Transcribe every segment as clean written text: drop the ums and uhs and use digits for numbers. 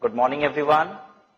Good morning everyone.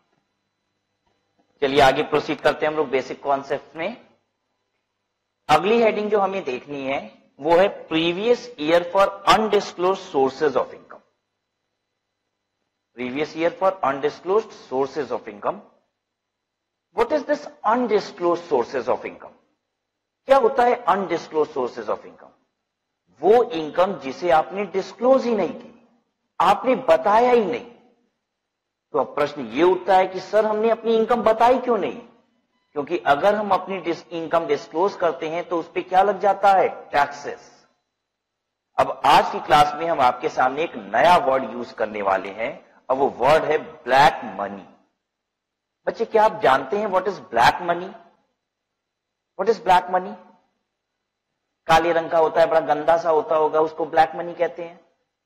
चलिए आगे proceed करते हैं हम लोग बेसिक कॉन्सेप्ट में। अगली हेडिंग जो हमें देखनी है वो है previous year for undisclosed sources of income. Previous year for undisclosed sources of income. What is this undisclosed sources of income? क्या होता है अनडिस्क्लोज्ड सोर्सेज ऑफ इनकम? वो इनकम जिसे आपने डिस्क्लोज ही नहीं की, आपने बताया ही नहीं। तो अब प्रश्न ये उठता है कि सर हमने अपनी इनकम बताई क्यों नहीं? क्योंकि अगर हम अपनी इनकम डिस्क्लोज करते हैं तो उस पर क्या लग जाता है? टैक्सेस। अब आज की क्लास में हम आपके सामने एक नया वर्ड यूज करने वाले हैं और वो वर्ड है ब्लैक मनी। बच्चे क्या आप जानते हैं what is black money? What is black money? काले रंग का होता है, बड़ा गंदा सा होता होगा, उसको ब्लैक मनी कहते हैं।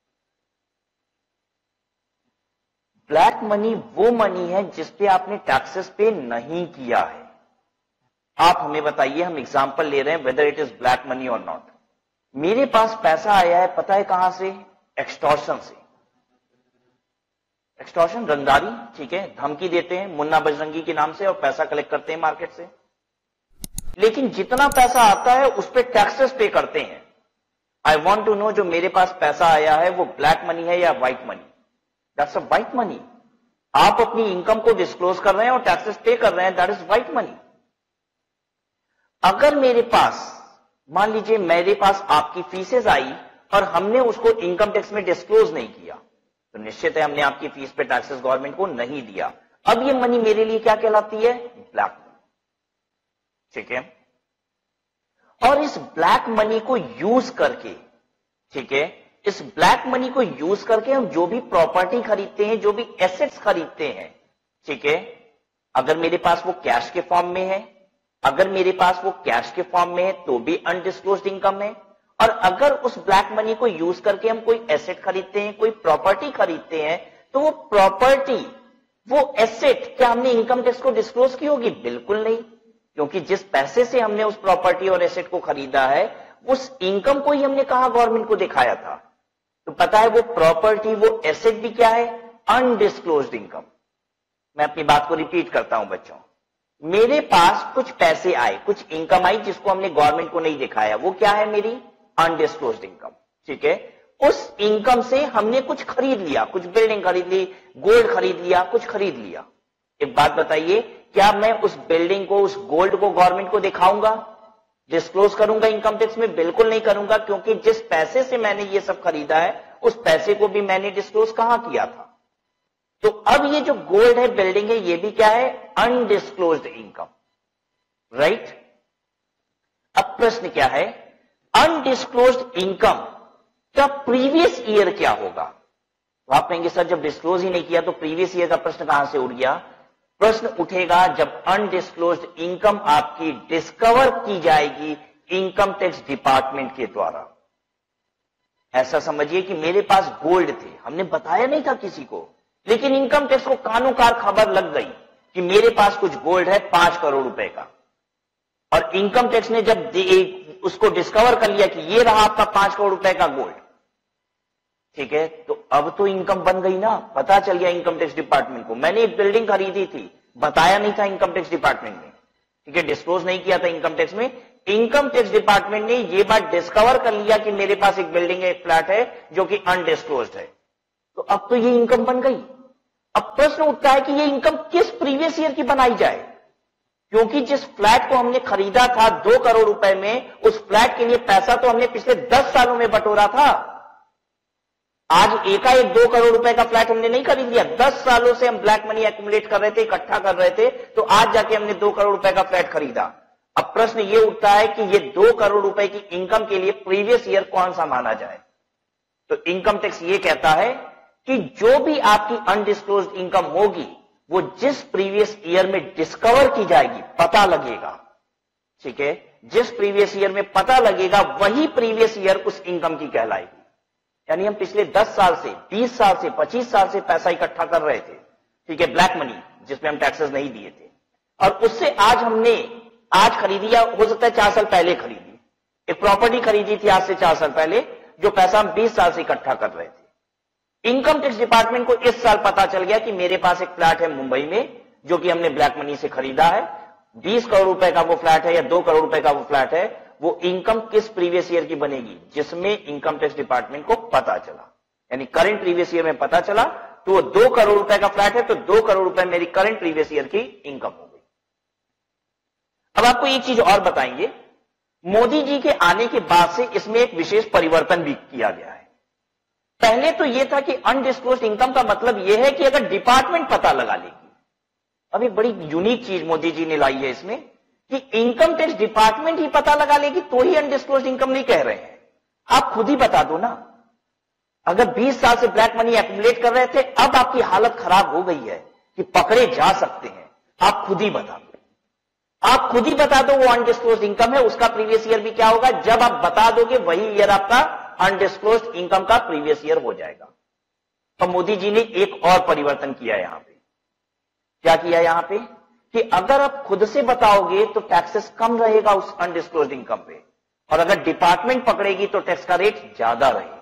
ब्लैक मनी वो मनी है जिसपे आपने टैक्सेस पे नहीं किया है। आप हमें बताइए, हम एग्जांपल ले रहे हैं whether it is black money और नॉट। मेरे पास पैसा आया है, पता है कहां से? एक्सटॉर्शन से। एक्सटॉर्शन रंगदारी, ठीक है, धमकी देते हैं मुन्ना बजरंगी के नाम से और पैसा कलेक्ट करते हैं मार्केट से। लेकिन जितना पैसा आता है उस पर टैक्सेस पे करते हैं। आई वॉन्ट टू नो जो मेरे पास पैसा आया है वो ब्लैक मनी है या white money? That's a white money. आप अपनी इनकम को डिस्क्लोज कर रहे हैं और टैक्सेस पे कर रहे हैं, दैट इज व्हाइट मनी। अगर मेरे पास, मान लीजिए मेरे पास आपकी फीसेस आई और हमने उसको इनकम टैक्स में डिस्क्लोज नहीं किया, तो निश्चित है हमने आपकी फीस पे टैक्सेस गवर्नमेंट को नहीं दिया। अब ये मनी मेरे लिए क्या कहलाती है? Black money. ठीक है, और इस ब्लैक मनी को यूज करके, ठीक है, इस ब्लैक मनी को यूज करके हम जो भी प्रॉपर्टी खरीदते हैं, जो भी एसेट्स खरीदते हैं, ठीक है, अगर मेरे पास वो कैश के फॉर्म में है, अगर मेरे पास वो कैश के फॉर्म में है तो भी अनडिस्क्लोज्ड इनकम है। और अगर उस ब्लैक मनी को यूज करके हम कोई एसेट खरीदते हैं, कोई प्रॉपर्टी खरीदते हैं, तो वो प्रॉपर्टी, वो एसेट क्या हमने इनकम टैक्स को डिस्क्लोज की होगी? बिल्कुल नहीं, क्योंकि जिस पैसे से हमने उस प्रॉपर्टी और एसेट को खरीदा है उस इनकम को ही हमने कहा गवर्नमेंट को दिखाया था। तो पता है वो प्रॉपर्टी, वो एसेट भी क्या है? Undisclosed income. मैं अपनी बात को रिपीट करता हूं बच्चों, मेरे पास कुछ पैसे आए, कुछ इनकम आई जिसको हमने गवर्नमेंट को नहीं दिखाया, वो क्या है? मेरी अनडिस्क्लोज्ड इनकम। ठीक है, उस इनकम से हमने कुछ खरीद लिया, कुछ बिल्डिंग खरीद ली, गोल्ड खरीद लिया, कुछ खरीद लिया। एक बात बताइए, क्या मैं उस बिल्डिंग को, उस गोल्ड को गवर्नमेंट को दिखाऊंगा, डिस्क्लोज करूंगा इनकम टैक्स में? बिल्कुल नहीं करूंगा, क्योंकि जिस पैसे से मैंने ये सब खरीदा है उस पैसे को भी मैंने डिस्क्लोज कहां किया था। तो अब ये जो गोल्ड है, बिल्डिंग है, ये भी क्या है? Undisclosed income, right? अब प्रश्न क्या है, अनडिस्क्लोज्ड इनकम का प्रीवियस ईयर क्या होगा? तो आप कहेंगे सर जब डिस्क्लोज ही नहीं किया तो प्रीवियस ईयर का प्रश्न कहां से उठ गया? प्रश्न उठेगा जब अनडिस्क्लोज्ड इनकम आपकी डिस्कवर की जाएगी इनकम टैक्स डिपार्टमेंट के द्वारा। ऐसा समझिए कि मेरे पास गोल्ड थे, हमने बताया नहीं था किसी को, लेकिन इनकम टैक्स को कानों कार खबर लग गई कि मेरे पास कुछ गोल्ड है 5 करोड़ रुपए का। और इनकम टैक्स ने जब उसको डिस्कवर कर लिया कि ये रहा आपका 5 करोड़ रुपए का गोल्ड, ठीक है, तो अब तो इनकम बन गई ना, पता चल गया इनकम टैक्स डिपार्टमेंट को। मैंने एक बिल्डिंग खरीदी थी, बताया नहीं था इनकम टैक्स डिपार्टमेंट में, ठीक है, डिस्क्लोज नहीं किया था इनकम टैक्स में। इनकम टैक्स डिपार्टमेंट ने ये बात डिस्कवर कर लिया कि मेरे पास एक बिल्डिंग है, एक फ्लैट है जो कि अनडिस्क्लोज्ड है, तो अब तो ये इनकम बन गई। अब प्रश्न उठता है कि ये इनकम किस प्रीवियस ईयर की बनाई जाए, क्योंकि जिस फ्लैट को हमने खरीदा था 2 करोड़ रुपए में, उस फ्लैट के लिए पैसा तो हमने पिछले 10 सालों में बटोरा था। आज एकाएक 2 करोड़ रुपए का फ्लैट हमने नहीं खरीद लिया, 10 सालों से हम ब्लैक मनी एक्युमुलेट कर रहे थे, इकट्ठा कर रहे थे, तो आज जाके हमने 2 करोड़ रुपए का फ्लैट खरीदा। अब प्रश्न ये उठता है कि ये 2 करोड़ रुपए की इनकम के लिए प्रीवियस ईयर कौन सा माना जाए? तो इनकम टैक्स ये कहता है कि जो भी आपकी अनडिस्क्लोज्ड इनकम होगी वो जिस प्रीवियस ईयर में डिस्कवर की जाएगी, पता लगेगा, ठीक है, जिस प्रीवियस ईयर में पता लगेगा वही प्रीवियस ईयर उस इनकम की कहलाएगी। यानी हम पिछले 10 साल से, 20 साल से, 25 साल से पैसा इकट्ठा कर रहे थे, ठीक है, ब्लैक मनी जिसमें हम टैक्सेस नहीं दिए थे, और उससे आज खरीदी, या हो सकता है 4 साल पहले खरीदी, एक प्रॉपर्टी खरीदी थी आज से 4 साल पहले, जो पैसा हम 20 साल से इकट्ठा कर रहे थे। इनकम टैक्स डिपार्टमेंट को इस साल पता चल गया कि मेरे पास एक फ्लैट है मुंबई में जो कि हमने ब्लैक मनी से खरीदा है, 20 करोड़ रुपए का वो फ्लैट है या 2 करोड़ रुपए का वो फ्लैट है, वो इनकम किस प्रीवियस ईयर की बनेगी, जिसमें इनकम टैक्स डिपार्टमेंट को पता चला, यानी करंट प्रीवियस ईयर में पता चला तो वो 2 करोड़ रुपए का फ्लैट है तो 2 करोड़ रुपए मेरी करंट प्रीवियस ईयर की इनकम हो गई। अब आपको एक चीज और बताएंगे, मोदी जी के आने के बाद से इसमें एक विशेष परिवर्तन भी किया गया है। पहले तो यह था कि अनडिस्क्लोज्ड इनकम का मतलब यह है कि अगर डिपार्टमेंट पता लगा लेगी, अब एक बड़ी यूनिक चीज मोदी जी ने लाई है इसमें कि इनकम टैक्स डिपार्टमेंट ही पता लगा लेगी तो ही अनडिस्क्लोज्ड इनकम नहीं कह रहे हैं, आप खुद ही बता दो ना। अगर 20 साल से ब्लैक मनी एक्यूमुलेट कर रहे थे, अब आपकी हालत खराब हो गई है कि पकड़े जा सकते हैं, आप खुद ही बता दो, आप खुद ही बता दो वो अनडिस्क्लोज्ड इनकम है, उसका प्रीवियस ईयर भी क्या होगा, जब आप बता दोगे वही ईयर आपका अनडिस्क्लोज्ड इनकम का प्रीवियस ईयर हो जाएगा। तो मोदी जी ने एक और परिवर्तन किया यहां पे, क्या किया यहां पे कि अगर आप खुद से बताओगे तो टैक्सेस कम रहेगा उस अनडिस्क्लोज्ड इनकम पे, और अगर डिपार्टमेंट पकड़ेगी तो टैक्स का रेट ज्यादा रहेगा।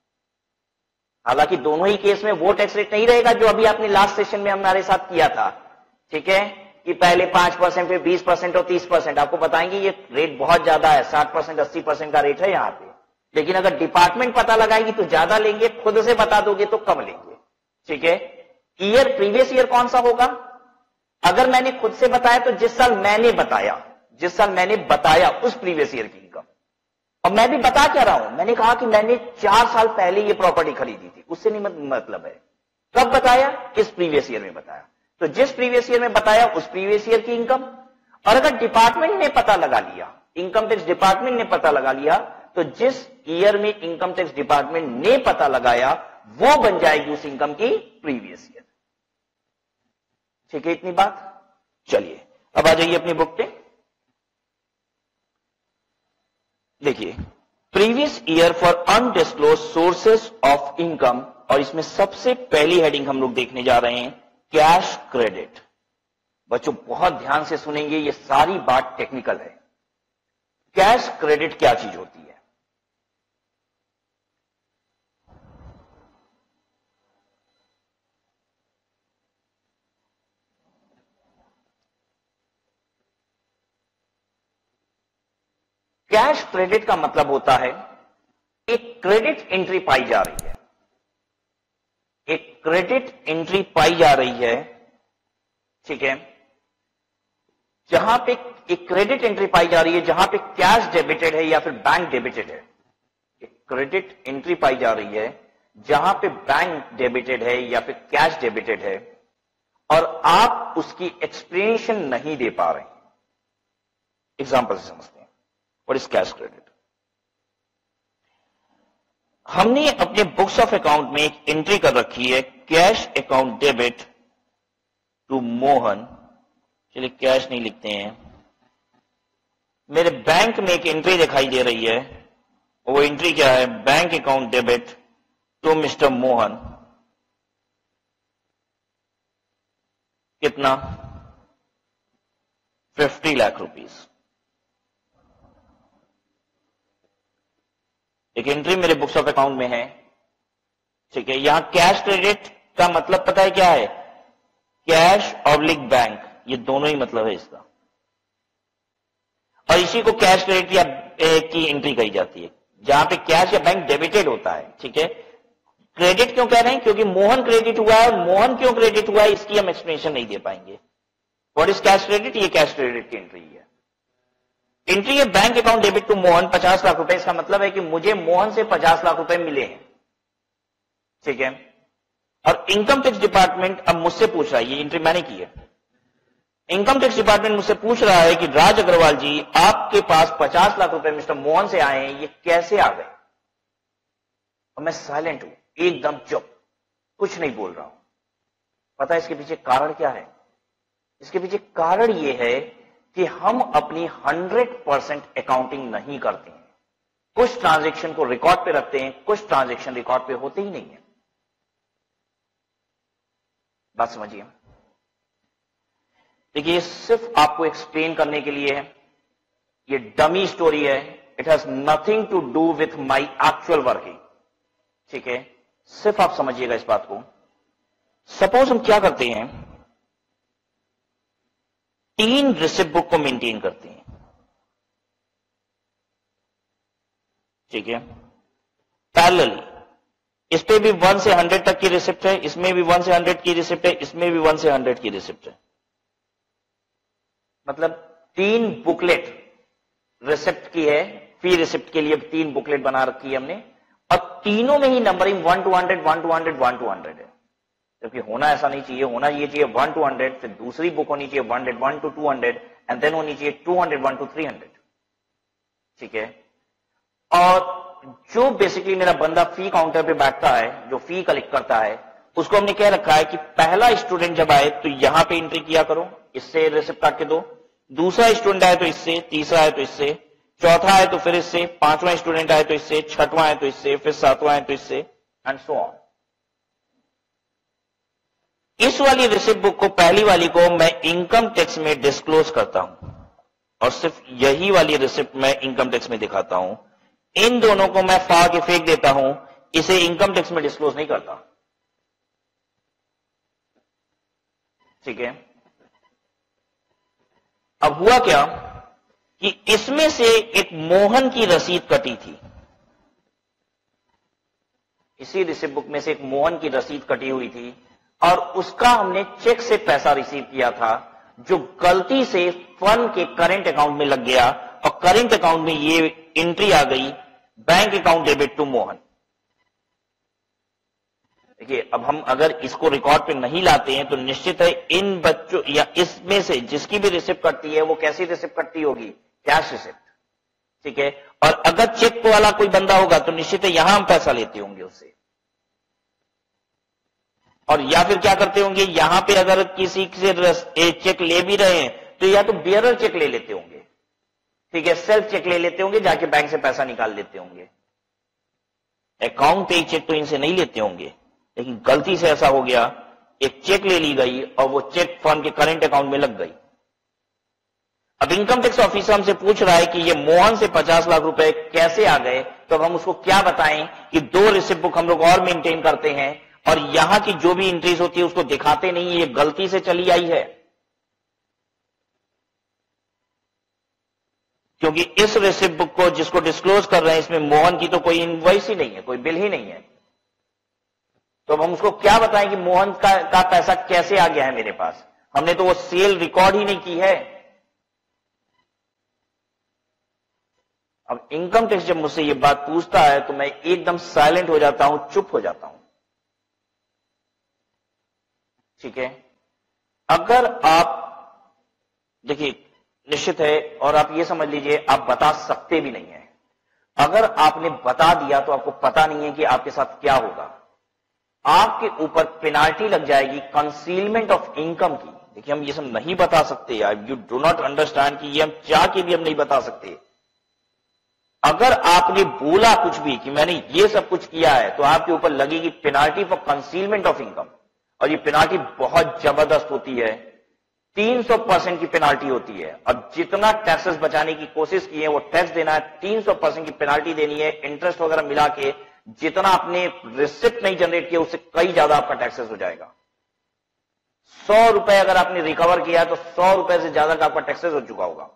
हालांकि दोनों ही केस में वो टैक्स रेट नहीं रहेगा जो अभी आपने लास्ट सेशन में हमारे साथ किया था, ठीक है, कि पहले 5% फिर 20% और 30%। आपको बताएंगे ये रेट बहुत ज्यादा है, 60% 80% का रेट है यहां पे, लेकिन अगर डिपार्टमेंट पता लगाएगी तो ज्यादा लेंगे, खुद से बता दोगे तो कम लेंगे, ठीक है। ईयर प्रीवियस ईयर कौन सा होगा, अगर मैंने खुद से बताया तो जिस साल मैंने बताया उस प्रीवियस ईयर की इनकम। और मैं भी बता क्या रहा हूं, मैंने कहा कि मैंने 4 साल पहले ये प्रॉपर्टी खरीदी थी, उससे नहीं मतलब है, कब बताया, इस प्रीवियस ईयर में बताया, तो जिस प्रीवियस ईयर में बताया उस प्रीवियस ईयर की इनकम। और अगर डिपार्टमेंट ने पता लगा लिया, इनकम टैक्स डिपार्टमेंट ने पता लगा लिया, तो जिस ईयर में इनकम टैक्स डिपार्टमेंट ने पता लगाया वो बन जाएगी उस इनकम की प्रीवियस ईयर। ठीक है इतनी बात। चलिए अब आ जाइए अपनी बुक पे, देखिए previous year for undisclosed sources of income, और इसमें सबसे पहली हेडिंग हम लोग देखने जा रहे हैं कैश क्रेडिट। बच्चों बहुत ध्यान से सुनेंगे, ये सारी बात टेक्निकल है। कैश क्रेडिट क्या चीज होती है, कैश क्रेडिट का मतलब होता है एक क्रेडिट एंट्री पाई जा रही है, एक क्रेडिट एंट्री पाई जा रही है, ठीक है, जहां पे एक क्रेडिट एंट्री पाई जा रही है जहां पे कैश डेबिटेड है या फिर बैंक डेबिटेड है। एक क्रेडिट एंट्री पाई जा रही है जहां पे बैंक डेबिटेड है या फिर कैश डेबिटेड है, और आप उसकी एक्सप्लेनेशन नहीं दे पा रहे। एग्जांपल से समझते हैं व्हाट इज कैश क्रेडिट। हमने अपने बुक्स ऑफ अकाउंट में एक एंट्री कर रखी है cash account debit to Mohan. चलिए कैश नहीं लिखते हैं, मेरे बैंक में एक एंट्री दिखाई दे रही है, वो एंट्री क्या है, bank account debit to mister Mohan. कितना, 50 लाख रुपीस। एक एंट्री मेरे बुक्स ऑफ अकाउंट में है, ठीक है। यहां कैश क्रेडिट का मतलब पता है क्या है, कैश ऑब्लिक बैंक, ये दोनों ही मतलब है इसका, और इसी को कैश क्रेडिट या की एंट्री कही जाती है जहां पे कैश या बैंक डेबिटेड होता है, ठीक है। क्रेडिट क्यों कह रहे हैं, क्योंकि मोहन क्रेडिट हुआ है, और मोहन क्यों क्रेडिट हुआ है इसकी हम एक्सप्लेनेशन नहीं दे पाएंगे। व्हाट इज कैश क्रेडिट, ये कैश क्रेडिट की एंट्री है। एंट्री है bank account debit to Mohan 50 lakh रुपए। इसका मतलब है कि मुझे मोहन से 50 लाख रुपए मिले हैं, ठीक है। और इनकम टैक्स डिपार्टमेंट अब मुझसे पूछ रहा है, ये एंट्री मैंने की है, इनकम टैक्स डिपार्टमेंट मुझसे पूछ रहा है कि राज अग्रवाल जी आपके पास 50 लाख रुपए मिस्टर मोहन से आए हैं, ये कैसे आ गए। और मैं साइलेंट हूं, एकदम चुप, कुछ नहीं बोल रहा हूं। पता है इसके पीछे कारण क्या है, इसके पीछे कारण यह है कि हम अपनी 100% अकाउंटिंग नहीं करते हैं। कुछ ट्रांजैक्शन को रिकॉर्ड पे रखते हैं, कुछ ट्रांजैक्शन रिकॉर्ड पे होते ही नहीं है। बात समझिए, देखिए सिर्फ आपको एक्सप्लेन करने के लिए है, ये डमी स्टोरी है, it has nothing to do with my actual working, ठीक है। सिर्फ आप समझिएगा इस बात को। सपोज हम क्या करते हैं, 3 रिसिप्ट बुक को मेंटेन करते हैं, ठीक है, पैरेलली। इस पे भी 1 से 100 तक की रिसिप्ट है, इसमें भी 1 से 100 की रिसिप्ट है, इसमें भी 1 से 100 की रिसिप्ट है। मतलब 3 बुकलेट रिसिप्ट की है, फी रिसिप्ट के लिए 3 बुकलेट बना रखी है हमने, और तीनों में ही नंबरिंग 1 to 100, 1 to 100, 1 to 100 है। जबकि होना ऐसा नहीं चाहिए, होना ये चाहिए 1 to 100, फिर दूसरी बुक होनी चाहिए 1 to 200, एंड देन होनी चाहिए 200, 1 to 300, ठीक है। और जो बेसिकली मेरा बंदा फी काउंटर पे बैठता है, जो फी कलेक्ट करता है, उसको हमने कह रखा है कि पहला स्टूडेंट जब आए तो यहां पे एंट्री किया करो, इससे रिसिप्ट काट के दो, दूसरा स्टूडेंट आए तो इससे, तीसरा आए तो इससे, चौथा आए तो फिर इससे, 5वां स्टूडेंट आए तो इससे, 6वां आए तो इससे, फिर 7वां आए तो इससे, एंड सो ऑन। इस वाली रिसिप्ट बुक को, पहली वाली को मैं इनकम टैक्स में डिस्क्लोज करता हूं, और सिर्फ यही वाली रिसिप्ट मैं इनकम टैक्स में दिखाता हूं। इन दोनों को मैं फाड़ के फेंक देता हूं, इसे इनकम टैक्स में डिस्क्लोज नहीं करता, ठीक है। अब हुआ क्या कि इसमें से एक मोहन की रसीद कटी थी, इसी रिसिप्ट बुक में से एक मोहन की रसीद कटी हुई थी, और उसका हमने चेक से पैसा रिसीव किया था, जो गलती से फंड के करंट अकाउंट में लग गया, और करंट अकाउंट में ये एंट्री आ गई, bank account debit to Mohan. देखिए, अब हम अगर इसको रिकॉर्ड पे नहीं लाते हैं तो निश्चित है इन बच्चों या इसमें से जिसकी भी रिसिप्ट कटती है वो कैसी रिसिप्ट कटती होगी, कैश रिसिप्ट, ठीक है। और अगर चेक वाला कोई बंदा होगा तो निश्चित है यहां हम पैसा लेते होंगे उससे, और या फिर क्या करते होंगे, यहां पे अगर किसी से चेक ले भी रहे हैं तो या तो बियरर चेक ले लेते होंगे, ठीक है, सेल्फ चेक ले लेते होंगे, जाके बैंक से पैसा निकाल लेते होंगे, अकाउंट पे चेक तो इनसे नहीं लेते होंगे। लेकिन गलती से ऐसा हो गया, एक चेक ले ली गई और वो चेक फर्म के करंट अकाउंट में लग गई। अब इनकम टैक्स ऑफिसर हमसे पूछ रहा है कि ये मोहन से 50 लाख रुपए कैसे आ गए, तो अब हम उसको क्या बताएं कि 2 रिसिप्ट बुक हम लोग और मेंटेन करते हैं, और यहां की जो भी एंट्रीज होती है उसको दिखाते नहीं है, ये गलती से चली आई है। क्योंकि इस रिसिप्ट बुक को जिसको डिस्क्लोज कर रहे हैं, इसमें मोहन की तो कोई इनवॉइस ही नहीं है, कोई बिल ही नहीं है, तो अब हम उसको क्या बताएं कि मोहन का पैसा कैसे आ गया है मेरे पास, हमने तो वो सेल रिकॉर्ड ही नहीं की है। अब इनकम टैक्स जब मुझसे ये बात पूछता है तो मैं एकदम साइलेंट हो जाता हूं, चुप हो जाता हूं, ठीक है। अगर आप देखिए, निश्चित है, और आप ये समझ लीजिए आप बता सकते भी नहीं है। अगर आपने बता दिया तो आपको पता नहीं है कि आपके साथ क्या होगा, आपके ऊपर पेनाल्टी लग जाएगी कंसीलमेंट ऑफ इनकम की। देखिए, हम ये सब नहीं बता सकते यार, यू डू नॉट अंडरस्टैंड कि ये हम चाह के भी हम नहीं बता सकते। अगर आपने बोला कुछ भी कि मैंने ये सब कुछ किया है, तो आपके ऊपर लगेगी penalty for concealment of income, और ये पेनाल्टी बहुत जबरदस्त होती है, 300% की पेनाल्टी होती है। अब जितना टैक्सेस बचाने की कोशिश की है वो टैक्स देना है, 300% की पेनाल्टी देनी है, इंटरेस्ट वगैरह मिला के जितना आपने रिसिप्ट नहीं जनरेट किया उससे कई ज्यादा आपका टैक्सेस हो जाएगा। 100 रुपए अगर आपने रिकवर किया तो 100 रुपए से ज्यादा का आपका टैक्सेस हो चुका होगा,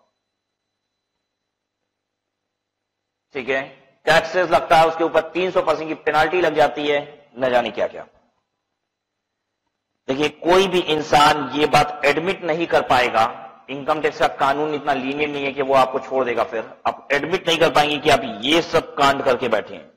ठीक है। टैक्सेस लगता है, उसके ऊपर 300% की पेनाल्टी लग जाती है, न जाने क्या क्या। देखिए, कोई भी इंसान ये बात एडमिट नहीं कर पाएगा, इनकम टैक्स का कानून इतना लीनियंट नहीं है कि वो आपको छोड़ देगा, फिर आप एडमिट नहीं कर पाएंगे कि आप ये सब कांड करके बैठे हैं,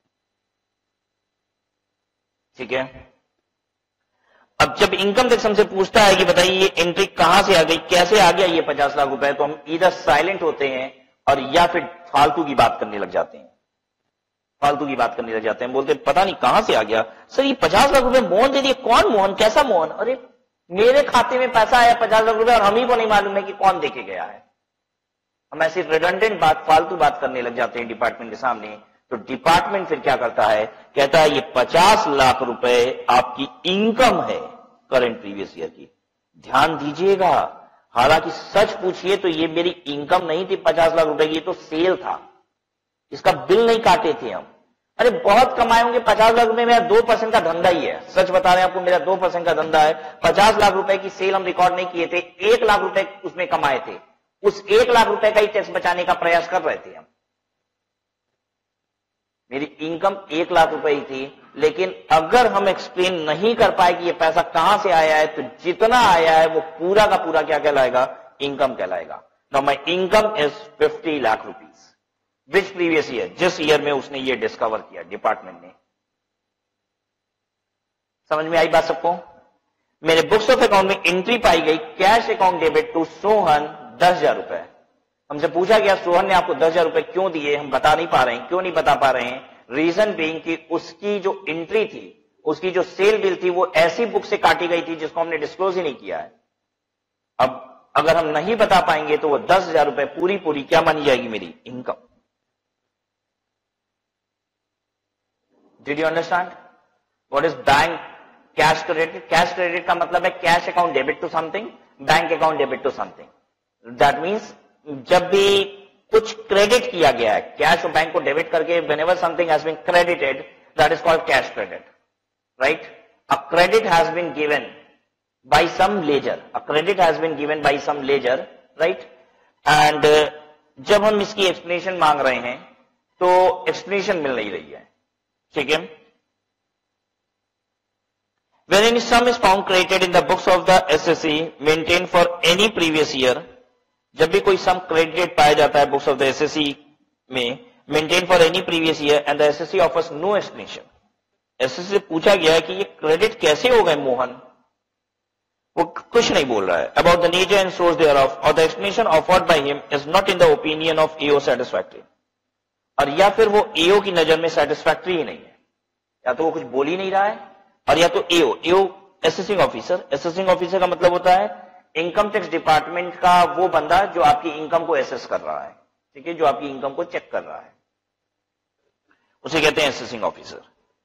ठीक है। अब जब इनकम टैक्स हमसे पूछता है कि बताइए ये एंट्री कहां से आ गई, कैसे आ गया ये 50 लाख रुपए, तो हम इधर साइलेंट होते हैं और या फिर फालतू की बात करने लग जाते हैं, फालतू की बात करने लग जाते हैं, बोलते पता नहीं कहां से आ गया सर, ये 50 लाख रुपए मोहन दे दिए। कौन मोहन, कैसा मोहन? अरे मेरे खाते में पैसा आया 50 लाख रुपए और हम ही को नहीं मालूम है कि कौन देके गया है। हम ऐसी रिडंडेंट बात, फालतू बात करने लग जाते हैं डिपार्टमेंट के सामने। तो डिपार्टमेंट फिर क्या करता है, कहता है ये 50 लाख रुपए आपकी इनकम है करंट प्रीवियस ईयर की, ध्यान दीजिएगा। हालांकि सच पूछिए तो ये मेरी इनकम नहीं थी 50 लाख रुपए की, ये तो सेल था, इसका बिल नहीं काटे थे हम। अरे बहुत कमाए होंगे, 50 लाख रुपए मेरा 2% का धंधा ही है, सच बता रहे हैं आपको, मेरा 2% का धंधा है। 50 लाख रुपए की सेल हम रिकॉर्ड नहीं किए थे, 1 लाख रुपए उसमें कमाए थे, उस 1 लाख रुपए का ही टैक्स बचाने का प्रयास कर रहे थे हम। मेरी इनकम 1 लाख रुपए ही थी, लेकिन अगर हम एक्सप्लेन नहीं कर पाए कि ये पैसा कहां से आया है, तो जितना आया है वो पूरा का पूरा क्या कहलाएगा, इनकम कहलाएगा। Now my income is 50 lakh rupees, which previous year, जिस ईयर में उसने ये डिस्कवर किया डिपार्टमेंट ने। समझ में आई बात सबको? मेरे बुक्स ऑफ अकाउंट में एंट्री पाई गई, cash account debit to Sohan 10,000 रुपए। हमसे पूछा गया सोहन ने आपको 10,000 रुपए क्यों दिए, हम बता नहीं पा रहे हैं। क्यों नहीं बता पा रहे हैं? रीजन बीइंग कि उसकी जो एंट्री थी, उसकी जो सेल बिल थी, वो ऐसी बुक से काटी गई थी जिसको हमने डिस्क्लोज ही नहीं किया है। अब अगर हम नहीं बता पाएंगे तो वो 10,000 रुपए पूरी पूरी क्या मानी जाएगी, मेरी income. Did you understand what is bank cash credit? Cash credit का मतलब है cash account debit to something, bank account debit to something. That means जब भी कुछ क्रेडिट किया गया है, कैश और बैंक को डेबिट करके, whenever something has been credited, that is called cash credit, right? A credit has been given by some ledger, a credit has been given by some ledger, right? And जब हम इसकी explanation मांग रहे हैं तो explanation मिल नहीं रही है, ठीक है? When any sum is found created in the books of the SSC maintained for any previous year, जब भी कोई सम क्रेडिटेड पाया जाता है बुक्स ऑफ द एसएससी में, maintain for any previous year, and the assessee offers no explanation. Assessee से पूछा गया है कि ये क्रेडिट कैसे हो गए मोहन, वो कुछ नहीं बोल रहा है। About the nature and source thereof और the explanation offered by him is not in the opinion of AO satisfactory, और या फिर वो एओ की नजर में सेटिस्फैक्टरी ही नहीं है, या तो वो कुछ बोल ही नहीं रहा है, और या तो AO assessing officer, assessing officer का मतलब होता है इनकम टैक्स डिपार्टमेंट का वो बंदा जो आपकी इनकम को एसेस कर रहा है, ठीक है, जो आपकी इनकम को चेक कर रहा है, उसे कहते हैं असेसिंग ऑफिसर।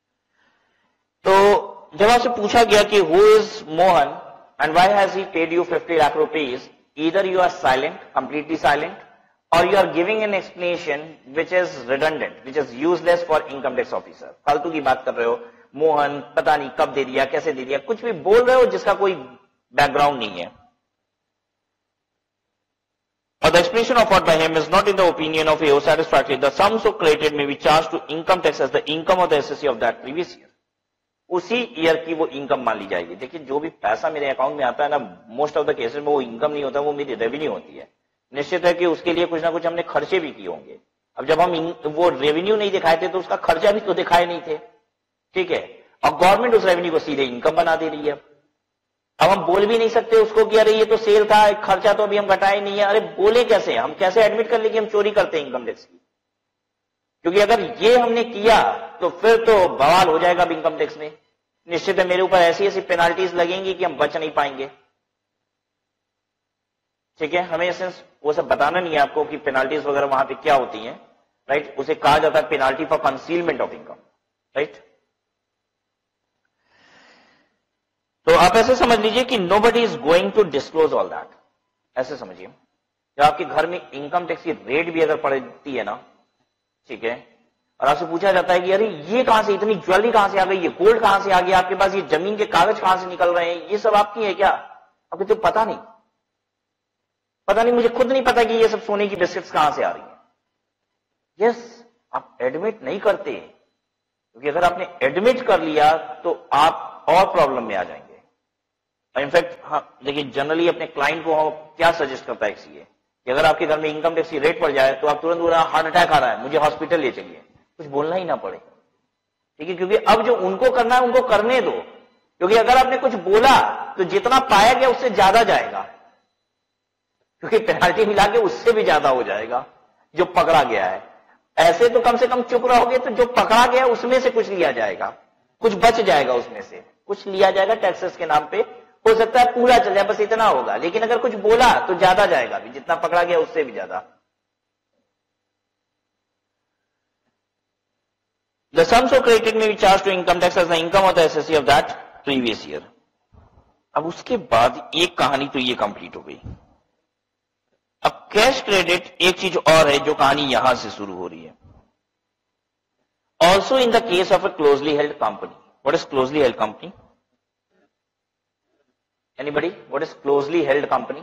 तो जब आपसे पूछा गया कि who is Mohan and why has he paid you 50 lakh rupees, either you are silent, completely silent, और you are giving an explanation which is redundant, which is useless for income tax officer. फालतू की बात कर रहे हो, मोहन पता नहीं कब दे दिया, कैसे दे दिया, कुछ भी बोल रहे हो जिसका कोई बैकग्राउंड नहीं है। Or the explanation offered by him is not in the opinion of AO satisfactory. The sum so created may be charged to income tax as the income of the SSC of that previous year. उसी year की वो income मान ली जाएगी। देखिए जो भी पैसा मेरे अकाउंट में आता है ना, मोस्ट ऑफ द केसेस में वो इनकम नहीं होता, वो मेरी रेवेन्यू होती है। निश्चित है कि उसके लिए कुछ ना कुछ हमने खर्चे भी किए होंगे। अब जब हम वो रेवेन्यू नहीं दिखाए थे तो उसका खर्चा भी तो दिखाए नहीं थे, ठीक है, और गवर्नमेंट उस रेवेन्यू को सीधे इनकम बना दे रही है। अब हम बोल भी नहीं सकते उसको कि अरे ये तो सेल था, खर्चा तो अभी हम घटाए नहीं है। अरे बोले कैसे, हम कैसे एडमिट कर ले कि हम चोरी करते हैं इनकम टैक्स की? क्योंकि अगर ये हमने किया तो फिर तो बवाल हो जाएगा इनकम टैक्स में। निश्चित है मेरे ऊपर ऐसी ऐसी पेनाल्टीज लगेंगी कि हम बच नहीं पाएंगे, ठीक है। हमें सेंस वो सब बताना नहीं है आपको कि पेनाल्टीज वगैरह वहां पे क्या होती हैं, राइट। उसे कहा जाता है penalty for concealment of income, right. तो आप ऐसे समझ लीजिए कि nobody is going to disclose all that. ऐसे समझिए, जब आपके घर में इनकम टैक्स की रेट भी अगर पड़ती है ना, ठीक है, और आपसे पूछा जाता है कि अरे ये कहां से, इतनी ज्वेलरी कहां से आ गई, ये गोल्ड कहां से आ गया, आपके पास ये जमीन के कागज कहां से निकल रहे हैं, ये सब आपकी है क्या? आपको तो पता नहीं, मुझे खुद नहीं पता कि ये सब सोने की बिस्किट्स कहां से आ रही है। यस, आप एडमिट नहीं करते, क्योंकि अगर आपने एडमिट कर लिया तो आप और प्रॉब्लम में आ जाएंगे। इनफैक्ट हाँ, देखिए जनरली अपने क्लाइंट को हम क्या सजेस्ट करता है कि अगर आपके घर में इनकम टैक्स की रेट पड़ जाए तो आप तुरंत बोला हार्ट अटैक आ रहा है, मुझे हॉस्पिटल ले चलिए, कुछ बोलना ही ना पड़े, ठीक है। क्योंकि अब जो उनको करना है उनको करने दो, क्योंकि अगर आपने कुछ बोला तो जितना पाया गया उससे ज्यादा जाएगा, क्योंकि पेनाल्टी मिला के उससे भी ज्यादा हो जाएगा जो पकड़ा गया है। ऐसे तो कम से कम चुप रहोगे तो जो पकड़ा गया उसमें से कुछ लिया जाएगा, कुछ बच जाएगा, उसमें से कुछ लिया जाएगा टैक्सेस के नाम पे, हो सकता है पूरा चल जाए, बस इतना होगा। लेकिन अगर कुछ बोला तो ज्यादा जाएगा भी, जितना पकड़ा गया उससे भी ज्यादा। The sum so credited may be charged to income tax as the income of the SSC of that previous year. अब उसके बाद एक कहानी तो ये कंप्लीट हो गई। अब कैश क्रेडिट एक चीज और है जो कहानी यहां से शुरू हो रही है। Also in the case of a closely held company. What is closely held company? Anybody? What is closely held company?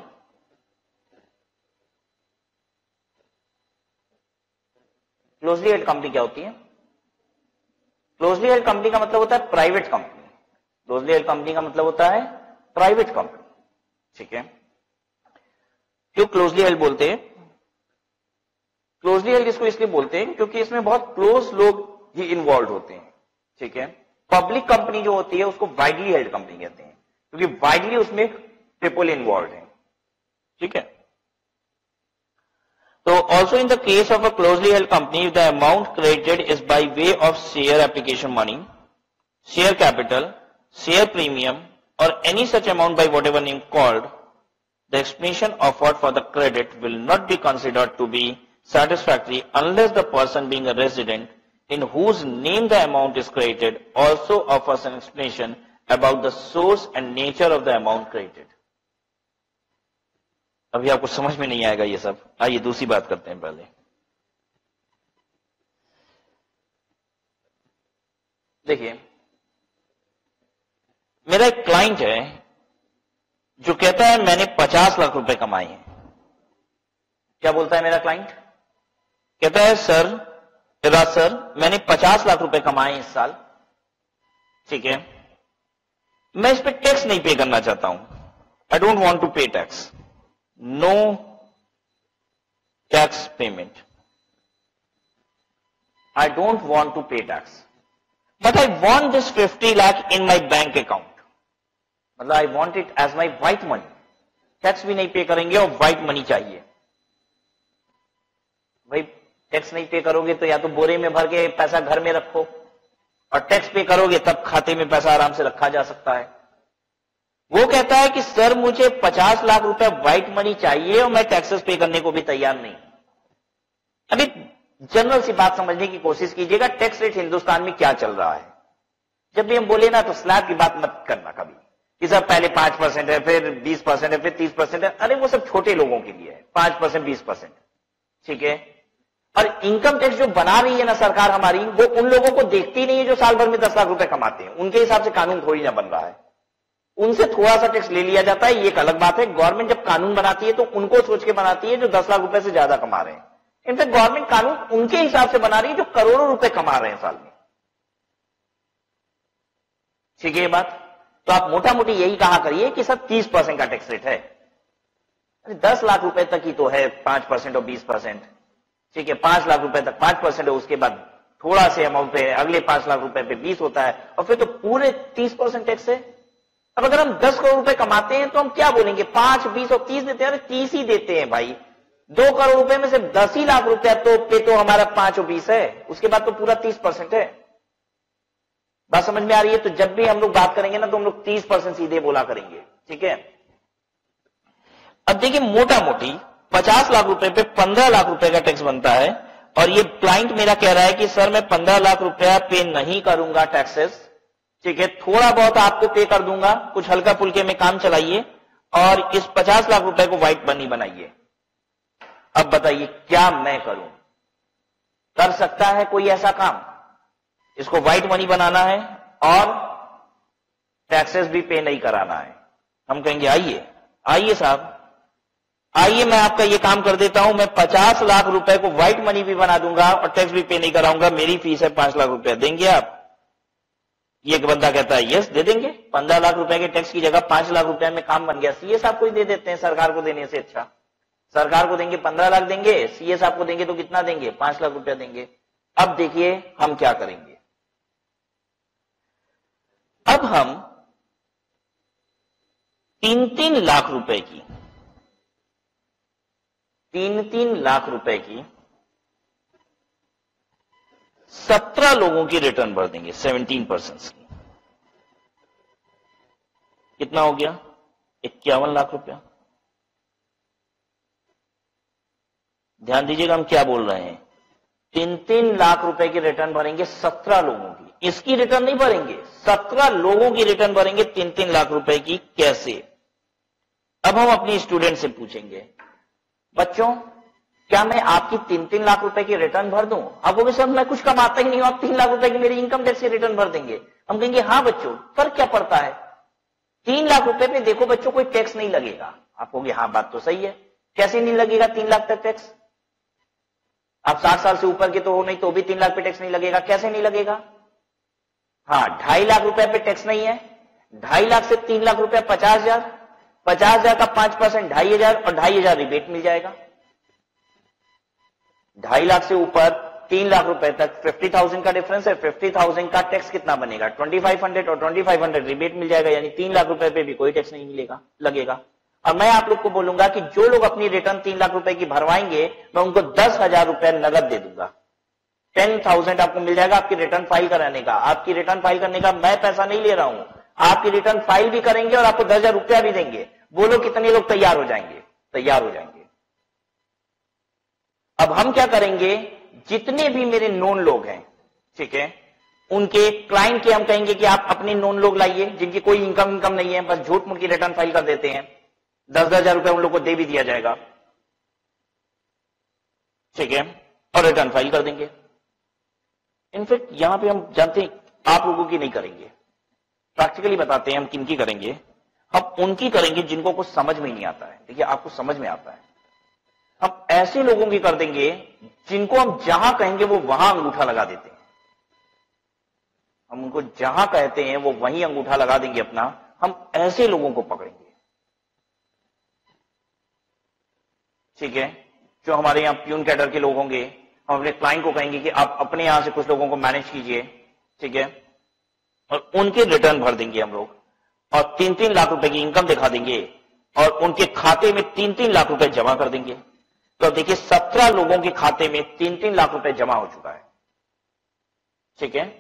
Closely held company क्या होती है? Closely held company का मतलब होता है private company. Closely held company का मतलब होता है प्राइवेट कंपनी. ठीक है? क्यों क्लोजली हेल्ड बोलते हैं? क्लोजली हेल्ड इसको इसलिए बोलते हैं क्योंकि इसमें बहुत क्लोज लोग ही इन्वॉल्व होते हैं. ठीक है? पब्लिक कंपनी जो होती है उसको वाइडली हेल्ड कंपनी कहते हैं क्योंकि वाइडली उसमें पीपल इन्वॉल्व है. ठीक है? तो also in the case of a closely held company the amount credited is by way of share application money, share capital, share premium और any such amount by whatever name called. The explanation offered for the credit will not be considered to be satisfactory unless the person being a resident in whose name the amount is credited also offers an explanation about the source and nature of the amount credited. अभी आपको समझ में नहीं आएगा ये सब. आइए दूसरी बात करते हैं पहले. देखिए, मेरा एक क्लाइंट है जो कहता है मैंने 50 लाख रुपए कमाए हैं. क्या बोलता है मेरा क्लाइंट? कहता है सर मैंने 50 लाख रुपए कमाए इस साल. ठीक है? मैं इस पे टैक्स नहीं पे करना चाहता हूं. I don't want to pay tax. No tax payment. I don't want to pay tax but I want this 50 lakh in my bank account. मतलब I want it as my white money. Tax भी नहीं पे करेंगे और white money चाहिए. भाई tax नहीं पे करोगे तो या तो बोरे में भर के पैसा घर में रखो और टैक्स पे करोगे तब खाते में पैसा आराम से रखा जा सकता है. वो कहता है कि सर मुझे 50 लाख रुपए व्हाइट मनी चाहिए और मैं टैक्सेस पे करने को भी तैयार नहीं. अभी जनरल सी बात समझने की कोशिश कीजिएगा. टैक्स रेट हिंदुस्तान में क्या चल रहा है? जब भी हम बोले ना तो स्लैब की बात मत करना कभी कि सर पहले 5% है, फिर 20% है, फिर 30% है. अरे वो सब छोटे लोगों के लिए है. 5%, 20%. ठीक है? और इनकम टैक्स जो बना रही है ना सरकार हमारी, वो उन लोगों को देखती नहीं है जो साल भर में 10 लाख रुपए कमाते हैं. उनके हिसाब से कानून थोड़ी ना बन रहा है. उनसे थोड़ा सा टैक्स ले लिया जाता है. ये एक अलग बात है. गवर्नमेंट जब कानून बनाती है तो उनको सोच के बनाती है जो 10 लाख रुपए से ज्यादा कमा रहे हैं. इनफैक्ट गवर्नमेंट कानून उनके हिसाब से बना रही है जो करोड़ों रुपए कमा रहे हैं साल में. ठीक है ये बात? तो आप मोटा मोटी यही कहा करिए कि सर 30% का टैक्स रेट है. 10 लाख रुपए तक ही तो है 5% और 20%. ठीक है? 5 लाख रुपए तक 5% है, उसके बाद थोड़ा से अमाउंट पे अगले 5 लाख रुपए पे 20 होता है और फिर तो पूरे 30% टैक्स है. अब अगर हम 10 करोड़ रुपए कमाते हैं तो हम क्या बोलेंगे? 5, 20 और 30 देते हैं. अरे 30 ही देते हैं भाई. 2 करोड़ रुपए में से 10 ही लाख रुपया तो हमारा 5 और 20 है. उसके बाद तो पूरा 30% है. बात समझ में आ रही है? तो जब भी हम लोग बात करेंगे ना तो हम लोग 30% सीधे बोला करेंगे. ठीक है? अब देखिए मोटा मोटी 50 लाख रुपए पे 15 लाख रुपए का टैक्स बनता है और ये क्लाइंट मेरा कह रहा है कि सर मैं 15 लाख रुपया पे नहीं करूंगा टैक्सेस. ठीक है? थोड़ा बहुत आपको पे कर दूंगा, कुछ हल्का फुल्के में काम चलाइए और इस 50 लाख रुपए को व्हाइट मनी बनाइए. अब बताइए क्या मैं करूं? कर सकता है कोई ऐसा काम? इसको व्हाइट मनी बनाना है और टैक्सेस भी पे नहीं कराना है. हम कहेंगे आइए साहब, आइए मैं आपका ये काम कर देता हूं. मैं 50 लाख रुपए को व्हाइट मनी भी बना दूंगा और टैक्स भी पे नहीं कराऊंगा. मेरी फीस है 5 लाख रुपया, देंगे आप? ये एक बंदा कहता है यस दे देंगे. 15 लाख रुपए के टैक्स की जगह 5 लाख रुपए में काम बन गया. सीए साहब को ही दे देते हैं सरकार को देने से अच्छा. सरकार को देंगे 15 लाख देंगे, सीए साहब को देंगे तो कितना देंगे? 5 लाख रुपया देंगे. अब देखिए हम क्या करेंगे. अब हम 3-3 लाख रुपए की 3-3 लाख रुपए की 17 लोगों की रिटर्न भर देंगे 17% की. कितना हो गया? 51 लाख रुपया. ध्यान दीजिएगा हम क्या बोल रहे हैं. 3-3 लाख रुपए की रिटर्न भरेंगे 17 लोगों की. इसकी रिटर्न नहीं भरेंगे, 17 लोगों की रिटर्न भरेंगे 3-3 लाख रुपए की. कैसे? अब हम अपनी स्टूडेंट से पूछेंगे, बच्चों क्या मैं आपकी 3-3 लाख रुपए की रिटर्न भर दूं? आप बोले सर मैं कुछ कमाता ही नहीं हूं, आप 3 लाख रुपए की मेरी इनकम टैक्स की रिटर्न भर देंगे? हम कहेंगे हाँ बच्चों, फर्क क्या पड़ता है? 3 लाख रुपए पे देखो बच्चों कोई टैक्स नहीं लगेगा। आप कहोगे हाँ बात तो सही है, कैसे नहीं लगेगा 3 लाख तक टैक्स? आप 60 साल से ऊपर के तो हो नहीं तो भी 3 लाख पे टैक्स नहीं लगेगा, कैसे नहीं लगेगा? हाँ 2.5 लाख रुपए पे टैक्स नहीं है, 2.5 लाख से 3 लाख रुपया 50,000, 50,000 का 5% 2,500 और 2,500 रिबेट मिल जाएगा। 2.5 लाख से ऊपर 3 लाख रुपए तक 50,000 का डिफरेंस है, 50,000 का टैक्स कितना बनेगा? 2,500 और 2,500 रिबेट मिल जाएगा, यानी 3 लाख रुपए पे भी कोई टैक्स नहीं मिलेगा लगेगा। और मैं आप लोग को बोलूंगा कि जो लोग अपनी रिटर्न 3 लाख रुपए की भरवाएंगे मैं उनको 10,000 रुपए नगद दे दूंगा। 10,000 आपको मिल जाएगा आपकी रिटर्न फाइल कराने का। आपकी रिटर्न फाइल करने का मैं पैसा नहीं ले रहा हूं, आपकी रिटर्न फाइल भी करेंगे और आपको 10,000 रुपया भी देंगे। बोलो कितने लोग तैयार हो जाएंगे? तैयार हो जाएंगे। अब हम क्या करेंगे, जितने भी मेरे नोन लोग हैं, ठीक है, उनके क्लाइंट के हम कहेंगे कि आप अपने नोन लोग लाइए जिनकी कोई इनकम नहीं है, बस झूठ मूठ की रिटर्न फाइल कर देते हैं, 10,000 रुपए उन लोग को दे भी दिया जाएगा, ठीक है, और रिटर्न फाइल कर देंगे। इनफैक्ट यहां पे हम जानते हैं आप लोगों की नहीं करेंगे, प्रैक्टिकली बताते हैं हम किनकी करेंगे। हम उनकी करेंगे जिनको कुछ समझ में नहीं आता है। देखिए आपको समझ में आता है, हम ऐसे लोगों की कर देंगे जिनको हम जहां कहेंगे वो वहां अंगूठा लगा देते हैं। हम उनको जहां कहते हैं वो वहीं अंगूठा लगा देंगे अपना। हम ऐसे लोगों को पकड़ेंगे, ठीक है, जो हमारे यहां प्यून कैडर के लोग होंगे। हम अपने क्लाइंट को कहेंगे कि आप अपने यहां से कुछ लोगों को मैनेज कीजिए, ठीक है, और उनके रिटर्न भर देंगे हम लोग और 3-3 लाख रुपए की इनकम दिखा देंगे और उनके खाते में 3-3 लाख रुपए जमा कर देंगे। तो देखिए 17 लोगों के खाते में 3-3 लाख रुपए जमा हो चुका है, ठीक है।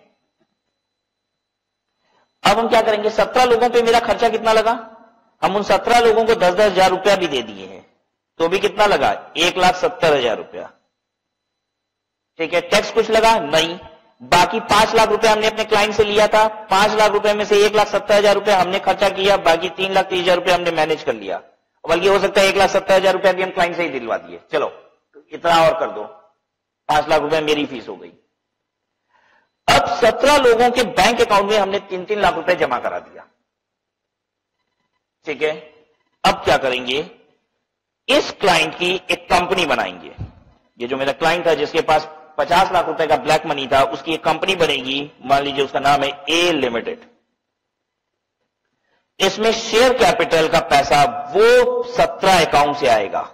अब हम क्या करेंगे, 17 लोगों पे मेरा खर्चा कितना लगा? हम उन 17 लोगों को 10-10 हजार रुपया भी दे दिए हैं, तो भी कितना लगा? 1,70,000 रुपया, ठीक है। टैक्स कुछ लगा? नहीं। बाकी 5 लाख रुपए हमने अपने क्लाइंट से लिया था, 5 लाख रुपए में से 1,70,000 रुपए हमने खर्चा किया, बाकी 3,30,000 रुपए हमने मैनेज कर लिया। बल्कि हो सकता है 1,70,000 रुपए भी हम क्लाइंट से ही दिलवा दिए, चलो इतना और कर दो, 5 लाख रुपए मेरी फीस हो गई। अब 17 लोगों के बैंक अकाउंट में हमने 3-3 लाख रुपए जमा करा दिया, ठीक है। अब क्या करेंगे, इस क्लाइंट की एक कंपनी बनाएंगे। ये जो मेरा क्लाइंट था जिसके पास 50 लाख रुपए का ब्लैक मनी था, उसकी एक कंपनी बनेगी, मान लीजिए उसका नाम है ए लिमिटेड। इसमें शेयर कैपिटल का पैसा वो 17 अकाउंट से आएगा,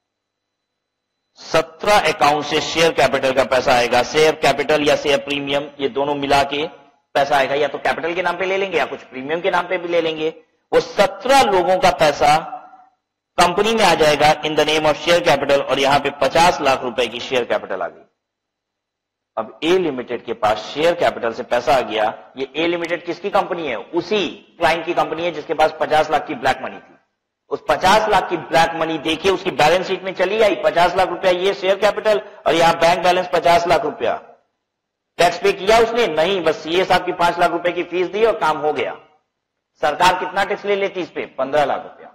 17 अकाउंट से शेयर कैपिटल का पैसा आएगा। शेयर कैपिटल या शेयर प्रीमियम, ये दोनों मिला के पैसा आएगा, या तो कैपिटल के नाम पे ले लेंगे या कुछ प्रीमियम के नाम पे भी ले लेंगे। वो 17 लोगों का पैसा कंपनी में आ जाएगा in the name of share capital, और यहां पे 50 लाख रुपए की शेयर कैपिटल आ गई। अब ए लिमिटेड के पास शेयर कैपिटल से पैसा आ गया। ये ए लिमिटेड किसकी कंपनी है? उसी क्लाइंट की कंपनी है जिसके पास 50 लाख की ब्लैक मनी थी। उस 50 लाख की ब्लैक मनी देखिए उसकी बैलेंस शीट में चली आई, 50 लाख रुपया ये शेयर कैपिटल और यहां बैंक बैलेंस 50 लाख रुपया। टैक्स पे किया उसने? नहीं, बस सीए साहब की 5 लाख रुपए की फीस दी और काम हो गया। सरकार कितना टैक्स ले लेती इस पे? 15 लाख रुपया,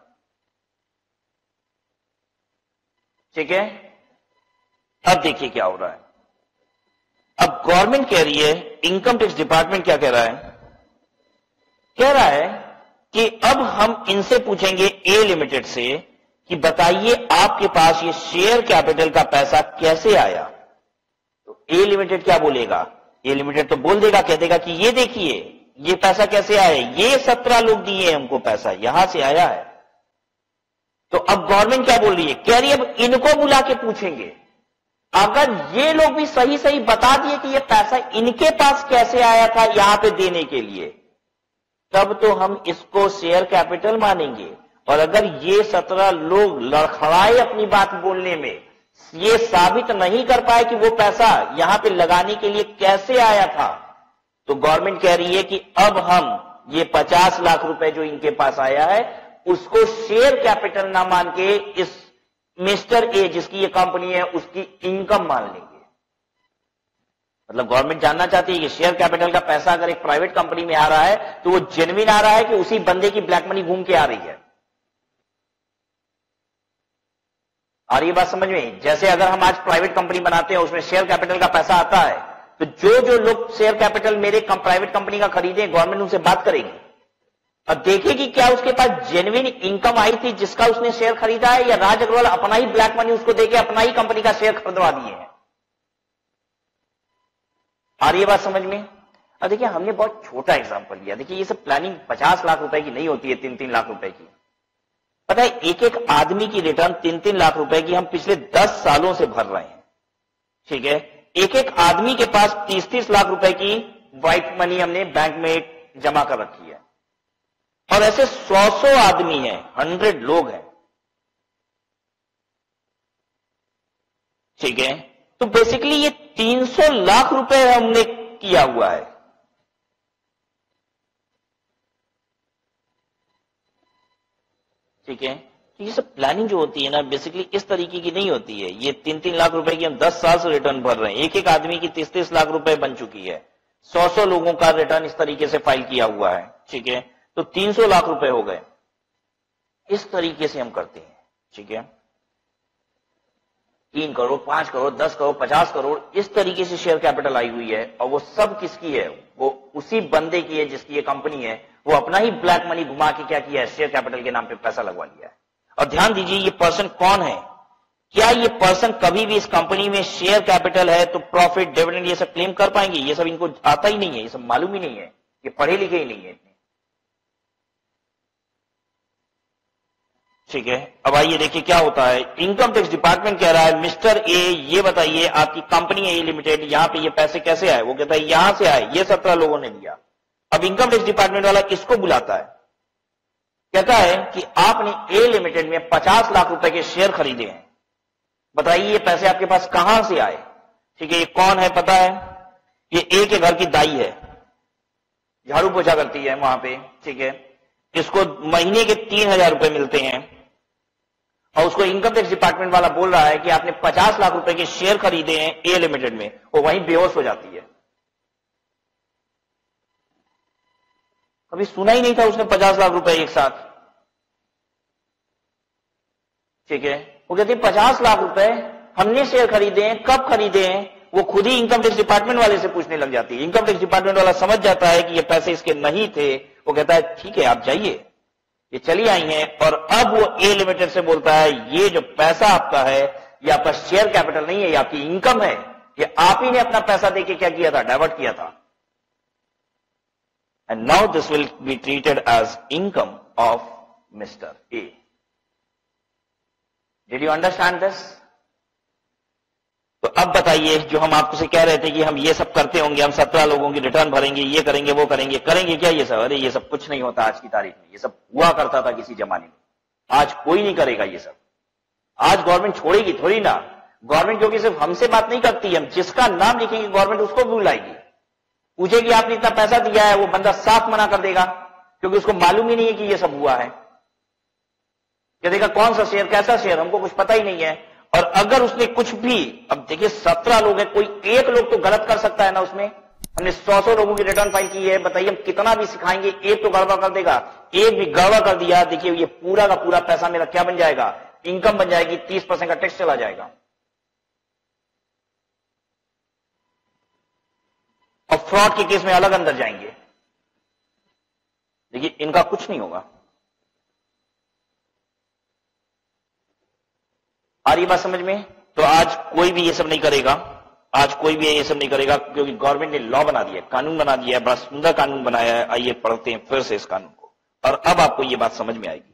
ठीक है। अब देखिए क्या हो रहा है। अब गवर्नमेंट कह रही है, इनकम टैक्स डिपार्टमेंट क्या कह रहा है? कह रहा है कि अब हम इनसे पूछेंगे ए लिमिटेड से कि बताइए आपके पास ये शेयर कैपिटल का पैसा कैसे आया। तो ए लिमिटेड क्या बोलेगा? ए लिमिटेड तो बोल देगा, कह देगा कि ये देखिए ये पैसा कैसे आया, ये 17 लोग दिए हमको पैसा, यहां से आया है। तो अब गवर्नमेंट क्या बोल रही है? कह रही है अब इनको बुला के पूछेंगे। अगर ये लोग भी सही सही बता दिए कि ये पैसा इनके पास कैसे आया था यहां पे देने के लिए, तब तो हम इसको शेयर कैपिटल मानेंगे। और अगर ये 17 लोग लड़खड़ाए अपनी बात बोलने में, ये साबित नहीं कर पाए कि वो पैसा यहां पे लगाने के लिए कैसे आया था, तो गवर्नमेंट कह रही है कि अब हम ये 50 लाख रुपए जो इनके पास आया है उसको शेयर कैपिटल ना मान के इस मिस्टर ए जिसकी ये कंपनी है उसकी इनकम मान लेंगे। मतलब गवर्नमेंट जानना चाहती है कि शेयर कैपिटल का पैसा अगर एक प्राइवेट कंपनी में आ रहा है तो वो जेन्युइन आ रहा है कि उसी बंदे की ब्लैक मनी घूम के आ रही है। आ रही है बात समझ में? जैसे अगर हम आज प्राइवेट कंपनी बनाते हैं, उसमें शेयर कैपिटल का पैसा आता है, तो जो लोग शेयर कैपिटल मेरे प्राइवेट कंपनी का खरीदे, गवर्नमेंट उनसे बात करेगी और देखेगी क्या उसके पास जेन्युइन इनकम आई थी जिसका उसने शेयर खरीदा है, या राज अग्रवाल अपना ही ब्लैक मनी उसको देके अपना ही कंपनी का शेयर खरीदवा दिए हैं। आ रही है बात समझ में? और देखिए हमने बहुत छोटा एग्जांपल लिया। देखिए ये सब प्लानिंग 50 लाख रुपए की नहीं होती है, 3-3 लाख रुपए की। पता है एक एक आदमी की रिटर्न 3-3 लाख रुपए की हम पिछले 10 सालों से भर रहे हैं, ठीक है। एक एक आदमी के पास 30-30 लाख रुपए की व्हाइट मनी हमने बैंक में जमा कर रखी है, और ऐसे 100 आदमी हैं, 100 लोग हैं, ठीक है। तो बेसिकली ये 300 लाख रुपए हमने किया हुआ है, ठीक है। तो ये सब प्लानिंग जो होती है ना, बेसिकली इस तरीके की नहीं होती है। ये 3-3 लाख रुपए की हम 10 साल से रिटर्न भर रहे हैं। एक एक आदमी की 30-30 लाख रुपए बन चुकी है, 100 लोगों का रिटर्न इस तरीके से फाइल किया हुआ है, ठीक है। तो 300 लाख रुपए हो गए। इस तरीके से हम करते हैं, ठीक है। 3 करोड़, 5 करोड़, 10 करोड़, 50 करोड़, इस तरीके से शेयर कैपिटल आई हुई है। और वो सब किसकी है? वो उसी बंदे की है जिसकी ये कंपनी है। वो अपना ही ब्लैक मनी घुमा के क्या किया है? शेयर कैपिटल के नाम पे पैसा लगवा लिया है। और ध्यान दीजिए ये पर्सन कौन है? क्या ये पर्सन कभी भी इस कंपनी में शेयर कैपिटल है तो प्रॉफिट, डिविडेंड ये सब क्लेम कर पाएंगे? ये सब इनको आता ही नहीं है, ये सब मालूम ही नहीं है, ये पढ़े लिखे ही नहीं है, ठीक है। अब आइए देखिए क्या होता है। इनकम टैक्स डिपार्टमेंट कह रहा है मिस्टर ए ये बताइए आपकी कंपनी है ए लिमिटेड, यहां पे ये पैसे कैसे आए? वो कहता है यहां से आए, ये 17 लोगों ने दिया। अब इनकम टैक्स डिपार्टमेंट वाला किसको बुलाता है? कहता है कि आपने ए लिमिटेड में 50 लाख रुपए के शेयर खरीदे हैं, बताइए ये पैसे आपके पास कहां से आए? ठीक है। ये कौन है पता है? ये ए के घर की दाई है, झाड़ू पोछा करती है वहां पे, ठीक है। इसको महीने के 3,000 रुपए मिलते हैं, और उसको इनकम टैक्स डिपार्टमेंट वाला बोल रहा है कि आपने 50 लाख रुपए के शेयर खरीदे हैं ए लिमिटेड में। वो वहीं बेहोश हो जाती है। कभी सुना ही नहीं था उसने 50 लाख रुपए एक साथ, ठीक है। वो कहती है 50 लाख रुपए हमने शेयर खरीदे हैं, कब खरीदे हैं? वो खुद ही इनकम टैक्स डिपार्टमेंट वाले से पूछने लग जाती है। इनकम टैक्स डिपार्टमेंट वाला समझ जाता है कि ये पैसे इसके नहीं थे। वो कहता है ठीक है आप जाइए, ये चली आई हैं। और अब वो ए लिमिटेड से बोलता है ये जो पैसा आपका है ये आपका शेयर कैपिटल नहीं है, ये आपकी इनकम है, ये आप ही ने अपना पैसा देके क्या किया था? डाइवर्ट किया था। And now this will be treated as income of mister A. Did you understand this? तो अब बताइए, जो हम आपको से कह रहे थे कि हम ये सब करते होंगे, हम 17 लोगों की रिटर्न भरेंगे, ये करेंगे वो करेंगे, करेंगे क्या ये सब? अरे ये सब कुछ नहीं होता आज की तारीख में। ये सब हुआ करता था किसी जमाने में, आज कोई नहीं करेगा ये सब। आज गवर्नमेंट छोड़ेगी थोड़ी ना। गवर्नमेंट क्योंकि सिर्फ हमसे बात नहीं करती, हम जिसका नाम लिखेंगे गवर्नमेंट उसको भी बुलाएगी, पूछेगी आपने इतना पैसा दिया है, वो बंदा साफ मना कर देगा क्योंकि उसको मालूम ही नहीं है कि ये सब हुआ है। क्या देगा कौन सा शेयर, कैसा शेयर, हमको कुछ पता ही नहीं है। और अगर उसने कुछ भी, अब देखिए 17 लोग हैं, कोई एक लोग तो गलत कर सकता है ना उसमें। हमने 100 लोगों की रिटर्न फाइल की है, बताइए हम कितना भी सिखाएंगे, एक तो गड़बड़ कर देगा। एक भी गड़बड़ कर दिया, देखिए ये पूरा का पूरा पैसा मेरा क्या बन जाएगा? इनकम बन जाएगी, 30% का टैक्स चला जाएगा। और फ्रॉड के केस में अलग अंदर जाएंगे। देखिए इनका कुछ नहीं होगा। आ रही बात समझ में? तो आज कोई भी ये सब नहीं करेगा, आज कोई भी ये सब नहीं करेगा क्योंकि गवर्नमेंट ने लॉ बना दिया, कानून बना दिया है, बड़ा सुंदर कानून बनाया है। आइए पढ़ते हैं फिर से इस कानून को, और अब आपको ये बात समझ में आएगी।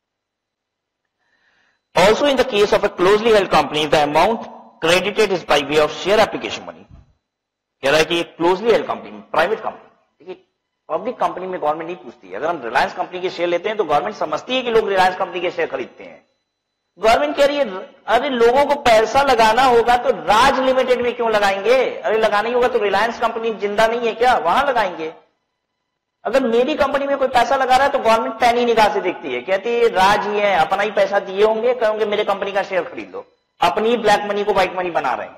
Also in the case of a closely held company the amount credited is by way of share application money. कह रहा है कि closely held company, private company, देखिए पब्लिक कंपनी में गवर्नमेंट नहीं पूछती है। अगर हम रिलायंस कंपनी के शेयर लेते हैं तो गवर्नमेंट समझती है कि लोग रिलायंस कंपनी के शेयर खरीदते हैं। गवर्नमेंट कह रही है अरे लोगों को पैसा लगाना होगा तो राज लिमिटेड में क्यों लगाएंगे? अरे लगाना ही होगा तो रिलायंस कंपनी जिंदा नहीं है क्या, वहां लगाएंगे। अगर मेरी कंपनी में कोई पैसा लगा रहा है तो गवर्नमेंट पैनी निगाह से देखती है, कहती है राज ही है, अपना ही पैसा दिए होंगे, कहोगे मेरे कंपनी का शेयर खरीद लो, अपनी ही ब्लैक मनी को व्हाइट मनी बना रहे हैं।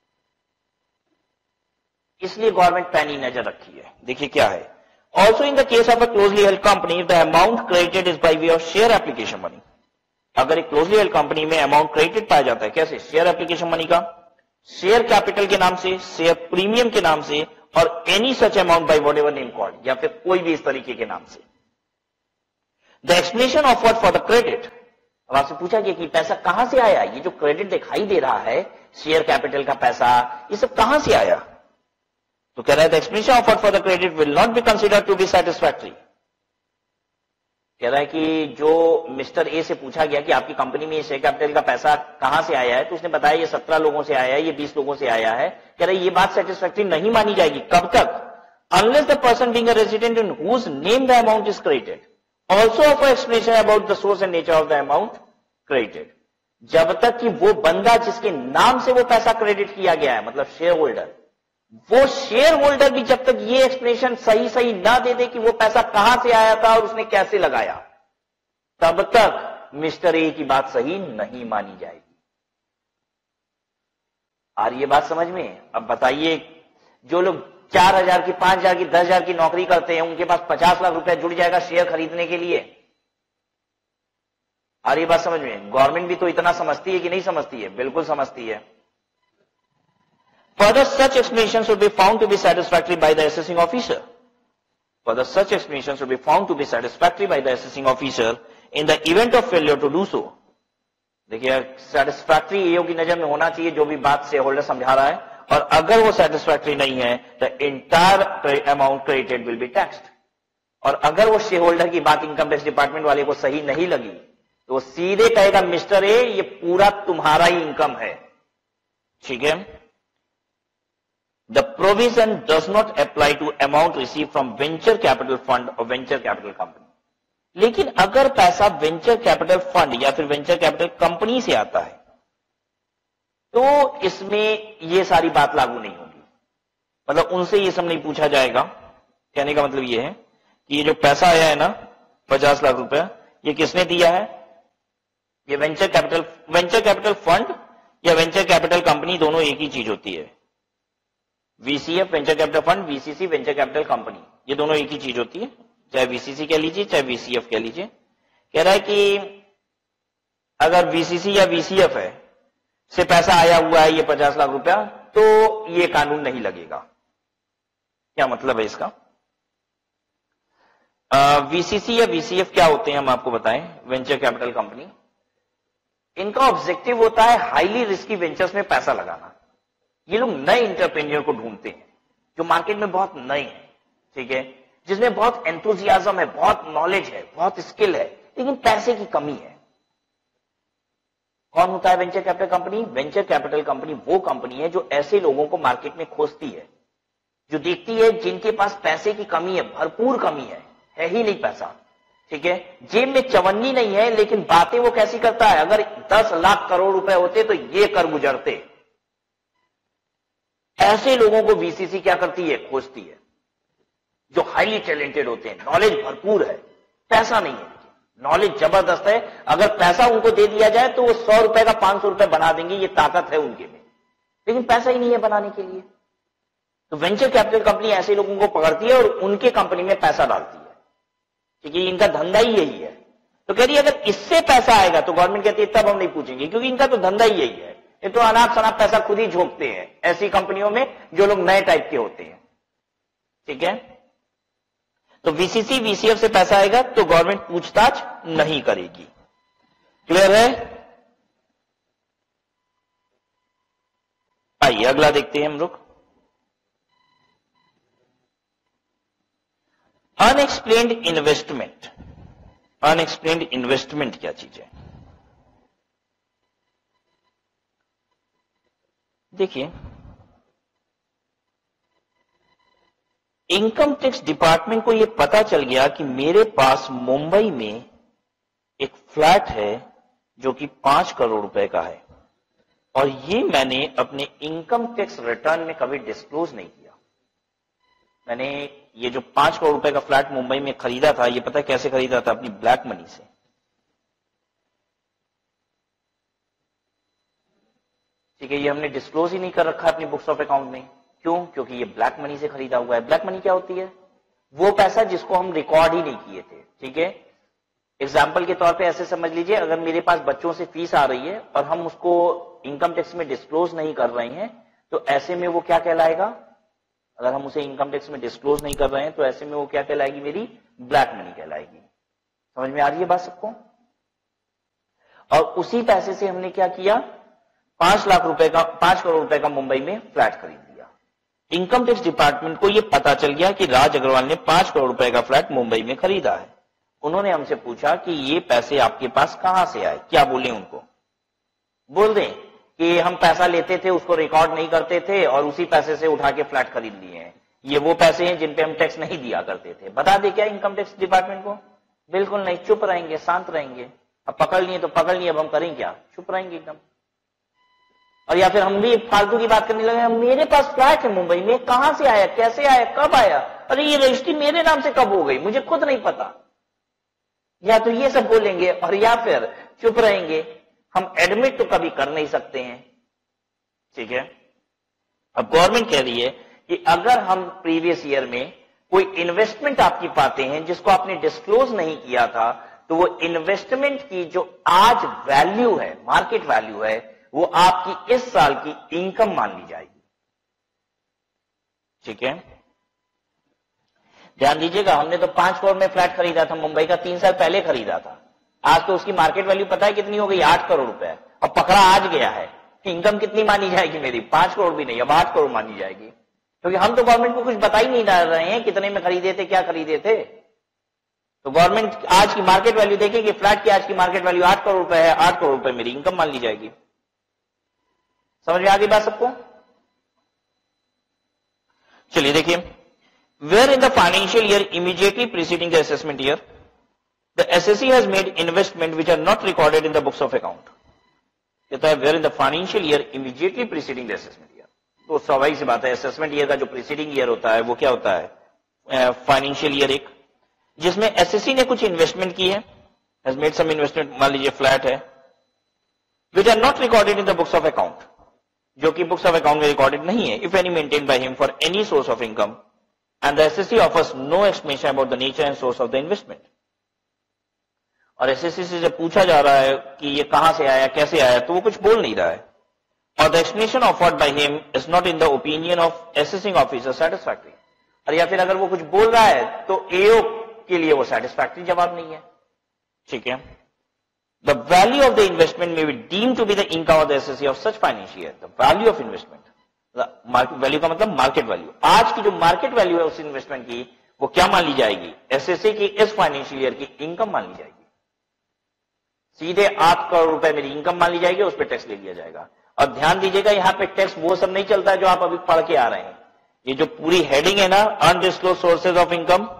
इसलिए गवर्नमेंट पैनी नजर रखी है। देखिए क्या है, also in the case of a closely held company the amount credited is by way of share application money. अगर एक क्लोजली हेल्ड कंपनी में अमाउंट क्रेडिटेड पाया जाता है, कैसे? शेयर एप्लीकेशन मनी का, शेयर कैपिटल के नाम से, शेयर प्रीमियम के नाम से, और any such amount by whatever name called, या फिर कोई भी इस तरीके के नाम से। The explanation offered for the credit, अब आपसे पूछा गया कि पैसा कहां से आया, ये जो क्रेडिट दिखाई दे रहा है, शेयर कैपिटल का पैसा, ये सब कहां से आया? तो कह रहा है the explanation offered for the credit will not be considered to be satisfactory. कह रहा है कि जो मिस्टर ए से पूछा गया कि आपकी कंपनी में शेयर कैपिटल का पैसा कहां से आया है, तो उसने बताया ये 17 लोगों से आया है, ये 20 लोगों से आया है। कह रहा है ये बात सेटिस्फैक्टरी नहीं मानी जाएगी। कब तक? Unless the person being a resident in whose name the amount is credited also offer explanation about the source and nature of the amount credited. जब तक कि वो बंदा जिसके नाम से वो पैसा क्रेडिट किया गया है, मतलब शेयर होल्डर, वो शेयर होल्डर भी जब तक ये एक्सप्लेनेशन सही ना दे दे कि वो पैसा कहां से आया था और उसने कैसे लगाया, तब तक मिस्टर ए की बात सही नहीं मानी जाएगी। और ये बात समझ में? अब बताइए, जो लोग 4,000 की, 5,000 की, 10,000 की नौकरी करते हैं, उनके पास 50 लाख रुपए जुड़ जाएगा शेयर खरीदने के लिए। और ये बात समझ में? गवर्नमेंट भी तो इतना समझती है कि नहीं समझती है? बिल्कुल समझती है। Further, such explanations should be found to be satisfactory by the assessing officer. Further, such explanations should be found to be satisfactory by the assessing officer in the event of failure to do so. देखिए, satisfactory एओ की नजर में होना चाहिए जो भी बात share holder समझा रहा है, और अगर वो satisfactory नहीं है, the entire amount credited will be taxed. और अगर वो शेयर होल्डर की बात इनकम टैक्स डिपार्टमेंट वाले को सही नहीं लगी, तो वो सीधे कहेगा मिस्टर ए ये पूरा तुम्हारा ही इनकम है। ठीक है? The provision does not apply to amount received from venture capital fund or venture capital company. लेकिन अगर पैसा वेंचर कैपिटल फंड या फिर वेंचर कैपिटल कंपनी से आता है, तो इसमें ये सारी बात लागू नहीं होगी। मतलब उनसे ये सब नहीं पूछा जाएगा। कहने का मतलब ये है कि ये जो पैसा आया है ना, 50 लाख रुपए, ये किसने दिया है? ये वेंचर कैपिटल फंड या वेंचर कैपिटल कंपनी, दोनों एक ही चीज होती है। VCF venture capital fund, VCC venture capital company, ये दोनों एक ही चीज होती है। चाहे वीसीसी कह लीजिए, चाहे वीसीएफ कह लीजिए। कह रहा है कि अगर वीसीसी या वीसीएफ है से पैसा आया हुआ है ये 50 लाख रुपया, तो ये कानून नहीं लगेगा। क्या मतलब है इसका? वीसीसी या वीसीएफ क्या होते हैं हम आपको बताएं। वेंचर कैपिटल कंपनी, इनका ऑब्जेक्टिव होता है हाईली रिस्की वेंचर्स में पैसा लगाना। ये लोग नए इंटरप्रेन्योर को ढूंढते हैं जो मार्केट में बहुत नए हैं, ठीक है, जिसमें बहुत एंथुजियाज्म है, बहुत नॉलेज है, बहुत स्किल है, लेकिन पैसे की कमी है। कौन होता है venture capital company? Venture capital company वो कंपनी है जो ऐसे लोगों को मार्केट में खोजती है, जो देखती है जिनके पास पैसे की कमी है, भरपूर कमी है ही नहीं पैसा, ठीक है, जेब में चवन्नी नहीं है, लेकिन बातें वो कैसी करता है, अगर 10 लाख करोड़ रुपए होते तो ये कर गुजरते। ऐसे लोगों को वीसीसी क्या करती है? खोजती है, जो हाईली टैलेंटेड होते हैं, नॉलेज भरपूर है, पैसा नहीं है, नॉलेज जबरदस्त है। अगर पैसा उनको दे दिया जाए तो वो 100 रुपए का 500 रुपए बना देंगे, ये ताकत है उनके में, लेकिन पैसा ही नहीं है बनाने के लिए। तो वेंचर कैपिटल कंपनी ऐसे लोगों को पकड़ती है और उनके कंपनी में पैसा डालती है, ठीक है, इनका धंधा ही यही है। तो कह रही है अगर इससे पैसा आएगा तो गवर्नमेंट कहती है तब हम नहीं पूछेंगे, क्योंकि इनका तो धंधा ही यही है। ये तो अनाप शनाप पैसा खुद ही झोंकते हैं ऐसी कंपनियों में जो लोग नए टाइप के होते हैं, ठीक है। तो वीसीसी वीसीएफ से पैसा आएगा तो गवर्नमेंट पूछताछ नहीं करेगी। क्लियर है? आइए अगला देखते हैं हम लोग। Unexplained investment. अनएक्सप्लेन्ड इन्वेस्टमेंट क्या चीज है? देखिए, इनकम टैक्स डिपार्टमेंट को यह पता चल गया कि मेरे पास मुंबई में एक फ्लैट है जो कि 5 करोड़ रुपए का है, और ये मैंने अपने इनकम टैक्स रिटर्न में कभी डिस्क्लोज नहीं किया। मैंने ये जो 5 करोड़ रुपए का फ्लैट मुंबई में खरीदा था, ये पता कैसे खरीदा था? अपनी ब्लैक मनी से। ठीक है, ये हमने डिस्क्लोज ही नहीं कर रखा अपनी बुक्स ऑफ अकाउंट में। क्यों? क्योंकि ये ब्लैक मनी से खरीदा हुआ है। ब्लैक मनी क्या होती है? वो पैसा जिसको हम रिकॉर्ड ही नहीं किए थे, ठीक है। एग्जाम्पल के तौर पे ऐसे समझ लीजिए, अगर मेरे पास बच्चों से फीस आ रही है और हम उसको इनकम टैक्स में डिस्क्लोज नहीं कर रहे हैं, तो ऐसे में वो क्या कहलाएगा? अगर हम उसे इनकम टैक्स में डिस्क्लोज नहीं कर रहे हैं तो ऐसे में वो क्या कहलाएगी? मेरी ब्लैक मनी कहलाएगी। समझ में आ रही है बात सबको? और उसी पैसे से हमने क्या किया? 5 करोड़ रुपए का मुंबई में फ्लैट खरीद लिया। इनकम टैक्स डिपार्टमेंट को यह पता चल गया कि राज अग्रवाल ने 5 करोड़ रुपए का फ्लैट मुंबई में खरीदा है। उन्होंने हमसे पूछा कि ये पैसे आपके पास कहां से आए? क्या बोले उनको? बोल दें कि हम पैसा लेते थे, उसको रिकॉर्ड नहीं करते थे और उसी पैसे से उठा के फ्लैट खरीद लिए हैं, ये वो पैसे हैं जिन पे हम टैक्स नहीं दिया करते थे। बता दे क्या इनकम टैक्स डिपार्टमेंट को? बिल्कुल नहीं, चुप रहेंगे, शांत रहेंगे। अब पकड़ लिए तो पकड़ लिए, अब हम करें क्या? चुप रहेंगे एकदम। और या फिर हम भी फालतू की बात करने लगे, मेरे पास फ्लैट है मुंबई में, कहां से आया, कैसे आया, कब आया, अरे ये रजिस्ट्री मेरे नाम से कब हो गई, मुझे खुद नहीं पता। या तो ये सब बोलेंगे और या फिर चुप रहेंगे। हम एडमिट तो कभी कर नहीं सकते हैं, ठीक है। अब गवर्नमेंट कह रही है कि अगर हम प्रीवियस ईयर में कोई इन्वेस्टमेंट आपकी पाते हैं जिसको आपने डिस्क्लोज नहीं किया था, तो वो इन्वेस्टमेंट की जो आज वैल्यू है, मार्केट वैल्यू है, वो आपकी इस साल की इनकम मान ली जाएगी, ठीक है। ध्यान दीजिएगा, हमने तो 5 करोड़ में फ्लैट खरीदा था मुंबई का, 3 साल पहले खरीदा था। आज तो उसकी मार्केट वैल्यू पता है कितनी हो गई? 8 करोड़ रुपए। अब पकड़ा आज गया है, इनकम कितनी मानी जाएगी मेरी? 5 करोड़ भी नहीं, अब 8 करोड़ मानी जाएगी, क्योंकि हम तो गवर्नमेंट को कुछ बता ही नहीं डाल रहे हैं कितने में खरीदे थे, क्या खरीदे थे। तो गवर्नमेंट आज की मार्केट वैल्यू देखेगी, फ्लैट की आज की मार्केट वैल्यू 8 करोड़ रुपए है, 8 करोड़ रुपए मेरी इनकम मान ली जाएगी। समझ में आ गई बात सबको? चलिए देखिए, where in the financial year immediately preceding the assessment year the assessee has made investment which are not recorded in the books of account. कहता है where in the financial year immediately preceding the assessment year. तो स्वाभाविक सी बात है, assessment year का जो preceding year होता है वो क्या होता है? फाइनेंशियल ईयर एक, जिसमें एसएससी ने कुछ इन्वेस्टमेंट की है, हैज मेड सम इन्वेस्टमेंट, मान लीजिए फ्लैट है, which are not recorded in the books of account, जो कि बुक्स ऑफ अकाउंट में रिकॉर्डेड नहीं है, if any maintain by him for any source of income and the assessee offers no explanation about the nature and source of the investment. और assessee से जब पूछा जा रहा है कि ये कहां से आया, कैसे आया, तो वो कुछ बोल नहीं रहा है। और the explanation offered by him is not in the opinion of assessing officer satisfactory. और या फिर अगर वो कुछ बोल रहा है तो एओ के लिए वो सेटिस्फैक्टरी जवाब नहीं है, ठीक है। The value of the investment may be deemed to be the income of the SSC of such financial year. The value of investment, the market value का मतलब मार्केट वैल्यू, आज की जो मार्केट वैल्यू है उस इन्वेस्टमेंट की, वो क्या मान ली जाएगी? एसएससी की इस फाइनेंशियल ईयर की इनकम मान ली जाएगी। सीधे 8 करोड़ रुपए मेरी इनकम मान ली जाएगी, उस पर टैक्स ले लिया जाएगा। और ध्यान दीजिएगा, यहां पे टैक्स वो सब नहीं चलता है जो आप अभी पढ़ के आ रहे हैं। ये जो पूरी हेडिंग है ना, अनडिस्क्लोज सोर्सेज ऑफ इनकम,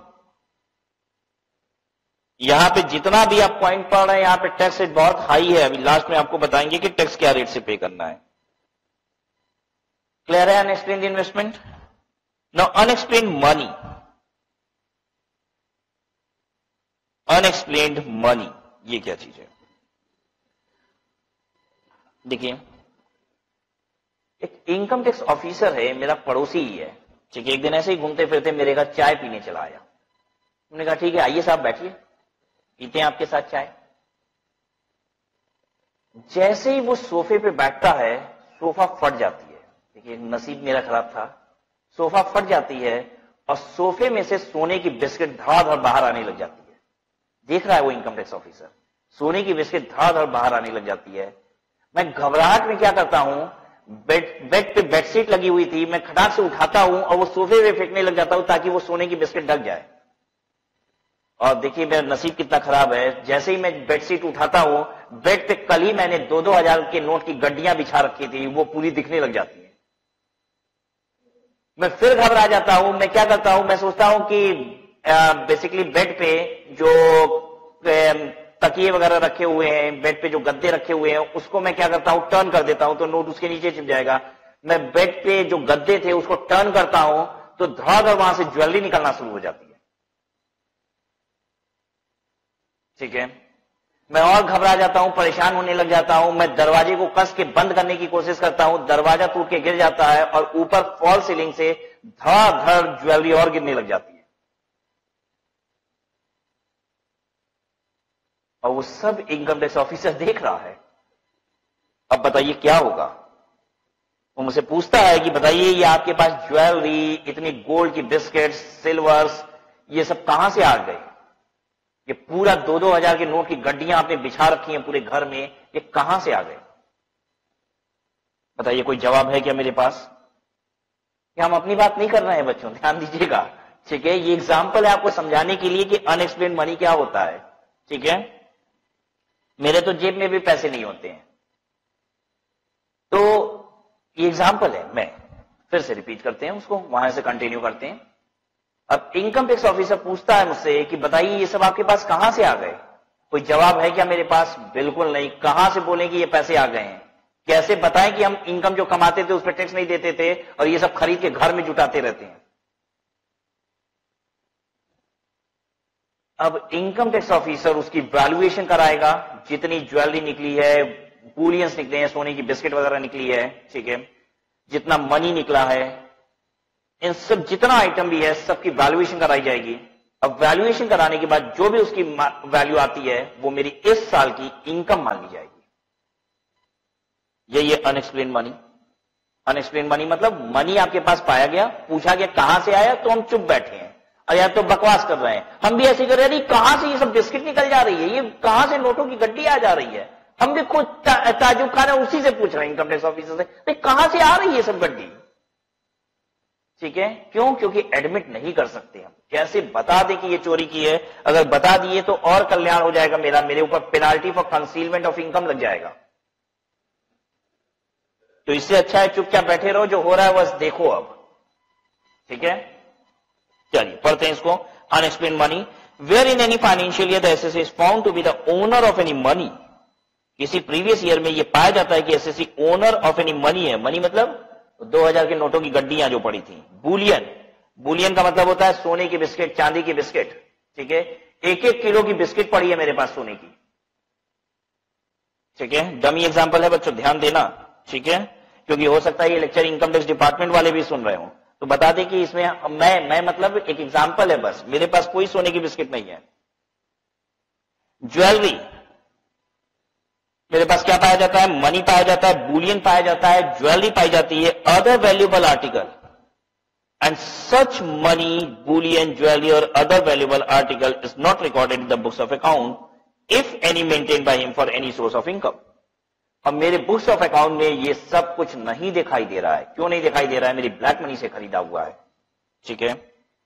यहां पे जितना भी आप पॉइंट पढ़ रहे हैं, यहां पे टैक्स रेट बहुत हाई है। अभी लास्ट में आपको बताएंगे कि टैक्स क्या रेट से पे करना है। क्लियर है? Unexplained investment. Now unexplained money, unexplained money ये क्या चीज है? देखिए, एक इनकम टैक्स ऑफिसर है, मेरा पड़ोसी ही है, ठीक है। एक दिन ऐसे ही घूमते फिरते मेरे घर चाय पीने चला आया। हमने कहा ठीक है आइए साहब बैठिए, पीते हैं आपके साथ चाय। जैसे ही वो सोफे पे बैठता है, सोफा फट जाती है। देखिए नसीब मेरा खराब था, सोफा फट जाती है और सोफे में से सोने की बिस्किट धड़ाधड़ बाहर आने लग जाती है। देख रहा है वो इनकम टैक्स ऑफिसर, सोने की बिस्किट धड़ाधड़ बाहर आने लग जाती है। मैं घबराहट में क्या करता हूं, बेड पे बेडशीट लगी हुई थी, मैं खटाक से उठाता हूं और वो सोफे पे फेंकने लग जाता हूं ताकि वो सोने की बिस्किट ढक जाए। और देखिए मेरा नसीब कितना खराब है, जैसे ही मैं बेडशीट उठाता हूं, बेड पे कल ही मैंने 2-2 हजार के नोट की गड्डियां बिछा रखी थी, वो पूरी दिखने लग जाती है। मैं फिर घबरा जाता हूं। मैं क्या करता हूं, मैं सोचता हूं कि बेसिकली बेड पे जो तकिए वगैरह रखे हुए हैं, बेड पे जो गद्दे रखे हुए हैं, उसको मैं क्या करता हूं, टर्न कर देता हूं तो नोट उसके नीचे छिप जाएगा। मैं बेड पे जो गद्दे थे उसको टर्न करता हूं तो धड़ाधड़ वहां से ज्वेलरी निकलना शुरू हो जाती है, ठीक है। मैं और घबरा जाता हूं, परेशान होने लग जाता हूं। मैं दरवाजे को कस के बंद करने की कोशिश करता हूं, दरवाजा टूट के गिर जाता है और ऊपर फॉल सीलिंग से धड़ाधड़ ज्वेलरी और गिरने लग जाती है। और वो सब इनकम टैक्स ऑफिसर देख रहा है। अब बताइए क्या होगा? वो मुझसे पूछता है कि बताइए ये आपके पास ज्वेलरी, इतनी गोल्ड की बिस्किट्स, सिल्वर्स, ये सब कहां से आ गए? ये पूरा 2-2 हजार के नोट की गड्डियां आपने बिछा रखी हैं पूरे घर में, ये कहां से आ गए? बताइए कोई जवाब है क्या मेरे पास? कि हम अपनी बात नहीं कर रहे हैं बच्चों, ध्यान दीजिएगा, ठीक है? ये एग्जाम्पल है आपको समझाने के लिए कि अनएक्सप्लेन्ड मनी क्या होता है, ठीक है? मेरे तो जेब में भी पैसे नहीं होते हैं, तो ये एग्जाम्पल है। मैं फिर से रिपीट करते हैं उसको, वहां से कंटिन्यू करते हैं। अब इनकम टैक्स ऑफिसर पूछता है मुझसे कि बताइए ये सब आपके पास कहां से आ गए? कोई जवाब है क्या मेरे पास? बिल्कुल नहीं। कहां से बोलें कि ये पैसे आ गए हैं? कैसे बताएं कि हम इनकम जो कमाते थे उस पर टैक्स नहीं देते थे और ये सब खरीद के घर में जुटाते रहते हैं? अब इनकम टैक्स ऑफिसर उसकी वैल्यूएशन कराएगा, जितनी ज्वेलरी निकली है, बुलियंस निकले हैं, सोने की बिस्किट वगैरह निकली है, ठीक है, जितना मनी निकला है, इन सब जितना आइटम भी है सबकी वैल्यूएशन कराई जाएगी। अब वैल्यूएशन कराने के बाद जो भी उसकी वैल्यू आती है वो मेरी इस साल की इनकम मान ली जाएगी। ये अनएक्सप्लेन्ड मनी। अनएक्सप्लेन्ड मनी मतलब मनी आपके पास पाया गया, पूछा गया कहां से आया, तो हम चुप बैठे हैं और या तो बकवास कर रहे हैं। हम भी ऐसे कर रहे हैं, कहां से ये सब बिस्किट निकल जा रही है, ये कहां से नोटों की गड्डी आ जा रही है? हम भी खुद ताजुब खाना उसी से पूछ रहे हैं, इनकम टैक्स ऑफिसर से, कहां से आ रही है सब गड्डी? ठीक है, क्यों? क्योंकि एडमिट नहीं कर सकते हम। कैसे बता दें कि ये चोरी की है? अगर बता दिए तो और कल्याण हो जाएगा मेरा, मेरे ऊपर penalty for concealment of income लग जाएगा। तो इससे अच्छा है चुपचाप बैठे रहो, जो हो रहा है बस देखो अब, ठीक है? चलिए पढ़ते हैं इसको। Unexplained money, where in any financial year the assessee is found to be the owner of any money. किसी प्रीवियस ईयर में ये पाया जाता है कि assessee owner of any money है। मनी मतलब 2000 के नोटों की गड्डियां जो पड़ी थी। बुलियन, बुलियन का मतलब होता है सोने की बिस्किट, चांदी की बिस्किट, ठीक है? 1-1 किलो की बिस्किट पड़ी है मेरे पास सोने की, ठीक है? डमी एग्जांपल है बच्चों, ध्यान देना, ठीक है? क्योंकि हो सकता है ये लेक्चर इनकम टैक्स डिपार्टमेंट वाले भी सुन रहे हो, तो बता दें कि इसमें मैं मतलब एक एग्जांपल है बस, मेरे पास कोई सोने की बिस्किट नहीं है। ज्वेलरी, मेरे पास क्या पाया जाता है? मनी पाया जाता है, बुलियन पाया जाता है, ज्वेलरी पाई जाती है, other valuable article, and such money, bullion, jewellery और other valuable article is not recorded in the books of account if any maintain by him for any source of income. अब मेरे books of account में ये सब कुछ नहीं दिखाई दे रहा है। क्यों नहीं दिखाई दे रहा है? मेरी ब्लैक मनी से खरीदा हुआ है, ठीक है?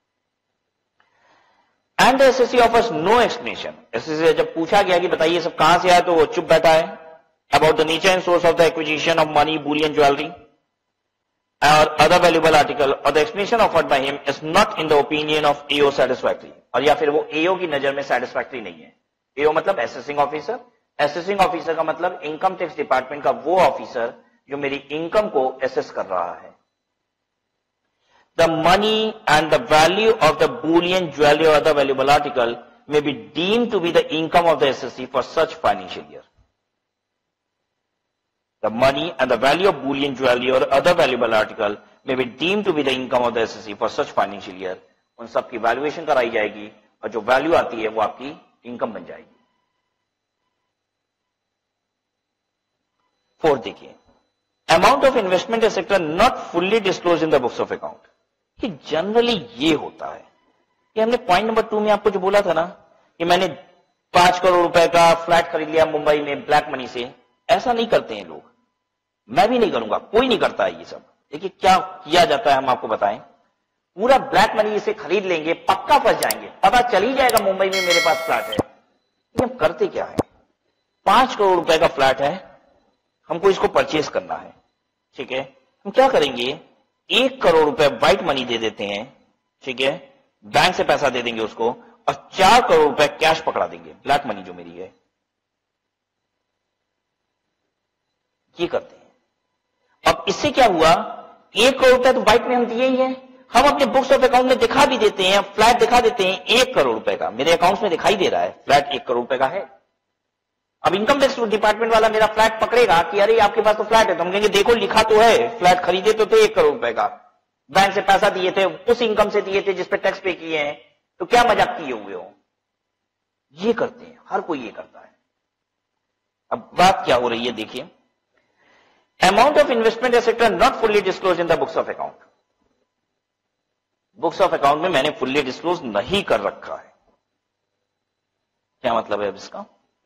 And the assessee offers no explanation. Assessee से जब पूछा गया कि बताइए सब कहां से आया, तो वो चुप बैठा है। About the nature and source of the acquisition of money, bullion, jewellery और अदर वैल्यूएबल आर्टिकल और the explanation offered by him is not in the opinion of AO satisfactory. और या फिर वो एओ की नजर में सैटिस्फैक्टरी नहीं है। एओ मतलब असेसिंग ऑफिसर। असेसिंग ऑफिसर का मतलब इनकम टैक्स डिपार्टमेंट का वो ऑफिसर जो मेरी इनकम को असेस कर रहा है। The money and the value of the bullion, jewelry or other valuable article may be deemed to be the income of the SSC for such financial year. The money and the value of bullion, jewelry or other valuable article may be deemed to be the income of the SSC for such financial year. उन सब की valuation कराई जाएगी और जो value आती है वो आपकी इनकम बन जाएगी। 4 देखिए, amount of investment etcetera not fully disclose in the books of account. कि जनरली ये होता है कि हमने पॉइंट नंबर 2 में आपको जो बोला था ना कि मैंने 5 करोड़ रुपए का फ्लैट खरीद लिया मुंबई में ब्लैक मनी से। ऐसा नहीं करते हैं लोग, मैं भी नहीं करूंगा, कोई नहीं करता है ये सब। देखिए क्या किया जाता है, हम आपको बताएं। पूरा ब्लैक मनी इसे खरीद लेंगे, पक्का फंस जाएंगे, पता चल ही जाएगा मुंबई में मेरे पास फ्लैट है। लेकिन हम करते क्या है? 5 करोड़ रुपए का फ्लैट है, हमको इसको परचेज करना है, ठीक है? हम क्या करेंगे? 1 करोड़ रुपए व्हाइट मनी दे देते हैं, ठीक है? बैंक से पैसा दे देंगे उसको और 4 करोड़ रुपए कैश पकड़ा देंगे, ब्लैक मनी जो मेरी है। ये करते हैं। अब इससे क्या हुआ? 1 करोड़ रुपए तो व्हाइट में हम दिए ही हैं, हम अपने बुक्स ऑफ अकाउंट में दिखा भी देते हैं, फ्लैट दिखा देते हैं 1 करोड़ रुपए का, मेरे अकाउंट में दिखाई दे रहा है फ्लैट 1 करोड़ रुपए का है। अब इनकम टैक्स डिपार्टमेंट वाला मेरा फ्लैट पकड़ेगा कि अरे आपके पास तो फ्लैट है, तो हम कहेंगे देखो लिखा तो है, फ्लैट खरीदे तो थे 1 करोड़ रुपए का, बैंक से पैसा दिए थे, उस इनकम से दिए थे जिस पे टैक्स पे किए हैं, तो क्या मजाक किए हुए हो? ये करते हैं, हर कोई ये करता है। अब बात क्या हो रही है देखिए, amount of investment etcetera not fully disclose in the books of account. Books of account में मैंने फुल्ली डिस्क्लोज नहीं कर रखा है। क्या मतलब है अब इसका?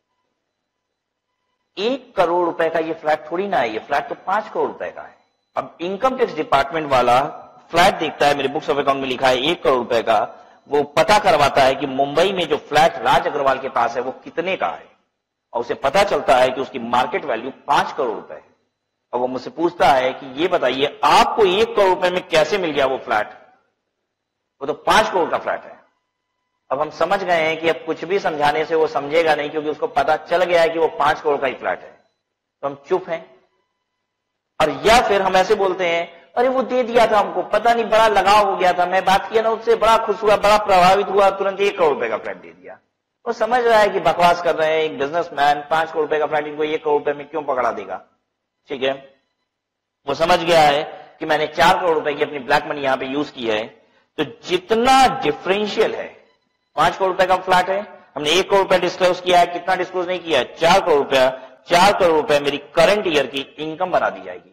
1 करोड़ रुपए का ये फ्लैट थोड़ी ना है, ये फ्लैट तो 5 करोड़ रुपए का है। अब इनकम टैक्स डिपार्टमेंट वाला फ्लैट देखता है, मेरे बुक्स ऑफ अकाउंट में लिखा है 1 करोड़ रुपए का, वो पता करवाता है कि मुंबई में जो फ्लैट राज अग्रवाल के पास है वो कितने का है, और उसे पता चलता है कि उसकी मार्केट वैल्यू 5 करोड़ रुपए है। और वो मुझसे पूछता है कि ये बताइए आपको 1 करोड़ रुपए में कैसे मिल गया वो फ्लैट? वो तो 5 करोड़ का फ्लैट है। अब हम समझ गए हैं कि अब कुछ भी समझाने से वो समझेगा नहीं, क्योंकि उसको पता चल गया है कि वो 5 करोड़ का ही फ्लैट है। तो हम चुप हैं। और या फिर हम ऐसे बोलते हैं, अरे वो दे दिया था हमको, पता नहीं बड़ा लगाव हो गया था, मैं बात किया ना उससे, बड़ा खुश हुआ, बड़ा प्रभावित हुआ, तुरंत 1 करोड़ रुपए का फ्लैट दे दिया। वो समझ रहा है कि बकवास कर रहे हैं, एक बिजनेसमैन 5 करोड़ रुपए का फ्लैट इनको 1 करोड़ रुपए में क्यों पकड़ा देगा। ठीक है, वो समझ गया है कि मैंने 4 करोड़ रुपए की अपनी ब्लैक मनी यहां पे यूज की है। तो जितना डिफरेंशियल है, 5 करोड़ रुपए का फ्लैट है, हमने 1 करोड़ रुपए डिस्क्लोज किया है, कितना डिस्क्लोज नहीं किया है? 4 करोड़ रुपया। 4 करोड़ रुपए मेरी करंट ईयर की इनकम बना दी जाएगी।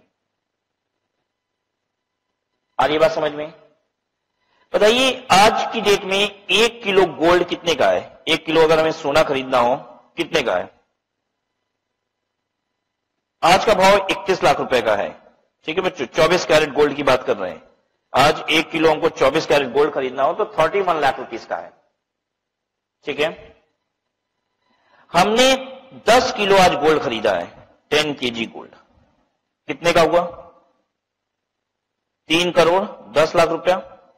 आ रही बात समझ में? बताइए आज की डेट में 1 किलो गोल्ड कितने का है? 1 किलो अगर हमें सोना खरीदना हो कितने का है? आज का भाव 31 लाख रुपए का है। ठीक है बच्चों, 24 कैरेट गोल्ड की बात कर रहे हैं। आज 1 किलो हमको 24 कैरेट गोल्ड खरीदना हो तो 31 लाख रुपीस का है। ठीक है, हमने 10 किलो आज गोल्ड खरीदा है, 10 kg गोल्ड, कितने का हुआ? 3 करोड़ 10 लाख रुपया।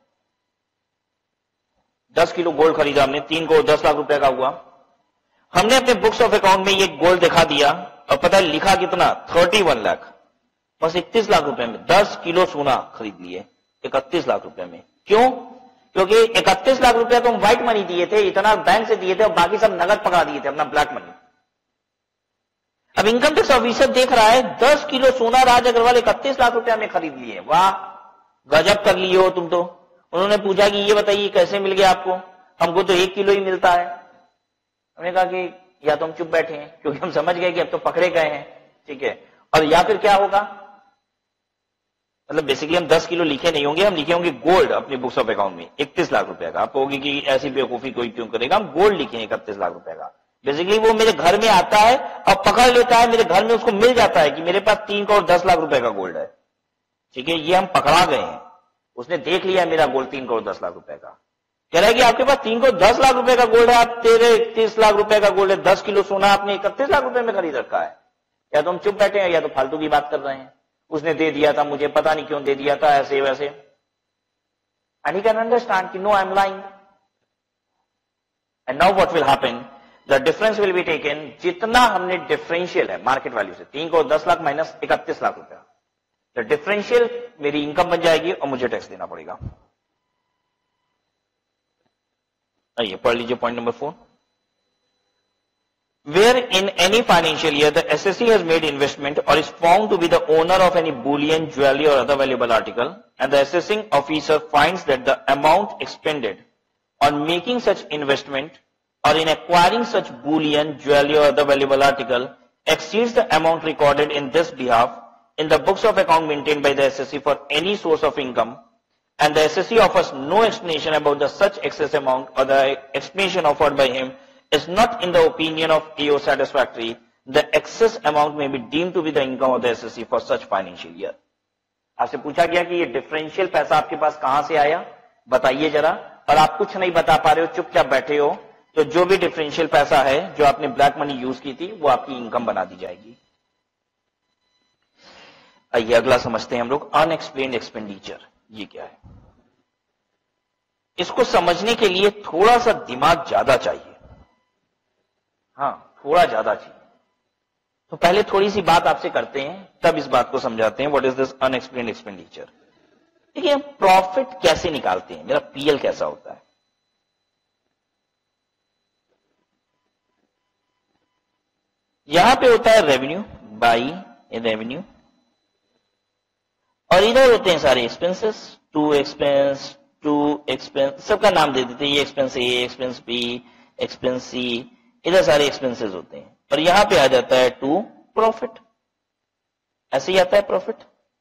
10 किलो गोल्ड खरीदा हमने, 3 करोड़ 10 लाख रुपया का हुआ। हमने अपने बुक्स ऑफ अकाउंट में ये गोल्ड दिखा दिया, और पता है लिखा कितना? 31 लाख। बस 31 लाख रुपए में 10 किलो सोना खरीद लिए 31 लाख रुपए में। क्यों? क्योंकि 31 लाख रुपया तो हम व्हाइट मनी दिए थे, इतना बैंक से दिए थे, और बाकी सब नगद पकड़ा दिए थे, अपना ब्लैक मनी। अब इनकम टैक्स ऑफिसर देख रहा है 10 किलो सोना राज अग्रवाल 31 लाख रुपया में खरीद लिए। वाह, गजब कर लिए हो तुम तो। उन्होंने पूछा कि ये बताइए कैसे मिल गया आपको? हमको तो 1 किलो ही मिलता है। हमने कहा कि या तो हम चुप बैठे हैं, क्योंकि हम समझ गए कि अब तो पकड़े गए हैं। ठीक है, और या फिर क्या होगा, मतलब बेसिकली हम 10 किलो लिखे नहीं होंगे, हम लिखे होंगे गोल्ड अपनी बुक्स ऑफ अकाउंट में 31 लाख रुपए का। आप कहोगे कि ऐसी बेवकूफी कोई क्यों करेगा, हम गोल्ड लिखे 31 लाख रुपए का। बेसिकली वो मेरे घर में आता है और पकड़ लेता है, मेरे घर में उसको मिल जाता है कि मेरे पास 3 करोड़ 10 लाख रुपए का गोल्ड है। ठीक है, ये हम पकड़ा गए हैं, उसने देख लिया मेरा गोल्ड 3 करोड़ 10 लाख रुपए का। कह रहा है कि आपके पास 3 करोड़ 10 लाख रुपए का गोल्ड है, आप तेरे 31 लाख रुपए का गोल्ड है, 10 किलो सोना आपने 31 लाख रुपए में खरीद रखा है। या तो हम चुप बैठे हैं या तो फालतू की बात कर रहे हैं। उसने दे दिया था, मुझे पता नहीं क्यों दे दिया था, ऐसे वैसे। एंड ही कैन अंडरस्टैंड कि no I am lying. And now what will happen, the difference will be taken, जितना हमने डिफरेंशियल है मार्केट वैल्यू से, 3 करोड़ 10 लाख माइनस 31 लाख रुपया, द डिफरेंशियल मेरी इनकम बन जाएगी और मुझे टैक्स देना पड़ेगा। आइए पढ़ लीजिए point number 4। Where in any financial year the assessee has made investment or is found to be the owner of any bullion, jewelry or other valuable article, and the assessing officer finds that the amount expended on making such investment or in acquiring such bullion, jewelry or other valuable article exceeds the amount recorded in this behalf in the books of account maintained by the assessee for any source of income, and the assessee offers no explanation about the such excess amount, or the explanation offered by him is not in the opinion of AO satisfactory, the excess amount may be deemed to be the income of the assessee for such financial year. आपसे पूछा गया कि ये differential पैसा आपके पास कहां से आया, बताइए जरा, और आप कुछ नहीं बता पा रहे हो, चुपचाप बैठे हो, तो जो भी डिफरेंशियल पैसा है जो आपने ब्लैक मनी यूज की थी वो आपकी इनकम बना दी जाएगी। आइए अगला समझते हैं हम लोग, अनएक्सप्लेन्ड एक्सपेंडिचर। ये क्या है? इसको समझने के लिए थोड़ा सा दिमाग ज्यादा चाहिए। हाँ, थोड़ा ज्यादा चाहिए। तो पहले थोड़ी सी बात आपसे करते हैं, तब इस बात को समझाते हैं। What is this unexplained expenditure? देखिए हम प्रॉफिट कैसे निकालते हैं, मेरा पीएल कैसा होता है। यहां पे होता है रेवेन्यू, बाई रेवेन्यू, और इधर होते हैं सारे एक्सपेंसेस, टू एक्सपेंस, सबका नाम दे देते हैं। ये expense A, expense B, expense C, इधर सारे एक्सपेंसेस होते हैं, और यहां पे आ जाता है टू प्रॉफिट। ऐसे ही आता है प्रॉफिट,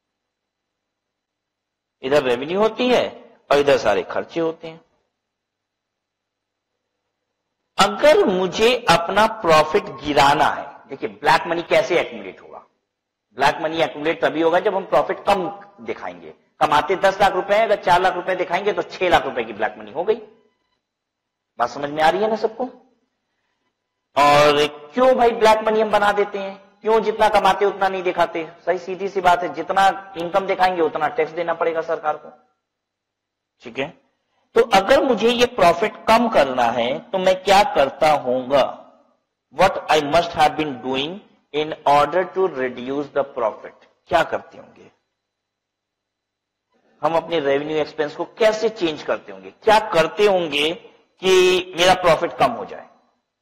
इधर रेवेन्यू होती है और इधर सारे खर्चे होते हैं। अगर मुझे अपना प्रॉफिट गिराना है, देखिए ब्लैक मनी कैसे एक्यूमुलेट होगा? ब्लैक मनी एक्यूमुलेट तभी होगा जब हम प्रॉफिट कम दिखाएंगे। कमाते 10 लाख रुपए हैं, अगर 4 लाख रुपए दिखाएंगे तो 6 लाख रुपए की ब्लैक मनी हो गई। बात समझ में आ रही है ना सबको? और क्यों भाई ब्लैक मनी हम बना देते हैं? क्यों जितना कमाते उतना नहीं दिखाते? सही सीधी सी बात है, जितना इनकम दिखाएंगे उतना टैक्स देना पड़ेगा सरकार को। ठीक है, तो अगर मुझे ये प्रॉफिट कम करना है तो मैं क्या करता होऊंगा? What I must have been doing in order to reduce the profit? क्या करते होंगे हम? अपने रेवेन्यू एक्सपेंस को कैसे चेंज करते होंगे? क्या करते होंगे कि मेरा प्रॉफिट कम हो जाए?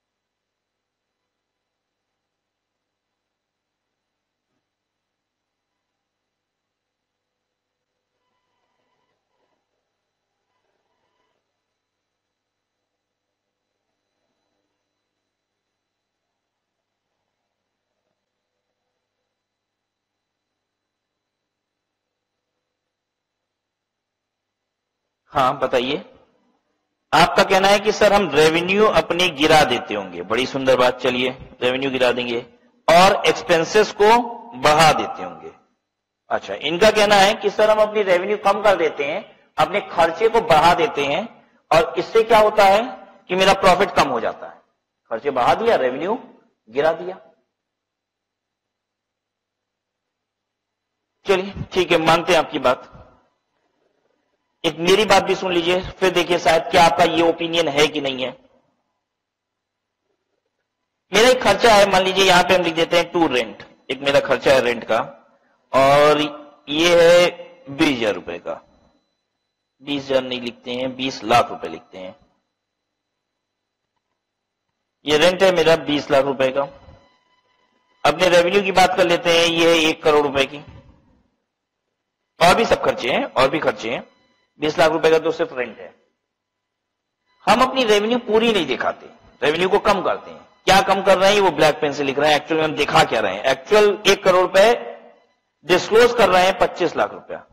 हाँ बताइए। आपका कहना है कि सर हम रेवेन्यू अपने गिरा देते होंगे। बड़ी सुंदर बात, चलिए रेवेन्यू गिरा देंगे और एक्सपेंसेस को बढ़ा देते होंगे। अच्छा, इनका कहना है कि सर हम अपनी रेवेन्यू कम कर देते हैं, अपने खर्चे को बढ़ा देते हैं, और इससे क्या होता है कि मेरा प्रॉफिट कम हो जाता है। खर्चे बढ़ा दिया, रेवेन्यू गिरा दिया। चलिए ठीक है, मानते हैं आपकी बात। एक मेरी बात भी सुन लीजिए, फिर देखिए शायद क्या आपका ये ओपिनियन है कि नहीं है। मेरा एक खर्चा है, मान लीजिए यहां पे हम लिख देते हैं टू रेंट। एक मेरा खर्चा है रेंट का, और ये है 20,000 रुपए का। 20,000 नहीं लिखते हैं, 20 लाख रुपए लिखते हैं। ये रेंट है मेरा 20 लाख रुपए का। अपने रेवेन्यू की बात कर लेते हैं, ये है 1 करोड़ रुपए की। और भी सब खर्चे हैं, और भी खर्चे हैं। 20 लाख रुपए का तो सिर्फ रेंट है। हम अपनी रेवेन्यू पूरी नहीं दिखाते, रेवेन्यू को कम करते हैं। क्या कम कर रहे हैं वो ब्लैक पेन से लिख रहे हैं, एक्चुअल में हम दिखा क्या रहे हैं? एक्चुअल 1 करोड़ रुपए डिस्क्लोज कर रहे हैं 25 लाख रुपया।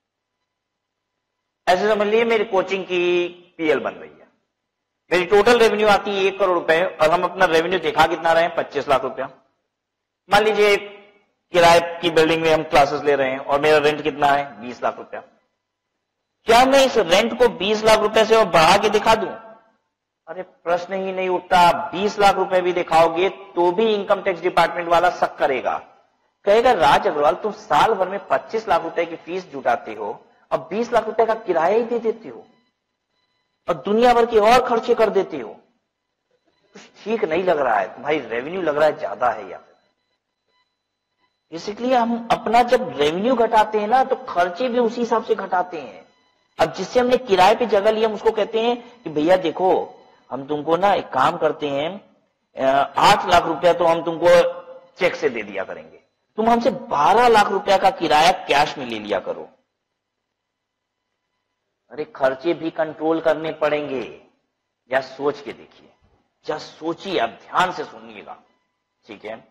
ऐसे समझ लीजिए मेरी कोचिंग की पीएल बन रही है, मेरी टोटल रेवेन्यू आती है 1 करोड़ रुपए, और हम अपना रेवेन्यू दिखा कितना रहे हैं? 25 लाख रुपया। मान लीजिए किराए की बिल्डिंग में हम क्लासेस ले रहे हैं और मेरा रेंट कितना है? 20 लाख रुपया। क्या मैं इस रेंट को 20 लाख रुपए से और बढ़ा के दिखा दूं? अरे प्रश्न ही नहीं उठता। 20 लाख रुपए भी दिखाओगे तो भी इनकम टैक्स डिपार्टमेंट वाला शक करेगा, कहेगा राज अग्रवाल तुम साल भर में 25 लाख रुपए की फीस जुटाते हो और 20 लाख रुपए का किराया ही दे देते हो और दुनिया भर के और खर्चे कर देते हो। कुछ ठीक नहीं लग रहा है, तुम्हारी रेवेन्यू लग रहा है ज्यादा है। या इसलिए हम अपना जब रेवेन्यू घटाते हैं ना तो खर्चे भी उसी हिसाब से घटाते हैं। अब जिससे हमने किराए पे जगह ली, हम उसको कहते हैं कि भैया देखो हम तुमको ना एक काम करते हैं, 8 लाख रुपया तो हम तुमको चेक से दे दिया करेंगे, तुम हमसे 12 लाख रुपया का किराया कैश में ले लिया करो। अरे खर्चे भी कंट्रोल करने पड़ेंगे। या सोच के देखिए, या सोचिए, आप ध्यान से सुनिएगा, ठीक है?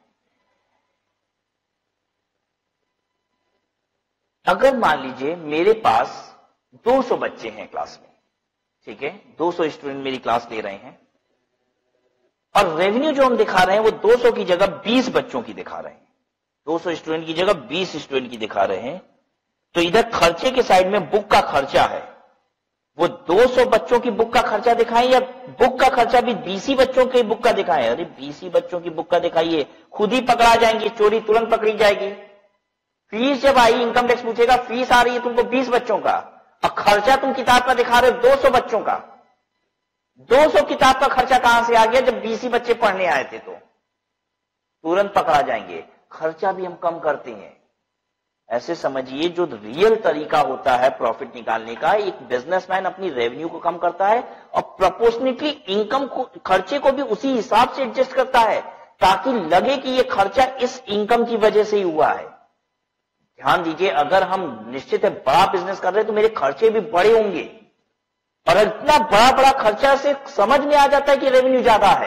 अगर मान लीजिए मेरे पास 200 बच्चे हैं क्लास में, ठीक है, 200 स्टूडेंट मेरी क्लास ले रहे हैं, और रेवेन्यू जो हम दिखा रहे हैं वो 200 की जगह 20 बच्चों की दिखा रहे हैं, 200 स्टूडेंट की जगह 20 स्टूडेंट की दिखा रहे हैं। तो इधर खर्चे के साइड में बुक का खर्चा है, वो 200 बच्चों की बुक का खर्चा दिखाएं या बुक का खर्चा भी 20 बच्चों की बुक का दिखाएं? अरे 20 बच्चों की बुक का दिखाइए, खुद ही पकड़ा जाएंगे, चोरी तुरंत पकड़ी जाएगी। फीस जब आई, इनकम टैक्स पूछेगा फीस आ रही है तुमको 20 बच्चों का, और खर्चा तुम किताब का दिखा रहे हो 200 बच्चों का। 200 किताब का खर्चा कहां से आ गया जब 20 बच्चे पढ़ने आए थे? तो तुरंत पकड़ा जाएंगे। खर्चा भी हम कम करते हैं। ऐसे समझिए जो रियल तरीका होता है प्रॉफिट निकालने का, एक बिजनेसमैन अपनी रेवेन्यू को कम करता है और प्रोपोर्शनेटली इनकम को, खर्चे को भी उसी हिसाब से एडजस्ट करता है ताकि लगे कि ये खर्चा इस इनकम की वजह से ही हुआ है। ध्यान दीजिए, अगर हम निश्चित है बड़ा बिजनेस कर रहे हैं तो मेरे खर्चे भी बड़े होंगे, और इतना बड़ा बड़ा खर्चा से समझ में आ जाता है कि रेवेन्यू ज्यादा है।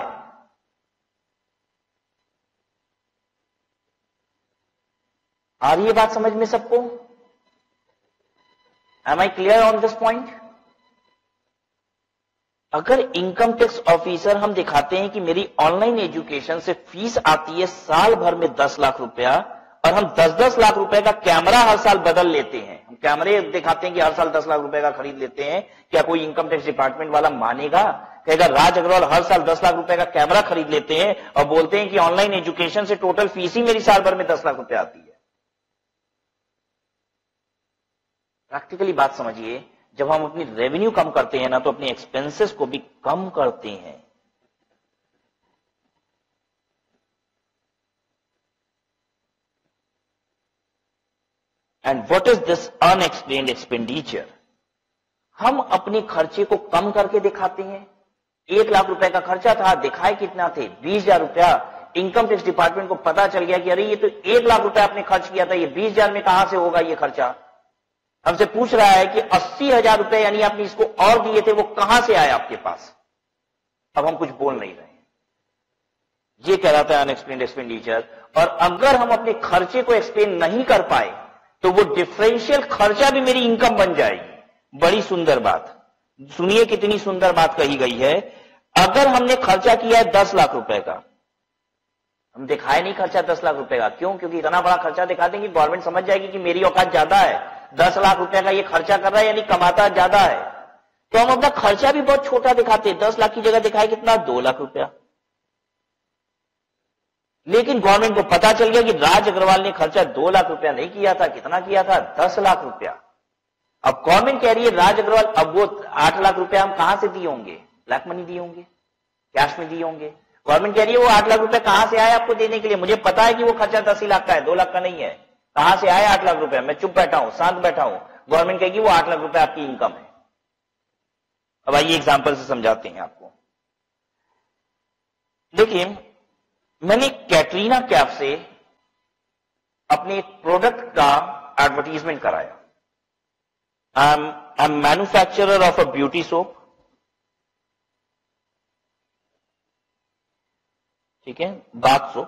आ रही है बात समझ में सबको? Am I clear on this point? अगर इनकम टैक्स ऑफिसर हम दिखाते हैं कि मेरी ऑनलाइन एजुकेशन से फीस आती है साल भर में 10 लाख रुपया, और हम 10-10 लाख रुपए का कैमरा हर साल बदल लेते हैं, हम कैमरे दिखाते हैं कि हर साल 10 लाख रुपए का खरीद लेते हैं, क्या कोई इनकम टैक्स डिपार्टमेंट वाला मानेगा? कहेगा राज अग्रवाल हर साल 10 लाख रुपए का कैमरा खरीद लेते हैं और बोलते हैं कि ऑनलाइन एजुकेशन से टोटल फीस ही मेरी साल भर में 10 लाख रुपए आती है। प्रैक्टिकली बात समझिए, जब हम अपनी रेवेन्यू कम करते हैं ना, तो अपने एक्सपेंसेस को भी कम करते हैं। And what is this unexplained expenditure? हम अपने खर्चे को कम करके दिखाते हैं। 1 लाख रुपए का खर्चा था, दिखाए कितना थे? 20,000 रुपया। इनकम टैक्स डिपार्टमेंट को पता चल गया कि अरे ये तो 1 लाख रुपया आपने खर्च किया था, ये 20,000 में कहां से होगा ये खर्चा? हमसे पूछ रहा है कि 80,000 रुपए यानी आपने इसको और दिए थे, वो कहां से आए आपके पास? अब हम कुछ बोल नहीं रहे, ये कहलाता है अनएक्सप्लेन्ड एक्सपेंडिचर। और अगर हम अपने खर्चे को एक्सप्लेन नहीं कर पाए तो वो डिफरेंशियल खर्चा भी मेरी इनकम बन जाएगी। बड़ी सुंदर बात सुनिए, कितनी सुंदर बात कही गई है। अगर हमने खर्चा किया है 10 लाख रुपए का, हम दिखाए नहीं खर्चा 10 लाख रुपए का, क्यों? क्योंकि इतना बड़ा खर्चा दिखा देंगे गवर्नमेंट समझ जाएगी कि मेरी औकात ज्यादा है, 10 लाख रुपए का ये खर्चा कर रहा है यानी कमाता ज्यादा है। तो हम अपना खर्चा भी बहुत छोटा दिखाते हैं। 10 लाख की जगह दिखाए कितना? 2 लाख रुपया। लेकिन गवर्नमेंट को पता चल गया कि राज अग्रवाल ने खर्चा 2 लाख रुपया नहीं किया था, कितना किया था? 10 लाख रुपया। अब गवर्नमेंट कह रही है राज अग्रवाल अब वो 8 लाख रुपया हम कहां से दिए होंगे? ब्लैक मनी दिए होंगे, कैश में दिए होंगे। गवर्नमेंट कह रही है वो 8 लाख रुपया कहां से आए आपको देने के लिए? मुझे पता है कि वो खर्चा 10 ही लाख का है, 2 लाख का नहीं है। कहां से आए 8 लाख रुपया? मैं चुप बैठा हूं, शांत बैठा हूं, गवर्नमेंट कहेगी वो 8 लाख रुपया आपकी इनकम है। अब आइए एग्जाम्पल से समझाते हैं आपको। देखिए, मैंने कैटरीना कैफ से अपने प्रोडक्ट का एडवर्टीजमेंट कराया। I am manufacturer of a beauty soap, ठीक है, बाथ सोप,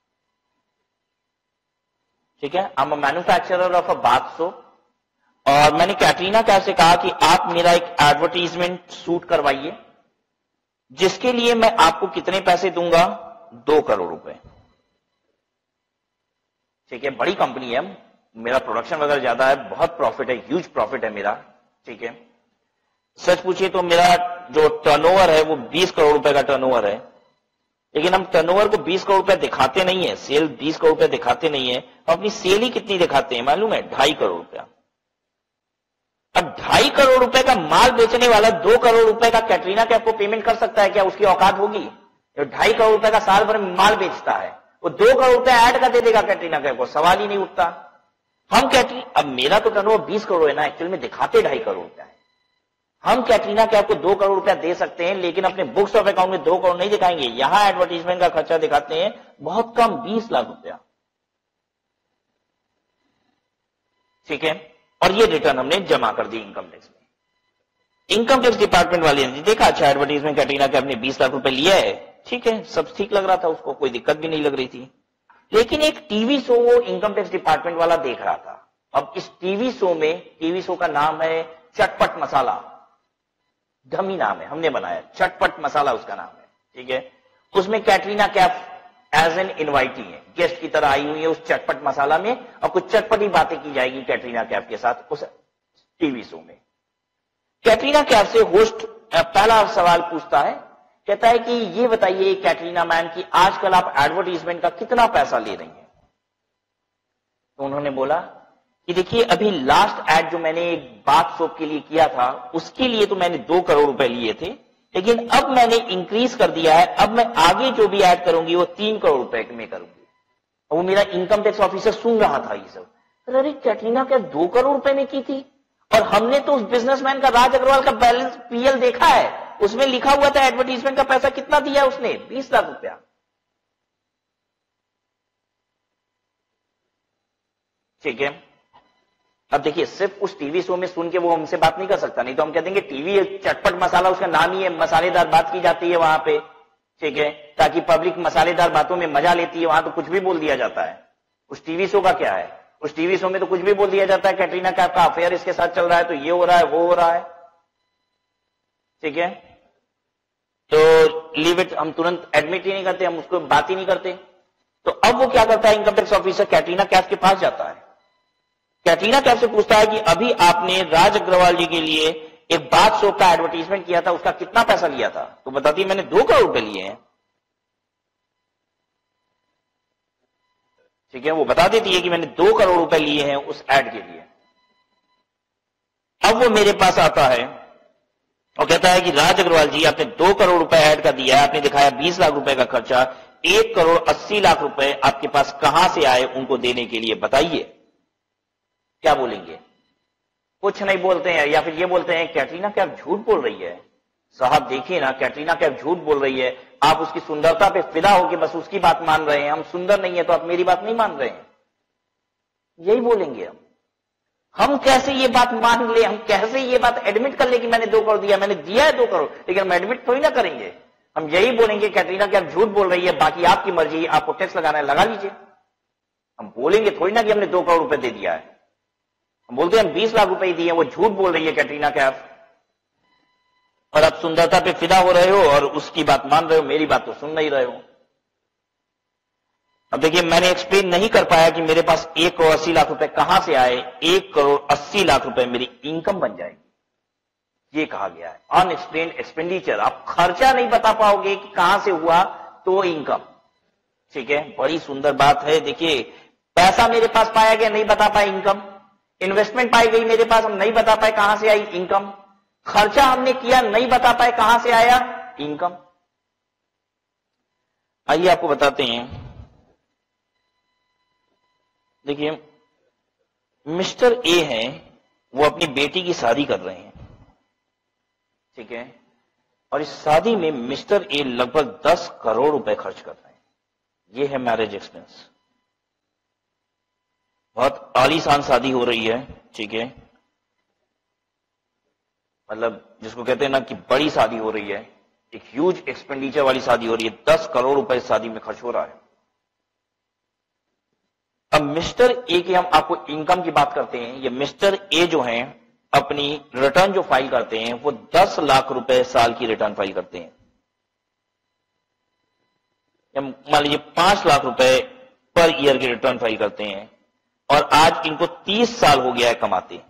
ठीक है, I am a manufacturer of a bath soap. और मैंने कैटरीना कैफ से कहा कि आप मेरा एक एडवर्टीजमेंट शूट करवाइए, जिसके लिए मैं आपको कितने पैसे दूंगा? 2 करोड़ रुपए। ठीक है, बड़ी कंपनी है, मेरा प्रोडक्शन वगैरह ज्यादा है, बहुत प्रॉफिट है, ह्यूज प्रॉफिट है मेरा। ठीक है, सच पूछिए तो मेरा जो टर्नओवर है वो 20 करोड़ रुपए का टर्नओवर है। लेकिन हम टर्नओवर को 20 करोड़ रुपए दिखाते नहीं है, सेल 20 करोड़ रुपए दिखाते नहीं है, हम अपनी सेल ही कितनी दिखाते हैं मालूम है? 2.5 करोड़ रुपया। अब 2.5 करोड़ रुपए का माल बेचने वाला 2 करोड़ रुपए का कैटरीना कैफ को पेमेंट कर सकता है क्या? उसकी औकात होगी? 2.5 करोड़ रुपए का साल भर में माल बेचता है, वो 2 करोड़ रुपए ऐड का दे देगा कैटरीना कैफ को? सवाल ही नहीं उठता। हम अब मेरा तो टर्नओवर 20 करोड़ है ना, एक्चुअल में दिखाते 2.5 करोड़ रुपया है। हम कैटरीना कैफ को 2 करोड़ रुपया दे सकते हैं, लेकिन अपने बुक्स ऑफ अकाउंट में 2 करोड़ नहीं दिखाएंगे। यहां एडवर्टीजमेंट का खर्चा दिखाते हैं बहुत कम, 20 लाख रुपया। ठीक है, और ये रिटर्न हमने जमा कर दी इनकम टैक्स में। इनकम टैक्स डिपार्टमेंट वाले ने देखा, अच्छा एडवर्टीजमेंट कैटरीना कैफ ने 20 लाख रुपए लिया है, ठीक है, सब ठीक लग रहा था उसको, कोई दिक्कत भी नहीं लग रही थी। लेकिन एक टीवी शो वो इनकम टैक्स डिपार्टमेंट वाला देख रहा था। अब इस टीवी शो में, टीवी शो का नाम है चटपट मसाला, डमी नाम है, हमने बनाया, चटपट मसाला उसका नाम है। ठीक है, उसमें Katrina Kaif as an invitee है, गेस्ट की तरह आई हुई है उस चटपट मसाला में, और कुछ चटपटी बातें की जाएगी कैटरीना कैफ के साथ उस टीवी शो में। कैटरीना कैफ से होस्ट पहला सवाल पूछता है, कहता है कि ये बताइए कैटरीना मैन कि आजकल आप एडवर्टीजमेंट का कितना पैसा ले रही हैं? तो उन्होंने बोला कि देखिए अभी लास्ट एड जो मैंने बाथ सोप के लिए किया था उसके लिए तो मैंने 2 करोड़ रुपए लिए थे, लेकिन अब मैंने इंक्रीज कर दिया है, अब मैं आगे जो भी ऐड करूंगी वो 3 करोड़ रुपए में करूंगी। और वो मेरा इनकम टैक्स ऑफिसर सुन रहा था ये सब। अरे कैटरीना क्या 2 करोड़ रुपए में की थी? और हमने तो उस बिजनेसमैन का, राज अग्रवाल का बैलेंस पीएल देखा है, उसमें लिखा हुआ था एडवर्टीजमेंट का पैसा कितना दिया उसने? 20 लाख रुपया। ठीक है, अब देखिए, सिर्फ उस टीवी शो में सुन के वो हमसे बात नहीं कर सकता, नहीं तो हम कह देंगे टीवी चटपट मसाला, उसका नाम ही है, मसालेदार बात की जाती है वहां पे, ठीक है, ताकि पब्लिक मसालेदार बातों में मजा लेती है, वहां तो कुछ भी बोल दिया जाता है। उस टीवी शो का क्या है, उस टीवी शो में तो कुछ भी बोल दिया जाता है, कैटरीना कैफ का अफेयर इसके साथ चल रहा है, तो ये हो रहा है, वो हो रहा है, ठीक है। तो लीव इट, हम तुरंत एडमिट ही नहीं करते, हम उसको बात ही नहीं करते। तो अब वो क्या करता है, income tax officer Katrina Kaif के पास जाता है, कैटरीना कैफ से पूछता है कि अभी आपने राज अग्रवाल जी के लिए एक बाथ सोप का एडवर्टीजमेंट किया था, उसका कितना पैसा लिया था? तो बताती है मैंने 2 करोड़ रुपए लिए हैं, ठीक है, वो बता देती है कि मैंने 2 करोड़ रुपए लिए हैं उस एड के लिए। अब वो मेरे पास आता है और कहता है कि राज अग्रवाल जी, आपने 2 करोड़ रुपए ऐड का दिया है, आपने दिखाया 20 लाख रुपए का खर्चा, 1 करोड़ 80 लाख रुपए आपके पास कहां से आए उनको देने के लिए, बताइए। क्या बोलेंगे? कुछ नहीं बोलते हैं, या फिर ये बोलते हैं कैटरीना कैफ झूठ बोल रही है। साहब देखिए ना, कैटरीना कैफ झूठ बोल रही है, आप उसकी सुंदरता पे फिदा होके बस उसकी बात मान रहे हैं, हम सुंदर नहीं है तो आप मेरी बात नहीं मान रहे हैं, यही बोलेंगे हम कैसे ये बात मान ले, हम कैसे ये बात एडमिट कर ले कि मैंने 2 करोड़ दिया, मैंने दिया है 2 करोड़, लेकिन हम एडमिट थोड़ी ना करेंगे, हम यही बोलेंगे कैटरीना कैफ झूठ बोल रही है, बाकी आपकी मर्जी, आपको टैक्स लगाना है लगा लीजिए। हम बोलेंगे थोड़ी ना कि हमने 2 करोड़ रुपए दे दिया है, हम बोलते हैं हम 20 लाख रुपए दिए, वो झूठ बोल रही है कैटरीना कैफ, और आप सुंदरता पे फिदा हो रहे हो और उसकी बात मान रहे हो, मेरी बात तो सुन नहीं रहे हो। अब देखिए, मैंने एक्सप्लेन नहीं कर पाया कि मेरे पास 1 करोड़ 80 लाख रुपए कहां से आए, 1 करोड़ 80 लाख रुपए मेरी इनकम बन जाएगी, ये कहा गया है। अनएक्सप्लेन्ड एक्सपेंडिचर, आप खर्चा नहीं बता पाओगे कि कहां से हुआ, तो इनकम, ठीक है, बड़ी सुंदर बात है। देखिए, पैसा मेरे पास पाया गया, नहीं बता पाए इनकम, इन्वेस्टमेंट पाई गई मेरे पास, हम नहीं बता पाए कहां से आई इनकम, खर्चा हमने किया, नहीं बता पाए कहां से आया इनकम। आइए आपको बताते हैं। देखिए, मिस्टर ए हैं, वो अपनी बेटी की शादी कर रहे हैं, ठीक है, और इस शादी में मिस्टर ए लगभग 10 करोड़ रुपए खर्च कर रहे हैं। ये है मैरिज एक्सपेंस, बहुत आलीशान शादी हो रही है, ठीक है, मतलब जिसको कहते हैं ना कि बड़ी शादी हो रही है, एक ह्यूज एक्सपेंडिचर वाली शादी हो रही है, 10 करोड़ रुपए शादी में खर्च हो रहा है। अब मिस्टर ए की हम आपको इनकम की बात करते हैं। ये मिस्टर ए जो हैं, अपनी रिटर्न जो फाइल करते हैं, वो 10 लाख रुपए साल की रिटर्न फाइल करते हैं, मान लीजिए 5 लाख रुपए पर ईयर की रिटर्न फाइल करते हैं, और आज इनको 30 साल हो गया है कमाते,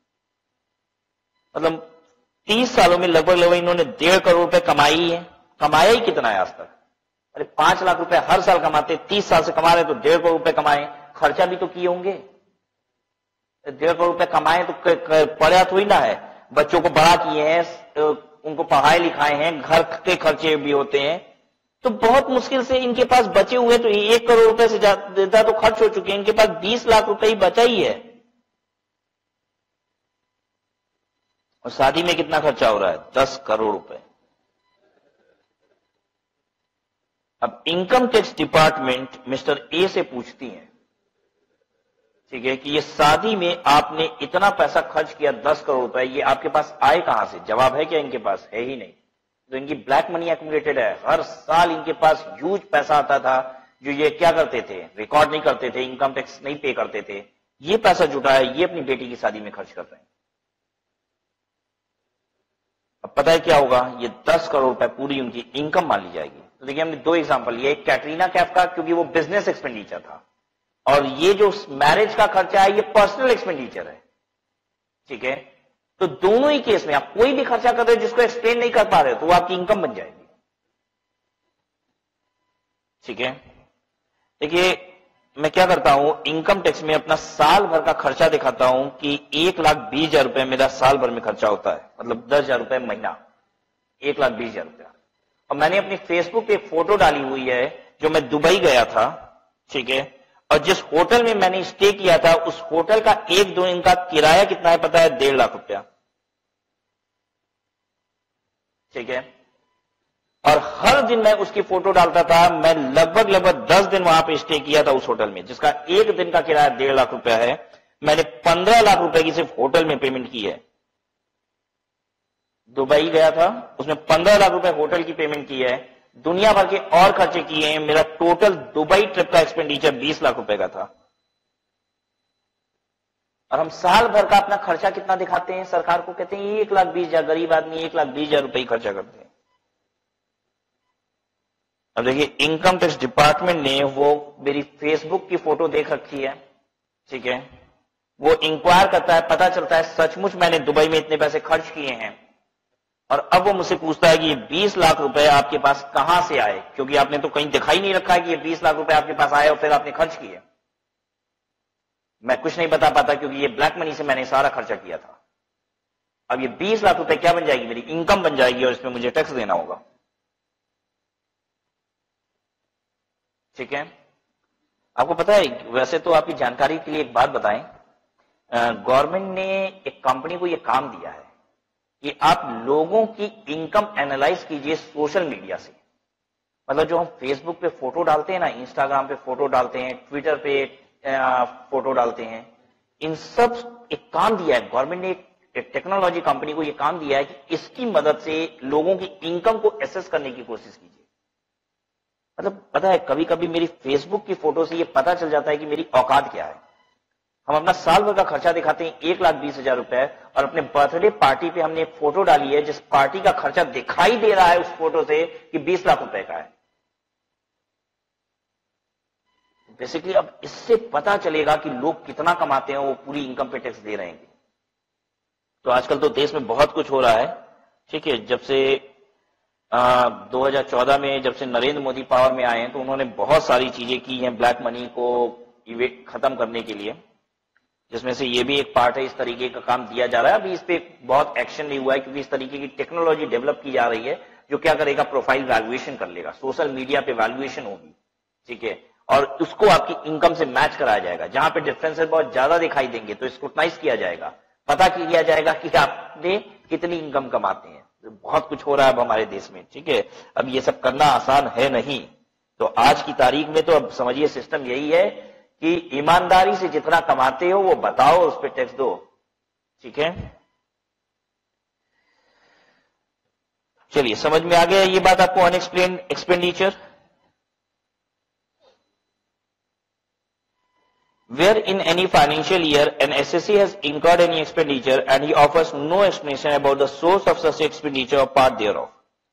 मतलब 30 सालों में लगभग इन्होंने 1.5 करोड़ रुपए कमाई है। कमाया ही कितना है आज तक? अरे 5 लाख रुपए हर साल कमाते, 30 साल से कमा रहे तो 1.5 करोड़ रुपए कमाए, खर्चा भी तो किए होंगे। 1.5 करोड़ रुपए कमाए तो पड़ा थोड़ी ना है, बच्चों को बड़ा किए हैं, उनको पढ़ाए लिखाए हैं, घर के खर्चे भी होते हैं, तो बहुत मुश्किल से इनके पास बचे हुए तो 1 करोड़ रुपए से ज्यादा तो खर्च हो चुके हैं, इनके पास 20 लाख रुपए ही बचा ही है। और शादी में कितना खर्चा हो रहा है? 10 करोड़ रुपए। अब income tax department mister A से पूछती है, ठीक है, कि ये शादी में आपने इतना पैसा खर्च किया 10 करोड़ रुपए, ये आपके पास आए कहां से? जवाब है क्या? इनके पास है ही नहीं। तो इनकी ब्लैक मनी एक्यूमुलेटेड है, हर साल इनके पास ह्यूज पैसा आता था, जो ये क्या करते थे, रिकॉर्ड नहीं करते थे, इनकम टैक्स नहीं पे करते थे, ये पैसा जुटा है, ये अपनी बेटी की शादी में खर्च कर रहे हैं। अब पता है क्या होगा? ये 10 करोड़ रुपए पूरी उनकी इनकम मान ली जाएगी। तो देखिए, हमने 2 एग्जांपल लिए, एक कैटरीना कैफ का, क्योंकि वो बिजनेस एक्सपेंडिचर था, और ये जो मैरिज का खर्चा है, ये पर्सनल एक्सपेंडिचर है, ठीक है। तो दोनों ही केस में आप कोई भी खर्चा कर रहे हो जिसको एक्सप्लेन नहीं कर पा रहे हो, तो वो आपकी इनकम बन जाएगी, ठीक है। देखिए, मैं क्या करता हूं, इनकम टैक्स में अपना साल भर का खर्चा दिखाता हूं कि 1,20,000 रुपए मेरा साल भर में खर्चा होता है, मतलब 10,000 रुपए महीना, 1,20,000 रुपया। और मैंने अपनी फेसबुक पे एक फोटो डाली हुई है, जो मैं दुबई गया था, ठीक है, और जिस होटल में मैंने स्टे किया था, उस होटल का 1-2 दिन का किराया कितना है पता है? 1.5 लाख रुपया, ठीक है। और हर दिन मैं उसकी फोटो डालता था, मैं लगभग 10 दिन वहां पे स्टे किया था उस होटल में, जिसका 1 दिन का किराया 1.5 लाख रुपया है। मैंने 15 लाख रुपए की सिर्फ होटल में पेमेंट की है। दुबई गया था, उसमें 15 लाख रुपए होटल की पेमेंट की है, दुनिया भर के और खर्चे किए हैं। मेरा टोटल दुबई ट्रिप का एक्सपेंडिचर 20 लाख रुपए का था। और हम साल भर का अपना खर्चा कितना दिखाते हैं सरकार को, कहते हैं 1,20,000, गरीब आदमी 1,20,000 रुपए खर्चा करते हैं। अब देखिए, इनकम टैक्स डिपार्टमेंट ने वो मेरी फेसबुक की फोटो देख रखी है, ठीक है, वो इंक्वायर करता है, पता चलता है सचमुच मैंने दुबई में इतने पैसे खर्च किए हैं, और अब वो मुझसे पूछता है कि ये 20 लाख रुपए आपके पास कहां से आए, क्योंकि आपने तो कहीं दिखाई नहीं रखा है कि ये 20 लाख रुपए आपके पास आए और फिर आपने खर्च किए। मैं कुछ नहीं बता पाता क्योंकि ये ब्लैक मनी से मैंने सारा खर्चा किया था। अब ये 20 लाख रुपए क्या बन जाएगी, मेरी इनकम बन जाएगी और इसमें मुझे टैक्स देना होगा। ठीक है, आपको पता है, वैसे तो आपकी जानकारी के लिए एक बात बताएं, गवर्नमेंट ने एक कंपनी को यह काम दिया है कि आप लोगों की इनकम एनालाइज कीजिए सोशल मीडिया से। मतलब जो हम फेसबुक पे फोटो डालते हैं ना, इंस्टाग्राम पे फोटो डालते हैं, ट्विटर पे फोटो डालते हैं, इन सब एक काम दिया है गवर्नमेंट ने, एक टेक्नोलॉजी कंपनी को यह काम दिया है कि इसकी मदद से लोगों की इनकम को एसेस करने की कोशिश कीजिए। मतलब पता है, कभी कभी मेरी फेसबुक की फोटो से यह पता चल जाता है कि मेरी औकात क्या है। हम अपना साल भर का खर्चा दिखाते हैं 1,20,000 रुपए, और अपने बर्थडे पार्टी पे हमने एक फोटो डाली है जिस पार्टी का खर्चा दिखाई दे रहा है उस फोटो से कि 20 लाख रुपए का है। बेसिकली अब इससे पता चलेगा कि लोग कितना कमाते हैं, वो पूरी इनकम पे टैक्स दे रहे हैं। तो आजकल तो देश में बहुत कुछ हो रहा है, ठीक है। जब से 2014 में जब से नरेंद्र मोदी पावर में आए हैं तो उन्होंने बहुत सारी चीजें की हैं ब्लैक मनी को खत्म करने के लिए, जिसमें से ये भी एक पार्ट है। इस तरीके का काम दिया जा रहा है। अभी इस पे बहुत एक्शन नहीं हुआ है क्योंकि इस तरीके की टेक्नोलॉजी डेवलप की जा रही है जो क्या करेगा, प्रोफाइल वैल्यूएशन कर लेगा, सोशल मीडिया पे वैल्यूएशन होगी, ठीक है, और उसको आपकी इनकम से मैच कराया जाएगा। जहां पे डिफरेंसेस बहुत ज्यादा दिखाई देंगे तो स्क्रूटनाइज किया जाएगा, पता किया जाएगा कि आपने कितनी इनकम कमाते हैं। तो बहुत कुछ हो रहा है अब हमारे देश में, ठीक है। अब ये सब करना आसान है नहीं। तो आज की तारीख में तो अब समझिए सिस्टम यही है कि ईमानदारी से जितना कमाते हो वो बताओ, उस पर टैक्स दो, ठीक है। चलिए, समझ में आ गया ये बात आपको, unexplained expenditure. Where in any financial year an SSC has incurred any expenditure and he offers no explanation about the source of such expenditure or part thereof,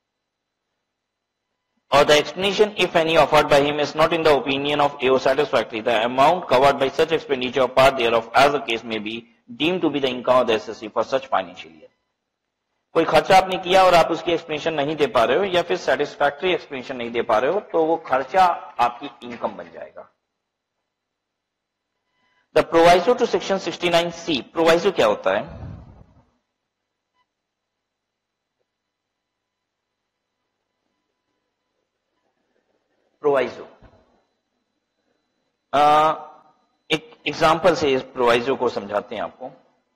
or the explanation, if any, offered by him is not in the opinion of AO satisfactory, the amount covered by such expenditure or part thereof, as the case may be, deemed to be the income of the SSC for such financial year. कोई खर्चा आपने किया और आप उसकी explanation नहीं दे पा रहे हो या फिर सेटिस्फैक्टरी एक्सप्लेनेशन नहीं दे पा रहे हो, तो वो खर्चा आपकी इनकम बन जाएगा। The proviso to section 69C, proviso क्या होता है? प्रोवाइजो एक एग्जांपल से इस प्रोवाइजो को समझाते हैं आपको।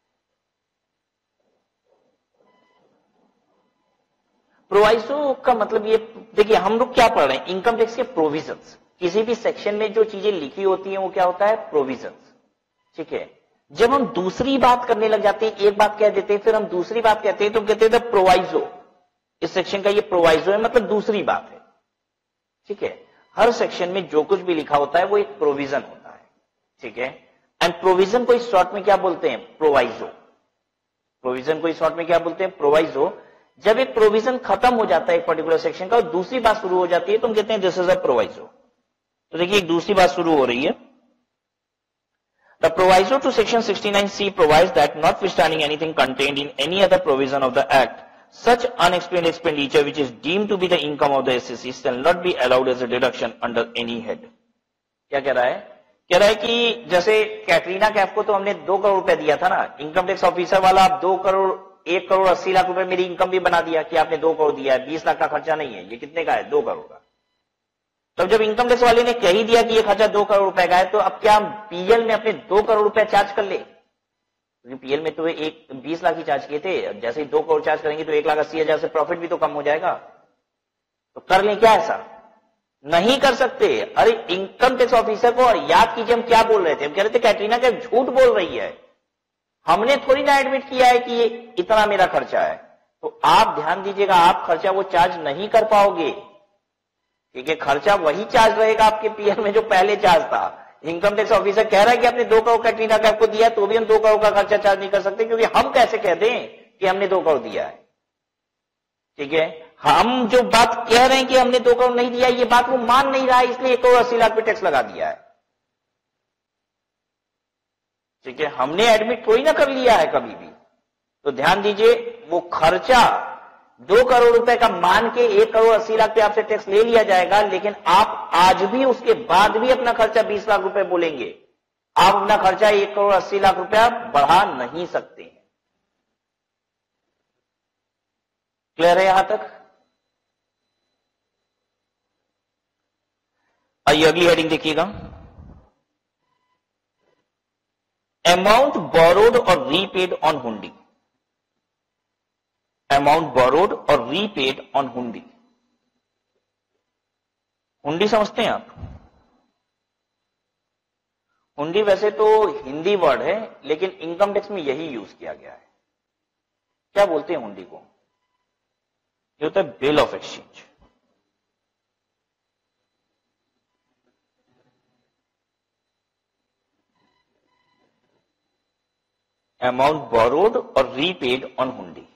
प्रोवाइजो का मतलब ये, देखिए हम लोग क्या पढ़ रहे हैं, इनकम टैक्स के प्रोविजंस। किसी भी सेक्शन में जो चीजें लिखी होती हैं वो क्या होता है, प्रोविजंस, ठीक है। जब हम दूसरी बात करने लग जाते हैं, एक बात कह देते हैं फिर हम दूसरी बात कहते हैं, तो कहते हैं प्रोवाइजो, इस सेक्शन का ये प्रोवाइजो है, मतलब दूसरी बात है, ठीक है। हर सेक्शन में जो कुछ भी लिखा होता है वो एक प्रोविजन होता है, ठीक है। एंड प्रोविजन को इस शॉर्ट में क्या बोलते हैं, प्रोवाइजो। प्रोविजन को इस शॉर्ट में क्या बोलते हैं, प्रोवाइजो। जब एक प्रोविजन खत्म हो जाता है एक पर्टिकुलर सेक्शन का और दूसरी बात शुरू हो जाती है तो हम कहते हैं दिस इज अ प्रोवाइजो। तो देखिए एक दूसरी बात शुरू हो रही है। The proviso to section 69C provides that notwithstanding anything contained in any other provision of the Act, such unexplained expenditure which is deemed to be the income of the SSC shall not be allowed as a deduction under any head. क्या कह रहा है? कह रहा है कि जैसे कैटरीना कैफ को तो हमने 2 करोड़ रुपए दिया था ना, इनकम टैक्स ऑफिसर वाला, आप 1 करोड़ 80 लाख रुपए मेरी इनकम भी बना दिया कि आपने 2 करोड़ दिया है, 20 लाख का खर्चा नहीं है, ये कितने का है, 2 करोड़ का। तब जब इनकम टैक्स वाले ने कह ही दिया कि ये खर्चा 2 करोड़ रुपए का है, तो अब क्या पीएल में अपने 2 करोड़ रुपए चार्ज कर ले? क्योंकि पीएल में तो 20 लाख ही चार्ज किए थे, जैसे ही 2 करोड़ चार्ज करेंगे तो 1,80,000 से प्रॉफिट भी तो कम हो जाएगा। तो कर लें क्या ऐसा? नहीं कर सकते। अरे इनकम टैक्स ऑफिसर को, और याद कीजिए हम क्या बोल रहे थे, हम कह रहे थे कैटरीना क्या झूठ बोल रही है, हमने थोड़ी ना एडमिट किया है कि ये इतना मेरा खर्चा है। तो आप ध्यान दीजिएगा, आप खर्चा वो चार्ज नहीं कर पाओगे, क्योंकि खर्चा वही चार्ज रहेगा आपके पीएल में जो पहले चार्ज था। इनकम टैक्स ऑफिसर कह रहा है कि आपने 2 करोड़ कैटरीना कैफ को दिया, तो भी हम 2 करोड़ का खर्चा चार्ज नहीं कर सकते, क्योंकि हम कैसे कह दें कि हमने 2 करोड़ दिया है। ठीक है, हम जो बात कह रहे हैं कि हमने 2 करोड़ नहीं दिया, ये बात वो मान नहीं रहा है, इसलिए 1 करोड़ 80 लाख पे टैक्स लगा दिया है। ठीक है, हमने एडमिट थोड़ी ना कर लिया है कभी भी। तो ध्यान दीजिए, वो खर्चा 2 करोड़ रुपए का मान के 1 करोड़ 80 लाख पे आपसे टैक्स ले लिया जाएगा, लेकिन आप आज भी उसके बाद भी अपना खर्चा 20 लाख रुपए बोलेंगे। आप अपना खर्चा 1 करोड़ 80 लाख रुपया बढ़ा नहीं सकते हैं। क्लियर है यहां तक? आइए अगली हेडिंग देखिएगा, अमाउंट बोरोड और repaid on hundi. Amount borrowed और रीपेड ऑन हुंडी। हुंडी समझते हैं आप? हुंडी वैसे तो हिंदी वर्ड है, लेकिन इनकम टैक्स में यही यूज किया गया है। क्या बोलते हैं हुंडी को? ये होता है bill of exchange. Amount borrowed और रीपेड ऑन हुंडी।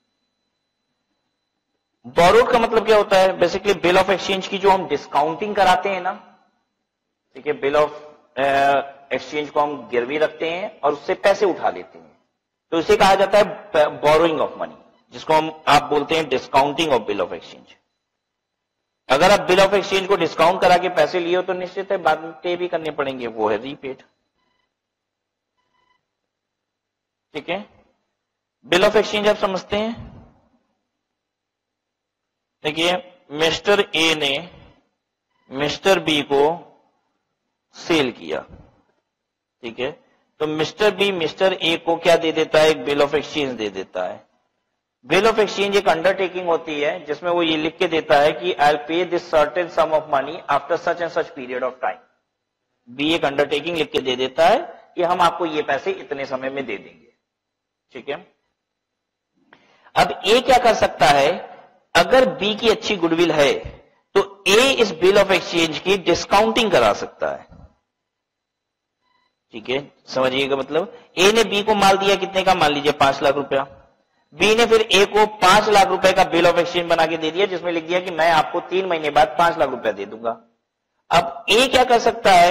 बोरोड का मतलब क्या होता है? बेसिकली बिल ऑफ एक्सचेंज की जो हम डिस्काउंटिंग कराते हैं ना, ठीक है, बिल ऑफ एक्सचेंज को हम गिरवी रखते हैं और उससे पैसे उठा लेते हैं, तो इसे कहा जाता है बोरोइंग ऑफ मनी, जिसको आप बोलते हैं discounting of bill of exchange. अगर आप बिल ऑफ एक्सचेंज को डिस्काउंट करा के पैसे लिए हो तो निश्चित है बाद में पे भी करने पड़ेंगे, वो है रीपेड। ठीक है, बिल ऑफ एक्सचेंज आप समझते हैं? देखिए, मिस्टर ए ने मिस्टर बी को सेल किया, ठीक है, तो मिस्टर बी मिस्टर ए को क्या दे देता है? एक बिल ऑफ एक्सचेंज दे देता है। बिल ऑफ एक्सचेंज एक अंडरटेकिंग होती है जिसमें वो ये लिख के देता है कि I pay this certain sum of money after such and such period of time. B एक अंडरटेकिंग लिख के दे देता है कि हम आपको ये पैसे इतने समय में दे देंगे। ठीक है, अब ए क्या कर सकता है? अगर बी की अच्छी गुडविल है तो ए इस बिल ऑफ एक्सचेंज की डिस्काउंटिंग करा सकता है। ठीक है, समझिएगा, मतलब ए ने बी को माल दिया कितने का? मान लीजिए 5 लाख रुपया। बी ने फिर ए को 5 लाख रुपए का बिल ऑफ एक्सचेंज बना के दे दिया, जिसमें लिख दिया कि मैं आपको 3 महीने बाद 5 लाख रुपया दे दूंगा। अब ए क्या कर सकता है?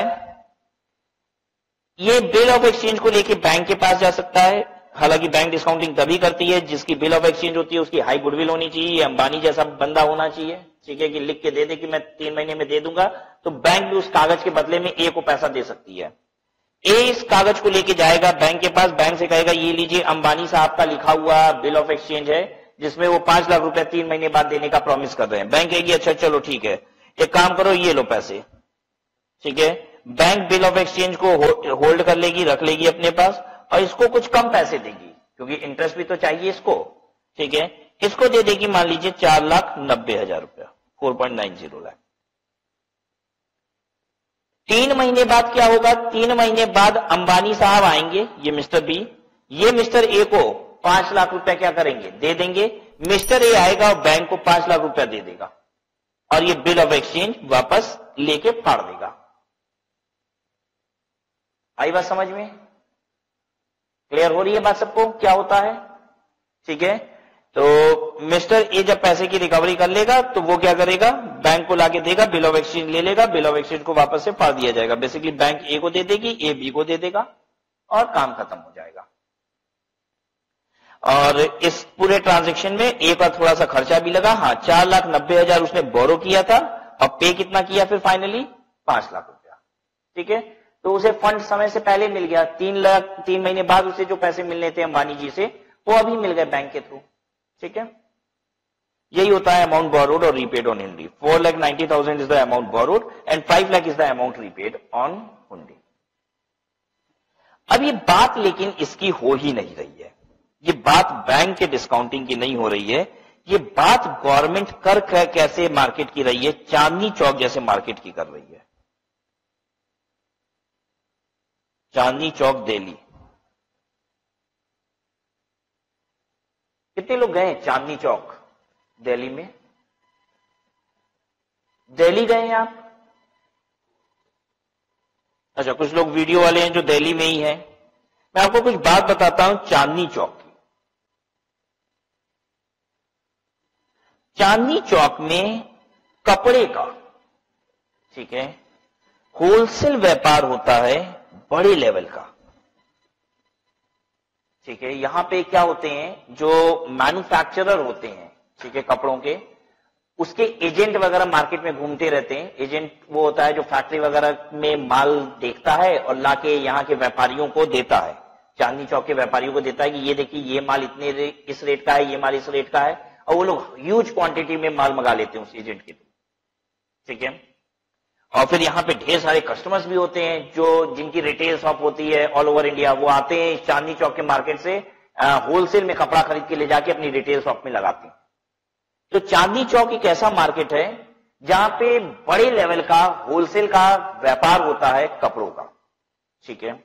ये बिल ऑफ एक्सचेंज को लेके बैंक के पास जा सकता है। हालांकि बैंक डिस्काउंटिंग तभी करती है जिसकी बिल ऑफ एक्सचेंज होती है उसकी हाई गुडविल होनी चाहिए, अंबानी जैसा बंदा होना चाहिए। ठीक है, कि लिख के दे दे कि मैं 3 महीने में दे दूंगा, तो बैंक भी उस कागज के बदले में ए को पैसा दे सकती है। ए इस कागज को लेके जाएगा बैंक के पास, बैंक से कहेगा ये लीजिए अंबानी साहब का लिखा हुआ बिल ऑफ एक्सचेंज है जिसमें वो 5 लाख रुपया 3 महीने बाद देने का प्रॉमिस कर रहे हैं। बैंक कहेगी अच्छा चलो ठीक है, एक काम करो ये लो पैसे। ठीक है, बैंक बिल ऑफ एक्सचेंज को होल्ड कर लेगी, रख लेगी अपने पास, और इसको कुछ कम पैसे देगी क्योंकि इंटरेस्ट भी तो चाहिए इसको। ठीक है, इसको दे देगी मान लीजिए 4,90,000 रुपया, 4.90 लाख। 3 महीने बाद क्या होगा? 3 महीने बाद अंबानी साहब आएंगे, ये मिस्टर बी, ये मिस्टर ए को 5 लाख रुपया क्या करेंगे? दे देंगे। मिस्टर ए आएगा और बैंक को 5 लाख रुपया दे देगा और ये बिल ऑफ एक्सचेंज वापस लेके फाड़ देगा। आई बात समझ में? क्लियर हो रही है बात सबको क्या होता है? ठीक है, तो मिस्टर ए जब पैसे की रिकवरी कर लेगा तो वो क्या करेगा? बैंक को लाके देगा, बिल ऑफ एक्सचेंज ले लेगा, बिल ऑफ एक्सचेंज को वापस से फाड़ दिया जाएगा। बेसिकली बैंक ए को दे देगी, ए बी को दे देगा और काम खत्म हो जाएगा। और इस पूरे ट्रांजैक्शन में ए का थोड़ा सा खर्चा भी लगा। हाँ, 4,90,000 उसने बोरो किया था और पे कितना किया फिर फाइनली? 5 लाख रुपया। ठीक है, तो उसे फंड समय से पहले मिल गया। 3 महीने बाद उसे जो पैसे मिलने थे अंबानी जी से वो अभी मिल गए बैंक के थ्रू। ठीक है, यही होता है अमाउंट बोरोड और repaid on hundi. 4,90,000 is the amount borrowed and 5 lakh is the amount repaid on hundi. अब ये बात लेकिन इसकी हो ही नहीं रही है, ये बात बैंक के डिस्काउंटिंग की नहीं हो रही है, ये बात गवर्नमेंट कर कैसे मार्केट की रही है, चांदनी चौक जैसे मार्केट की कर रही है। चांदनी चौक दिल्ली, कितने लोग गए चांदनी चौक दिल्ली में? दिल्ली गए हैं आप? अच्छा, कुछ लोग वीडियो वाले हैं जो दिल्ली में ही हैं। मैं आपको कुछ बात बताता हूं चांदनी चौक की। चांदनी चौक में कपड़े का, ठीक है, होलसेल व्यापार होता है बड़े लेवल का, ठीक है। यहां पे क्या होते हैं, जो मैन्युफैक्चरर होते हैं, ठीक है, कपड़ों के, उसके एजेंट वगैरह मार्केट में घूमते रहते हैं। एजेंट वो होता है जो फैक्ट्री वगैरह में माल देखता है और लाके यहां के व्यापारियों को देता है, चांदनी चौक के व्यापारियों को देता है कि ये देखिए ये माल इतने इस रेट का है, ये माल इस रेट का है, और वो लोग ह्यूज क्वांटिटी में माल मंगा लेते हैं उस एजेंट के थ्रू, ठीक है। और फिर यहां पे ढेर सारे कस्टमर्स भी होते हैं जो जिनकी रिटेल शॉप होती है ऑल ओवर इंडिया, वो आते हैं चांदनी चौक के मार्केट से होलसेल में कपड़ा खरीद के ले जाके अपनी रिटेल शॉप में लगाते हैं। तो चांदनी चौक एक ऐसा मार्केट है जहां पे बड़े लेवल का होलसेल का व्यापार होता है कपड़ों का, ठीक है।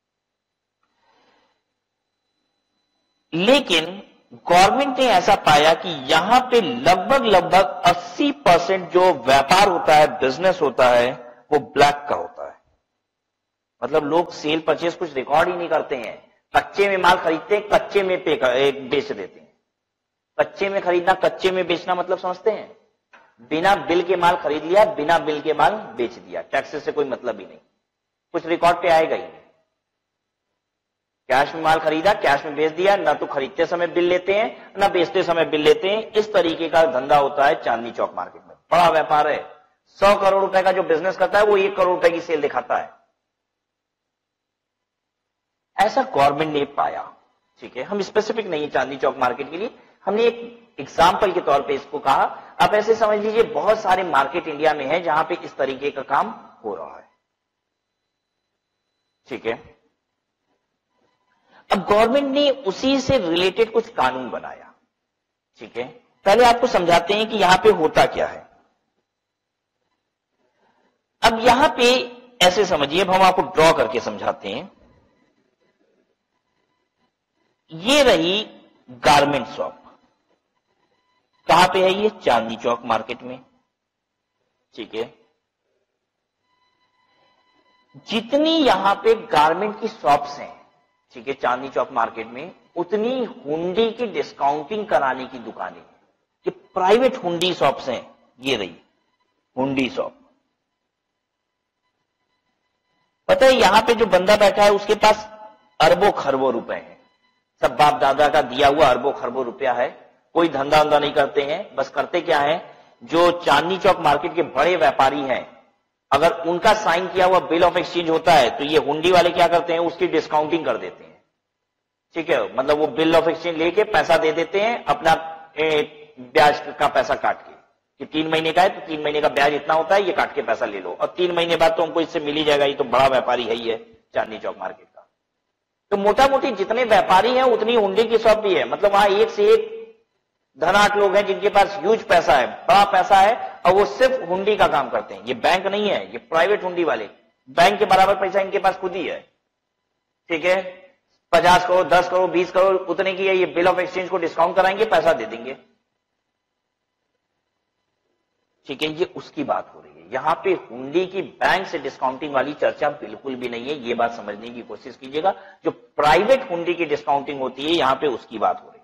लेकिन गवर्नमेंट ने ऐसा पाया कि यहां पे लगभग 80% जो व्यापार होता है, बिजनेस होता है, वो ब्लैक का होता है। मतलब लोग सेल परचेज कुछ रिकॉर्ड ही नहीं करते हैं, कच्चे में माल खरीदते हैं, कच्चे में बेच देते हैं। कच्चे में खरीदना, कच्चे में बेचना मतलब समझते हैं? बिना बिल के माल खरीद लिया, बिना बिल के माल बेच दिया, टैक्सेस से कोई मतलब ही नहीं, कुछ रिकॉर्ड पे आएगा ही नहीं। कैश में माल खरीदा, कैश में बेच दिया, ना तो खरीदते समय बिल लेते हैं ना बेचते समय बिल लेते हैं। इस तरीके का धंधा होता है चांदनी चौक मार्केट में। बड़ा व्यापार है, 100 करोड़ रुपए का जो बिजनेस करता है वो 1 करोड़ रुपए की सेल दिखाता है। ऐसा गवर्नमेंट ने पाया, ठीक है। हम स्पेसिफिक नहीं चांदनी चौक मार्केट के लिए, हमने एक एग्जाम्पल के तौर पे इसको कहा। आप ऐसे समझ लीजिए बहुत सारे मार्केट इंडिया में है जहां पे इस तरीके का काम हो रहा है, ठीक है। अब गवर्नमेंट ने उसी से रिलेटेड कुछ कानून बनाया, ठीक है। पहले आपको समझाते हैं कि यहां पे होता क्या है। अब यहां पे ऐसे समझिए, अब हम आपको ड्रॉ करके समझाते हैं। ये रही गारमेंट शॉप, कहां पे है ये? चांदनी चौक मार्केट में, ठीक है। जितनी यहां पे गारमेंट की शॉप्स हैं, ठीक है, चांदनी चौक मार्केट में, उतनी हुंडी की डिस्काउंटिंग कराने की दुकानें, ये प्राइवेट हुंडी शॉप्स हैं। ये रही हुंडी शॉप। पता है यहां पे जो बंदा बैठा है उसके पास अरबों खरबों रुपए हैं, सब बाप दादा का दिया हुआ अरबों खरबों रुपया है। कोई धंधा धंधा नहीं करते हैं, बस करते क्या है, जो चांदनी चौक मार्केट के बड़े व्यापारी हैं, अगर उनका साइन किया हुआ बिल ऑफ एक्सचेंज होता है तो ये हुंडी वाले क्या करते हैं, उसकी डिस्काउंटिंग कर देते हैं, ठीक है। मतलब वो बिल ऑफ एक्सचेंज लेके पैसा दे देते हैं, अपना ब्याज का पैसा काट के, कि 3 महीने का है तो 3 महीने का ब्याज इतना होता है, ये काट के पैसा ले लो, और 3 महीने बाद तो हमको इससे मिल ही जाएगा। ये तो बड़ा व्यापारी है, ही है चांदनी चौक मार्केट का। तो मोटा मोटी जितने व्यापारी हैं उतनी हुंडी की शॉप भी है। मतलब वहां एक से एक धनाढ्य लोग हैं जिनके पास ह्यूज पैसा है, बड़ा पैसा है, और वो सिर्फ हुंडी का काम करते हैं। ये बैंक नहीं है, ये प्राइवेट हुंडी वाले, बैंक के बराबर पैसा इनके पास खुद ही है, ठीक है। 50 करोड़, 10 करोड़, 20 करोड़ उतने की है, ये बिल ऑफ एक्सचेंज को डिस्काउंट कराएंगे, पैसा दे देंगे, ठीक है। ये उसकी बात हो रही है। यहां पे हुंडी की बैंक से डिस्काउंटिंग वाली चर्चा बिल्कुल भी नहीं है, ये बात समझने की कोशिश कीजिएगा। जो प्राइवेट हुंडी की डिस्काउंटिंग होती है यहां पे उसकी बात हो रही है।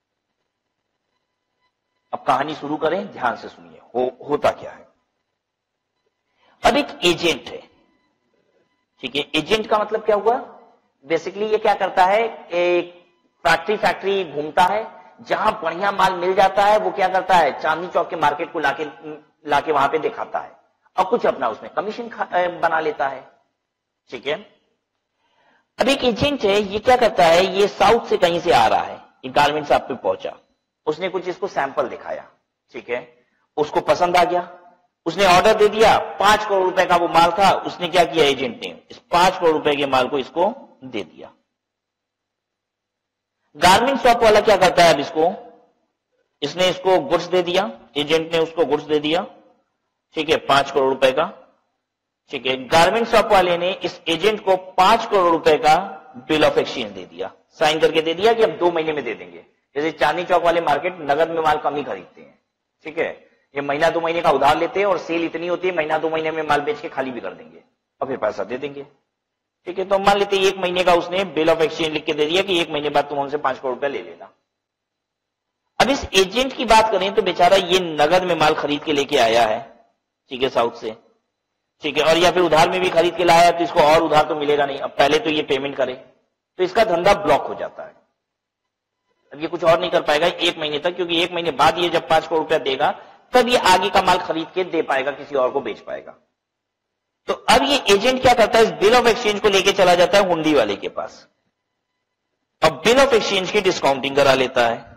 अब कहानी शुरू करें, ध्यान से सुनिए, होता क्या है। अब एक एजेंट है, ठीक है। एजेंट का मतलब क्या हुआ? बेसिकली ये क्या करता है, एक फैक्ट्री घूमता है, जहां बढ़िया माल मिल जाता है वो क्या करता है, चांदनी चौक के मार्केट को लाके वहां पे दिखाता है, और कुछ अपना उसमें कमीशन बना लेता है, ठीक है। अब एक एजेंट है, ये क्या करता है, ये साउथ से कहीं से आ रहा है, ये गारमेंट्स आप पे पहुंचा, उसने कुछ इसको सैंपल दिखाया, ठीक है, उसको पसंद आ गया, उसने ऑर्डर दे दिया। 5 करोड़ रुपए का वो माल था, उसने क्या किया, एजेंट ने इस 5 करोड़ रुपए के माल को इसको दे दिया। गारमेंट शॉप वाला क्या करता है, अब इसने इसको गुड्स दे दिया, एजेंट ने उसको गुड्स दे दिया, ठीक है, 5 करोड़ रुपए का, ठीक है। गारमेंट शॉप वाले ने इस एजेंट को 5 करोड़ रुपए का बिल ऑफ एक्सचेंज दे दिया, साइन करके दे दिया कि हम 2 महीने में दे देंगे। जैसे चांदनी चौक वाले मार्केट नगद में माल कम ही खरीदते हैं, ठीक है, ये महीना 2 महीने का उधार लेते हैं और सेल इतनी होती है महीना 2 महीने में माल बेच के खाली भी कर देंगे और फिर पैसा दे देंगे, ठीक है। तो मान लेते 1 महीने का उसने बिल ऑफ एक्सचेंज लिख के दे दिया कि 1 महीने बाद तुम हमसे 5 करोड़ रुपया ले लेना। अब इस एजेंट की बात करें तो बेचारा ये नगद में माल खरीद के लेके आया है, ठीक है, साउथ से, ठीक है, और या फिर उधार में भी खरीद के लाया तो इसको और उधार तो मिलेगा नहीं, अब पहले तो ये पेमेंट करे तो इसका धंधा ब्लॉक हो जाता है। अब ये कुछ और नहीं कर पाएगा 1 महीने तक, क्योंकि 1 महीने बाद ये जब 5 करोड़ रुपया देगा तब ये आगे का माल खरीद के दे पाएगा, किसी और को बेच पाएगा। तो अब ये एजेंट क्या करता है, इस बिल ऑफ एक्सचेंज को लेके चला जाता है हुंडी वाले के पास, अब बिल ऑफ एक्सचेंज की डिस्काउंटिंग करा लेता है।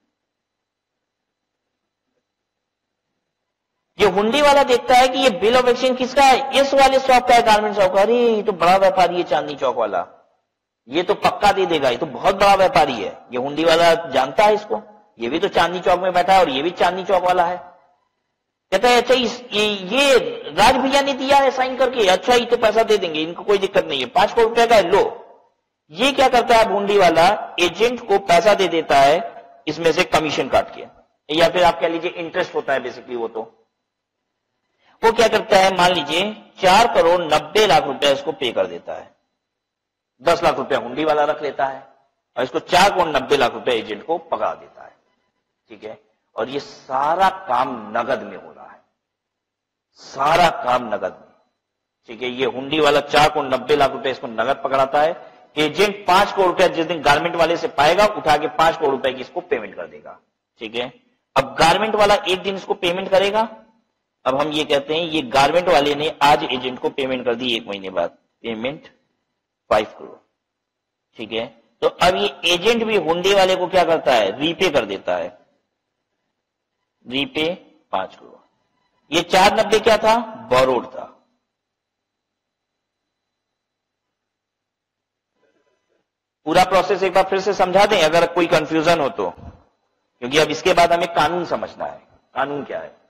ये हुंडी वाला देखता है कि ये बिल ऑफ एक्सचेंज किसका है, इस वाले शॉप का है, गारमेंट शॉप का। अरे ये तो बड़ा व्यापारी है चांदनी चौक वाला, ये तो पक्का दे देगा, ये तो बहुत बड़ा व्यापारी है, ये हुंडी वाला जानता है इसको, ये भी तो चांदनी चौक में बैठा है और ये भी चांदनी चौक वाला है। कहता है अच्छा ये राज भैया ने दिया है साइन करके, अच्छा ये तो पैसा दे देंगे, इनको कोई दिक्कत नहीं है, 5 करोड़ रुपए का है, लो। ये क्या करता है हुंडी वाला, एजेंट को पैसा दे देता है इसमें से कमीशन काट के, या फिर आप कह लीजिए इंटरेस्ट होता है बेसिकली। वो क्या करता है, मान लीजिए 4 करोड़ 90 लाख रुपया इसको पे कर देता है, 10 लाख रुपया हुंडी वाला रख लेता है और इसको 4 करोड़ 90 लाख रुपया एजेंट को पकड़ा देता है, ठीक है। और ये सारा काम नगद में हो रहा है, सारा काम नगद में, ठीक है। ये हुंडी वाला 4 करोड़ 90 लाख रुपया इसको नगद पकड़ाता है, एजेंट 5 करोड़ रुपया जिस दिन गारमेंट वाले से पाएगा उठा के 5 करोड़ रुपए की इसको पेमेंट कर देगा, ठीक है। अब गारमेंट वाला एक दिन इसको पेमेंट करेगा, अब हम ये कहते हैं ये गारमेंट वाले ने आज एजेंट को पेमेंट कर दी, 1 महीने बाद पेमेंट 5 करोड़, ठीक है। तो अब ये एजेंट भी हुंडी वाले को क्या करता है, रीपे कर देता है, रीपे 5 करोड़। ये 490 क्या था, बोरोड था। पूरा प्रोसेस एक बार फिर से समझा दें अगर कोई कंफ्यूजन हो तो, क्योंकि अब इसके बाद हमें कानून समझना है। कानून क्या है,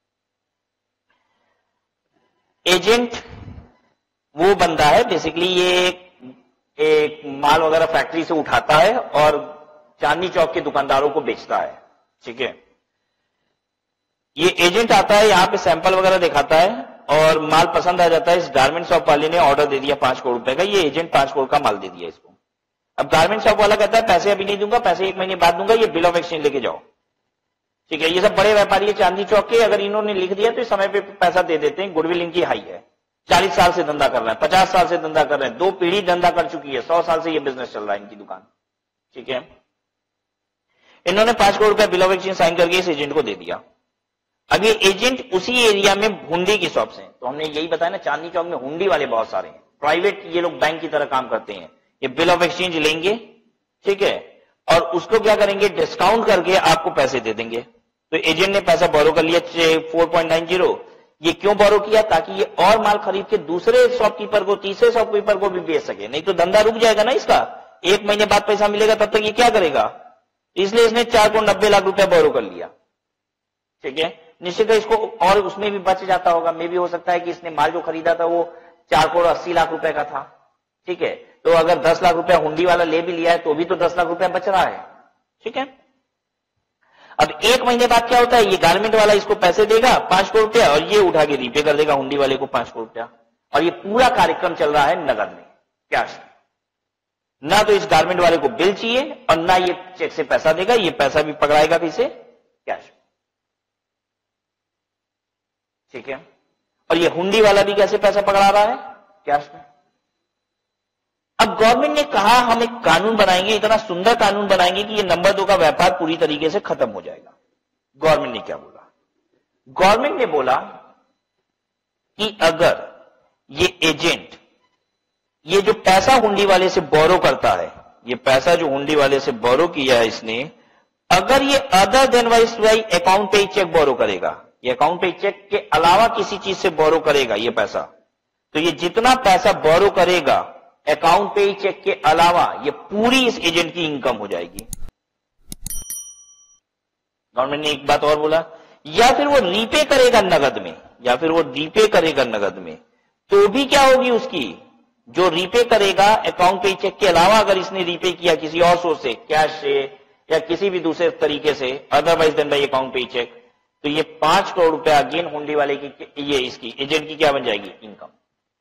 एजेंट वो बंदा है बेसिकली, ये एक माल वगैरह फैक्ट्री से उठाता है और चांदनी चौक के दुकानदारों को बेचता है, ठीक है। ये एजेंट आता है, यहां पे सैंपल वगैरह दिखाता है और माल पसंद आ जाता है, इस गारमेंट शॉप वाले ने ऑर्डर दे दिया 5 करोड़ रुपए का, ये एजेंट 5 करोड़ का माल दे दिया इसको। अब गारमेंट शॉप वाला कहता है पैसे अभी नहीं दूंगा, पैसे 1 महीने बाद दूंगा, ये बिल ऑफ एक्सचेंज लेके जाओ, ठीक है। ये सब बड़े व्यापारी है चांदनी चौक के, अगर इन्होंने लिख दिया तो इस समय पे पैसा दे देते हैं, गुडविल इनकी हाई है, 40 साल से धंधा कर रहे हैं, 50 साल से धंधा कर रहे हैं, 2 पीढ़ी धंधा कर चुकी है, 100 साल से ये बिजनेस चल रहा है इनकी दुकान, ठीक है। इन्होंने 5 करोड़ रुपया बिल ऑफ एक्सचेंज साइन करके इस एजेंट को दे दिया। अब ये एजेंट उसी एरिया में हुंडी की शॉप से, तो हमने यही बताया ना चांदनी चौक में हुंडी वाले बहुत सारे हैं, प्राइवेट, ये लोग बैंक की तरह काम करते हैं। ये बिल ऑफ एक्सचेंज लेंगे, ठीक है, और उसको क्या करेंगे, डिस्काउंट करके आपको पैसे दे देंगे। तो एजेंट ने पैसा बोरो कर लिया 4.90, ये क्यों बोरो किया, ताकि ये और माल खरीद के दूसरे शॉपकीपर को, तीसरे शॉपकीपर को भी बेच सके, नहीं तो धंधा रुक जाएगा ना इसका, 1 महीने बाद पैसा मिलेगा तब तक ये क्या करेगा, इसलिए इसने 4 करोड़ 90 लाख रुपया बोरो कर लिया, ठीक है। निश्चित है इसको और उसमें भी बच जाता होगा, मे भी हो सकता है कि इसने माल जो खरीदा था वो 4 करोड़ 80 लाख रुपए का था, ठीक है। तो अगर 10 लाख रुपया हुंडी वाला ले भी लिया है तो भी तो 10 लाख रुपया बच रहा है, ठीक है। अब 1 महीने बाद क्या होता है, ये गारमेंट वाला इसको पैसे देगा 5 करोड़ रुपया और ये उठा के रीपे कर देगा हुंडी वाले को 5 करोड़ रुपया, और ये पूरा कार्यक्रम चल रहा है नगद में, कैश। ना तो इस गारमेंट वाले को बिल चाहिए और ना ये चेक से पैसा देगा, ये पैसा भी पकड़ाएगा किसे, कैश, ठीक है। और ये हुंडी वाला भी कैसे पैसा पकड़ा रहा है, कैश में। अब गवर्नमेंट ने कहा हम एक कानून बनाएंगे, इतना सुंदर कानून बनाएंगे कि ये नंबर 2 का व्यापार पूरी तरीके से खत्म हो जाएगा। गवर्नमेंट ने क्या बोला, गवर्नमेंट ने बोला कि अगर ये एजेंट ये जो पैसा हुंडी वाले से बोरो करता है, ये पैसा जो हुंडी वाले से बोरो किया है इसने, अगर ये other than by account payee cheque borrow करेगा, ये अकाउंट पे चेक के अलावा किसी चीज से बोरो करेगा ये पैसा, तो ये जितना पैसा बोरो करेगा अकाउंट पे चेक के अलावा, ये पूरी इस एजेंट की इनकम हो जाएगी। गवर्नमेंट ने एक बात और बोला, या फिर वो रीपे करेगा नगद में, या फिर वो रीपे करेगा नगद में, तो भी क्या होगी उसकी, जो रीपे करेगा अकाउंट पे चेक के अलावा अगर इसने रीपे किया किसी और सोर्स से, कैश से या किसी भी दूसरे तरीके से, otherwise than by account payee cheque, तो ये 5 करोड़ रुपया अगेन हुंडी वाले की, ये इसकी एजेंट की क्या बन जाएगी, इनकम।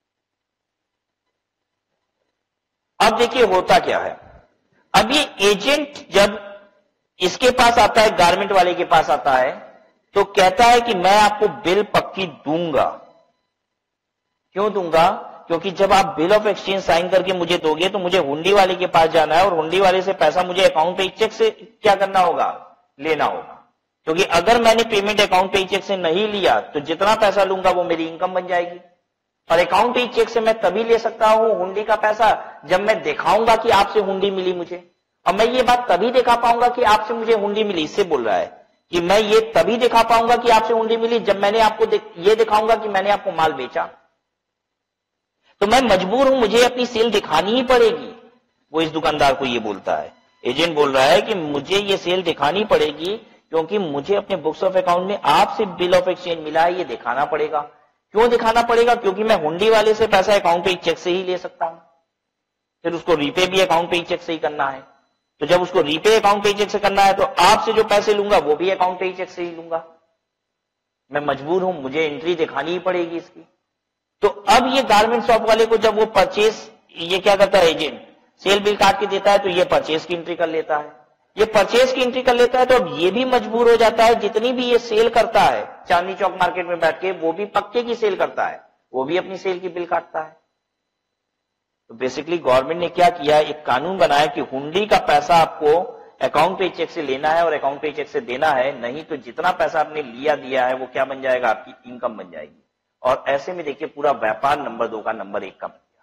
अब देखिए होता क्या है, अब ये एजेंट जब इसके पास आता है, गारमेंट वाले के पास आता है, तो कहता है कि मैं आपको बिल पक्की दूंगा। क्यों दूंगा, क्योंकि जब आप बिल ऑफ एक्सचेंज साइन करके मुझे दोगे तो मुझे हुंडी वाले के पास जाना है और हुंडी वाले से पैसा मुझे अकाउंट पे चेक से क्या करना होगा, लेना होगा। क्योंकि अगर मैंने पेमेंट अकाउंट पे चेक से नहीं लिया तो जितना पैसा लूंगा वो मेरी इनकम बन जाएगी। और अकाउंट पे चेक से मैं तभी ले सकता हूं हुंडी का पैसा जब मैं दिखाऊंगा कि आपसे हुंडी मिली मुझे, और मैं ये बात तभी दिखा पाऊंगा कि आपसे मुझे हुंडी मिली। इससे बोल रहा है कि मैं ये तभी दिखा पाऊंगा कि आपसे हुंडी मिली जब मैंने आपको ये दिखाऊंगा कि मैंने आपको माल बेचा। तो मैं मजबूर हूं, मुझे अपनी सेल दिखानी ही पड़ेगी। वो इस दुकानदार को ये बोलता है, एजेंट बोल रहा है कि मुझे ये सेल दिखानी पड़ेगी क्योंकि मुझे अपने बुक्स ऑफ अकाउंट में आपसे बिल ऑफ एक्सचेंज मिला है, ये दिखाना पड़ेगा। क्यों दिखाना पड़ेगा, क्योंकि मैं हुंडी वाले से पैसा अकाउंट पे चेक से ही ले सकता हूं, फिर उसको रीपे भी अकाउंट पे चेक से ही करना है। तो जब उसको रीपे अकाउंट पे चेक से करना है तो आपसे जो पैसे लूंगा वो भी अकाउंट पे चेक से ही लूंगा। मैं मजबूर हूं, मुझे एंट्री दिखानी ही पड़ेगी इसकी। तो अब ये गारमेंट शॉप वाले को जब वो परचेस, ये क्या करता है, एजेंट सेल बिल काट के देता है तो ये परचेस की एंट्री कर लेता है। ये परचेस की एंट्री कर लेता है तो अब ये भी मजबूर हो जाता है, जितनी भी ये सेल करता है चांदनी चौक मार्केट में बैठ के, वो भी पक्के की सेल करता है, वो भी अपनी सेल की बिल काटता है। तो बेसिकली गवर्नमेंट ने क्या किया, एक कानून बनाया कि हुंडी का पैसा आपको अकाउंट पे चेक से लेना है और अकाउंट पे चेक से देना है, नहीं तो जितना पैसा आपने लिया दिया है वो क्या बन जाएगा, आपकी इनकम बन जाएगी। और ऐसे में देखिए पूरा व्यापार नंबर 2 का नंबर 1 का बन गया,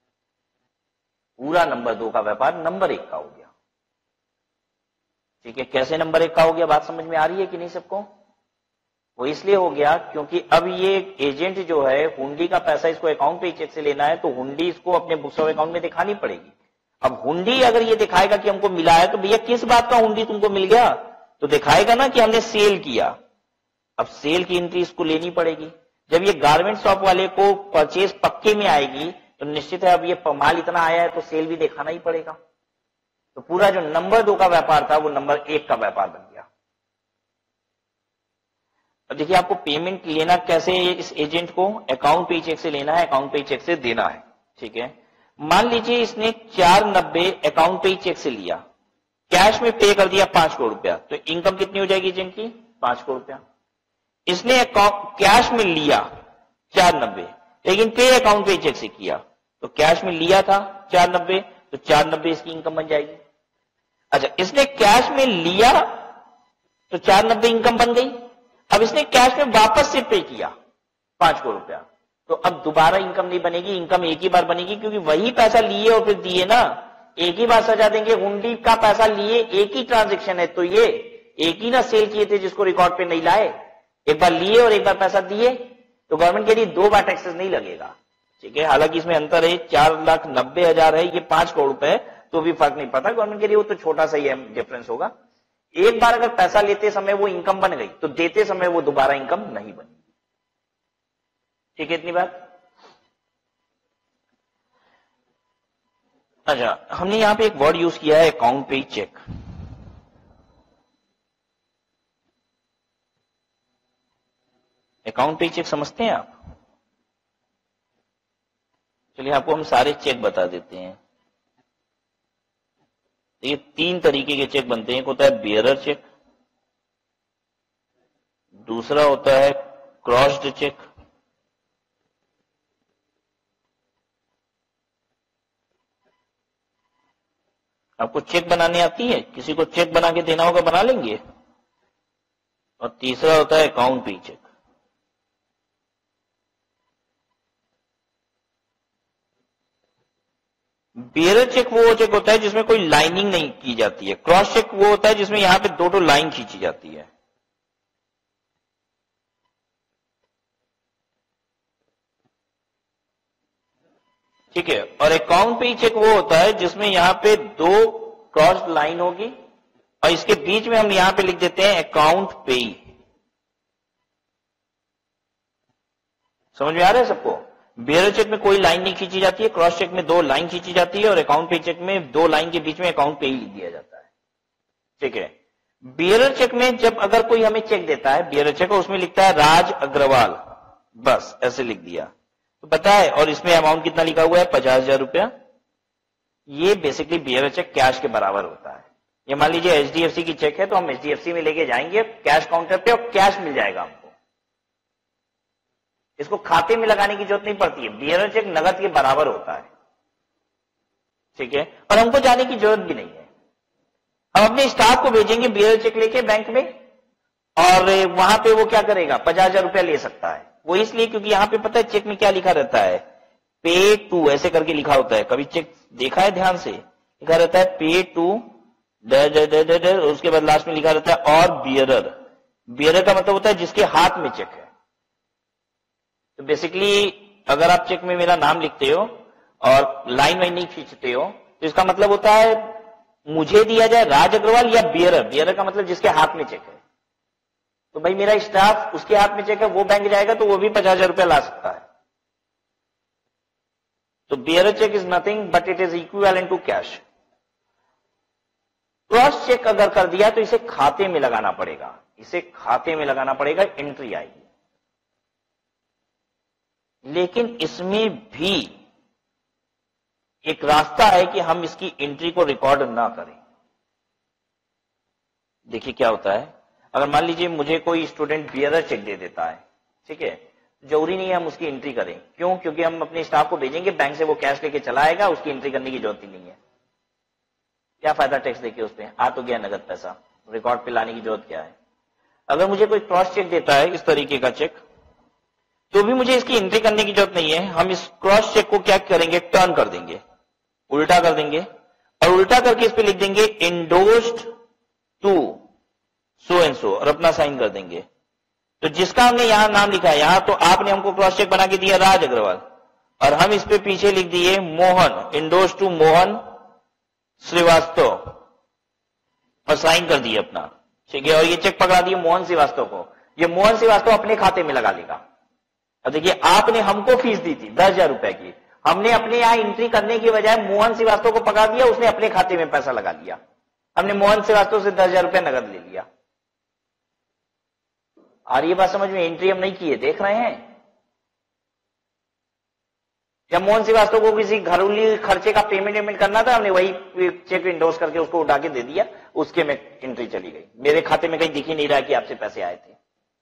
पूरा नंबर 2 का व्यापार नंबर 1 का हो गया। ठीक है, कैसे नंबर 1 का हो गया, बात समझ में आ रही है कि नहीं सबको? वो इसलिए हो गया क्योंकि अब ये एजेंट जो है, हुंडी का पैसा इसको अकाउंट पे चेक से लेना है तो हुंडी इसको अपने बुक्स ऑफ अकाउंट में दिखानी पड़ेगी। अब हुंडी अगर ये दिखाएगा कि हमको मिला है तो भैया किस बात का हुंडी तुमको मिल गया, तो दिखाएगा ना कि हमने सेल किया। अब सेल की एंट्री इसको लेनी पड़ेगी। जब ये गारमेंट शॉप वाले को परचेज पक्के में आएगी तो निश्चित है अब ये माल इतना आया है तो सेल भी दिखाना ही पड़ेगा। तो पूरा जो नंबर 2 का व्यापार था वो नंबर 1 का व्यापार बन गया। अब देखिए आपको पेमेंट लेना कैसे है, इस एजेंट को अकाउंट पे चेक से लेना है, अकाउंट पे चेक से देना है। ठीक है, मान लीजिए इसने 490 अकाउंट पे चेक से लिया, कैश में पे कर दिया 5 करोड़ रुपया, तो इनकम कितनी हो जाएगी एजेंट की, 5 करोड़ रुपया। इसने कैश में लिया 490, लेकिन पे अकाउंट पे चेक से किया, तो कैश में लिया था 490, तो 490 इसकी इनकम बन जाएगी। अच्छा, इसने कैश में लिया तो 490 इनकम बन गई। अब इसने कैश में वापस से पे किया 5 करोड़ रुपया, तो अब दोबारा इनकम नहीं बनेगी, इनकम एक ही बार बनेगी, क्योंकि वही पैसा लिए और फिर दिए ना, एक ही बार सजा देंगे। हुंडी का पैसा लिए, एक ही ट्रांजेक्शन है, तो ये एक ही ना सेल किए थे जिसको रिकॉर्ड पे नहीं लाए, एक बार लिए और एक बार पैसा दिए, तो गवर्नमेंट के लिए 2 बार टैक्सेस नहीं लगेगा। ठीक है, हालांकि इसमें अंतर है, 4,90,000 है, ये 5 करोड़ रुपए, तो भी फर्क नहीं पड़ता गवर्नमेंट के लिए, वो तो छोटा सा ही डिफरेंस होगा। एक बार अगर पैसा लेते समय वो इनकम बन गई तो देते समय वो दोबारा इनकम नहीं बनी। ठीक है, इतनी बात। अच्छा, हमने यहां पे एक वर्ड यूज किया है, account payee check. Account payee check समझते हैं आप? चलिए आपको हम सारे चेक बता देते हैं। ये 3 तरीके के चेक बनते हैं। एक होता है बियरर चेक, दूसरा होता है क्रॉस्ड चेक, आपको चेक बनाने आती है? किसी को चेक बना के देना होगा, बना लेंगे। और तीसरा होता है account payee cheque. Bearer cheque वो चेक होता है जिसमें कोई लाइनिंग नहीं की जाती है। क्रॉस चेक वो होता है जिसमें यहां पे 2 लाइन खींची जाती है। ठीक है, और अकाउंट पे चेक वो होता है जिसमें यहां पे 2 क्रॉस लाइन होगी और इसके बीच में हम यहां पे लिख देते हैं अकाउंट पेई। समझ में आ रहा है सबको? बियरर चेक में कोई लाइन नहीं खींची जाती है, क्रॉस चेक में 2 लाइन खींची जाती है और अकाउंट पे चेक में 2 लाइन के बीच में अकाउंट पे ही लिख दिया जाता है। ठीक है। बियरर चेक में जब अगर कोई हमें चेक देता है, बियरर चेक, और उसमें लिखता है राज अग्रवाल, बस ऐसे लिख दिया तो पता है, और इसमें अमाउंट कितना लिखा हुआ है 50,000 रुपया। ये बेसिकली बियरर चेक कैश के बराबर होता है। ये मान लीजिए एचडीएफसी की चेक है तो हम एचडीएफसी में लेके जाएंगे कैश काउंटर पे और कैश मिल जाएगा हमको। इसको खाते में लगाने की जरूरत नहीं पड़ती है, बियरर चेक नगद के बराबर होता है। ठीक है। और हमको जाने की जरूरत भी नहीं है, हम अपने स्टाफ को भेजेंगे बियरर चेक लेके बैंक में और वहां पे वो क्या करेगा 50,000 रुपया ले सकता है। वो इसलिए क्योंकि यहां पे पता है चेक में क्या लिखा रहता है, पे टू ऐसे करके लिखा होता है। कभी चेक देखा है ध्यान से? लिखा रहता है पे टू उसके बाद लास्ट में लिखा रहता है और बियरर। बियरर का मतलब होता है जिसके हाथ में चेक है। तो बेसिकली अगर आप चेक में मेरा नाम लिखते हो और लाइन वाइन नहीं खींचते हो तो इसका मतलब होता है मुझे दिया जाए राज अग्रवाल या बियरर। बियरर का मतलब जिसके हाथ में चेक है। तो भाई मेरा स्टाफ उसके हाथ में चेक है, वो बैंक जाएगा तो वो भी 50,000 रुपया ला सकता है। तो bearer cheque is nothing but it is equivalent to cash. Cross cheque अगर कर दिया तो इसे खाते में लगाना पड़ेगा, इसे खाते में लगाना पड़ेगा, एंट्री आएगी। लेकिन इसमें भी एक रास्ता है कि हम इसकी एंट्री को रिकॉर्ड ना करें। देखिए क्या होता है, अगर मान लीजिए मुझे कोई स्टूडेंट बियरर चेक दे देता है, ठीक है, जरूरी नहीं है हम उसकी एंट्री करें। क्यों? क्योंकि हम अपने स्टाफ को भेजेंगे, बैंक से वो कैश लेके चला आएगा, उसकी एंट्री करने की जरूरत ही नहीं है। क्या फायदा टैक्स देके उस पर? आ तो गया नगद पैसा, रिकॉर्ड पे लाने की जरूरत क्या है? अगर मुझे कोई क्रॉस चेक देता है इस तरीके का चेक, तो भी मुझे इसकी एंट्री करने की जरूरत नहीं है। हम इस क्रॉस चेक को क्या करेंगे, टर्न कर देंगे, उल्टा कर देंगे और उल्टा करके इस पे लिख देंगे endorsed to so and so और अपना साइन कर देंगे। तो जिसका हमने यहां नाम लिखा है, यहां तो आपने हमको क्रॉस चेक बना के दिया राज अग्रवाल और हम इस पे पीछे लिख दिए मोहन, इंडोर्स्ड टू मोहन श्रीवास्तव और साइन कर दिए अपना। ठीक है। और ये चेक पकड़ा दिए मोहन श्रीवास्तव को, ये मोहन श्रीवास्तव अपने खाते में लगा लेगा। और देखिए आपने हमको फीस दी थी 10,000 रुपए की, हमने अपने यहां एंट्री करने की बजाय मोहन श्रीवास्तव को पकड़ा दिया, उसने अपने खाते में पैसा लगा लिया। हमने मोहन श्रीवास्तव से 10,000 रुपए नगद ले लिया। और ये बात समझ में, एंट्री हम नहीं किए, देख रहे हैं? जब मोहन श्रीवास्तव को किसी घरेलू खर्चे का पेमेंट करना था, हमने वही चेक इंडोर्स करके उसको उठा के दे दिया, उसके में एंट्री चली गई, मेरे खाते में कहीं दिख ही नहीं रहा कि आपसे पैसे आए थे।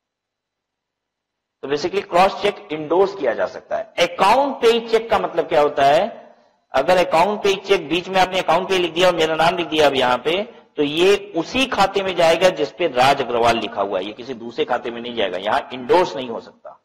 तो बेसिकली क्रॉस चेक इंडोर्स किया जा सकता है। अकाउंट पे चेक का मतलब क्या होता है, अगर अकाउंट पे चेक बीच में आपने अकाउंट पे लिख दिया और मेरा नाम लिख दिया अब यहां पे, तो ये उसी खाते में जाएगा जिसपे राज अग्रवाल लिखा हुआ है, ये किसी दूसरे खाते में नहीं जाएगा, यहां इंडोर्स नहीं हो सकता।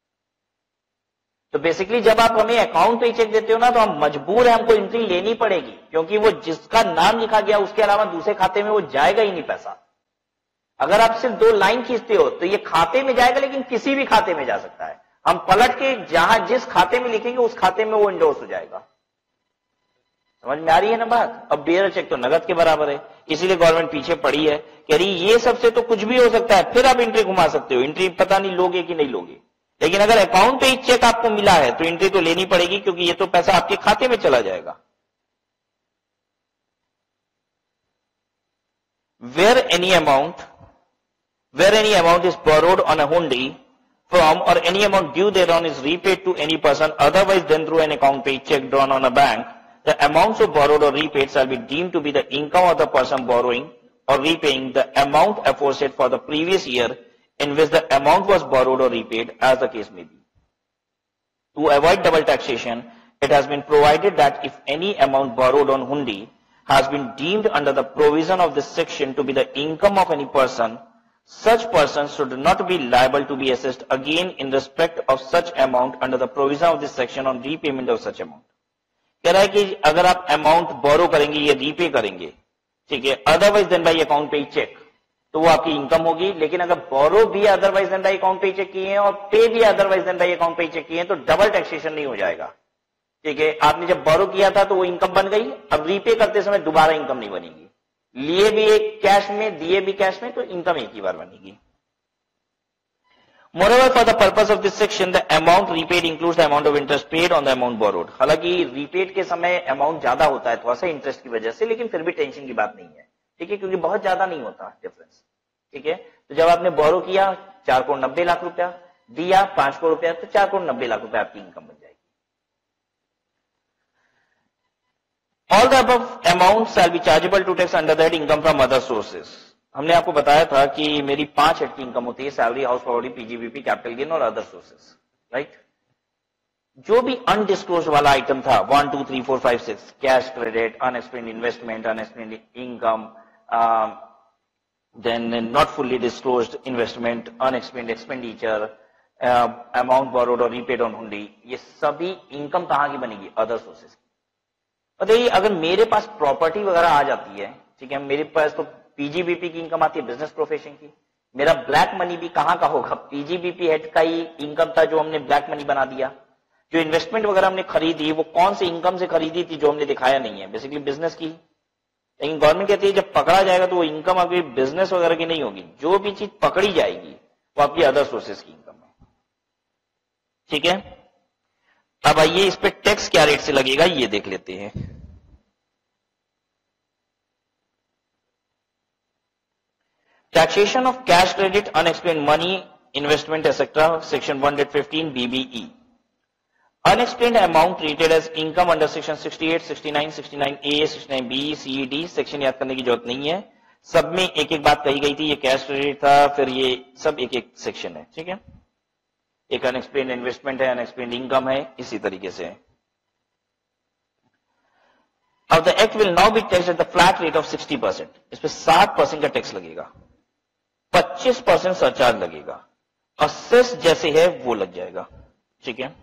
तो बेसिकली जब आप हमें अकाउंट पे चेक देते हो ना, तो हम मजबूर है, हमको एंट्री लेनी पड़ेगी, क्योंकि वो जिसका नाम लिखा गया उसके अलावा दूसरे खाते में वो जाएगा ही नहीं पैसा। अगर आप सिर्फ 2 लाइन खींचते हो तो ये खाते में जाएगा, लेकिन किसी भी खाते में जा सकता है। हम पलट के जहां जिस खाते में लिखेंगे उस खाते में वो इंडोर्स हो जाएगा। समझ में आ रही है ना बात? अब बियरर चेक तो नगद के बराबर है, इसीलिए गवर्नमेंट पीछे पड़ी है, कह रही ये सबसे तो कुछ भी हो सकता है, फिर आप एंट्री घुमा सकते हो, एंट्री पता नहीं लोगे कि नहीं लोगे। लेकिन अगर अकाउंट पे चेक आपको मिला है तो एंट्री तो लेनी पड़ेगी, क्योंकि ये तो पैसा आपके खाते में चला जाएगा। Where any amount is borrowed on a hundi from or any amount due thereon is repaid to any person otherwise than through an account paid check drawn on a bank, the amounts so borrowed or repaid shall be deemed to be the income of the person borrowing or repaying the amount aforesaid for the previous year in which the amount was borrowed or repaid, as the case may be. To avoid double taxation, it has been provided that if any amount borrowed on hundi has been deemed under the provision of this section to be the income of any person, such person should not be liable to be assessed again in respect of such amount under the provision of this section on repayment of such amount. कह रहा है कि अगर आप amount borrow करेंगे, ये repay करेंगे, ठीक है, otherwise than by account payee cheque, तो वो आपकी इनकम होगी। लेकिन अगर बोरो भी otherwise than by account payee cheque किए हैं और पे भी otherwise than by account payee cheque किए हैं, तो डबल टैक्सेशन नहीं हो जाएगा। ठीक है, आपने जब बोरो किया था तो वो इनकम बन गई, अब रीपे करते समय दोबारा इनकम नहीं बनेगी। लिए भी एक कैश में, दिए भी कैश में, तो इनकम एक ही बार बनेगी। Moreover, for the purpose of this section, the amount repaid includes the amount of interest paid on the amount borrowed. हालांकि रीपेड के समय अमाउंट ज्यादा होता है थोड़ा सा इंटरेस्ट की वजह से, लेकिन फिर भी टेंशन की बात नहीं है, ठीक है, क्योंकि बहुत ज्यादा नहीं होता डिफरेंस, ठीक है। तो जब आपने बोरो किया 4 करोड़ 90 लाख रुपया, दिया 5 करोड़ रुपया, तो 4 करोड़ 90 लाख रुपया आपकी इनकम बन जाएगी। All the above amounts shall be chargeable to tax under that income from other sources. हमने आपको बताया था कि मेरी 5 हेड की इनकम होती है, salary, house property, PGBP, capital gain और अदर सोर्सेस, राइट। जो भी अनडिस्क्लोज वाला आइटम था 1 2 3 4 5 6, cash credit, unexplained investment, unexplained income, then not fully disclosed investment, unexplained expenditure, amount borrowed और रीपेड ऑन हुंडी, ये सभी इनकम कहां की बनेगी? अदर सोर्सेस की। बताइए, अगर मेरे पास प्रॉपर्टी वगैरह आ जाती है, ठीक है, मेरे पास तो पीजीबीपी की इनकम आती है बिजनेस प्रोफेशन की, मेरा ब्लैक मनी भी कहां का होगा? पीजीबीपी हेड का ही इनकम था जो हमने ब्लैक मनी बना दिया। जो इन्वेस्टमेंट वगैरह हमने खरीदी वो कौन से इनकम से खरीदी थी जो हमने दिखाया नहीं है? बेसिकली बिजनेस की। लेकिन गवर्नमेंट कहती है जब पकड़ा जाएगा तो वो इनकम आपकी बिजनेस वगैरह की नहीं होगी, जो भी चीज पकड़ी जाएगी वो आपकी अदर सोर्सेस की इनकम है, ठीक है। अब आइए इस पे टैक्स क्या रेट से लगेगा ये देख लेते हैं। Taxation of cash credit, unexplained money, investment, etc. Section 115 BBE. Unexplained amount treated as income under section 68, 69, 69A, 69B, CED. Section याद करने की जरूरत नहीं है, सब में एक एक बात कही गई थी। ये कैश क्रेडिट था, फिर ये सब एक एक सेक्शन है, ठीक है। एक अनएक्सप्लेन्ड इन्वेस्टमेंट है, अनएक्सप्लेन्ड इनकम है, इसी तरीके से। अब the act will now be taxed at the flat rate of 60%। इस पे 60% का टैक्स लगेगा, 25% सरचार्ज लगेगा और सेस जैसे है वो लग जाएगा, ठीक है।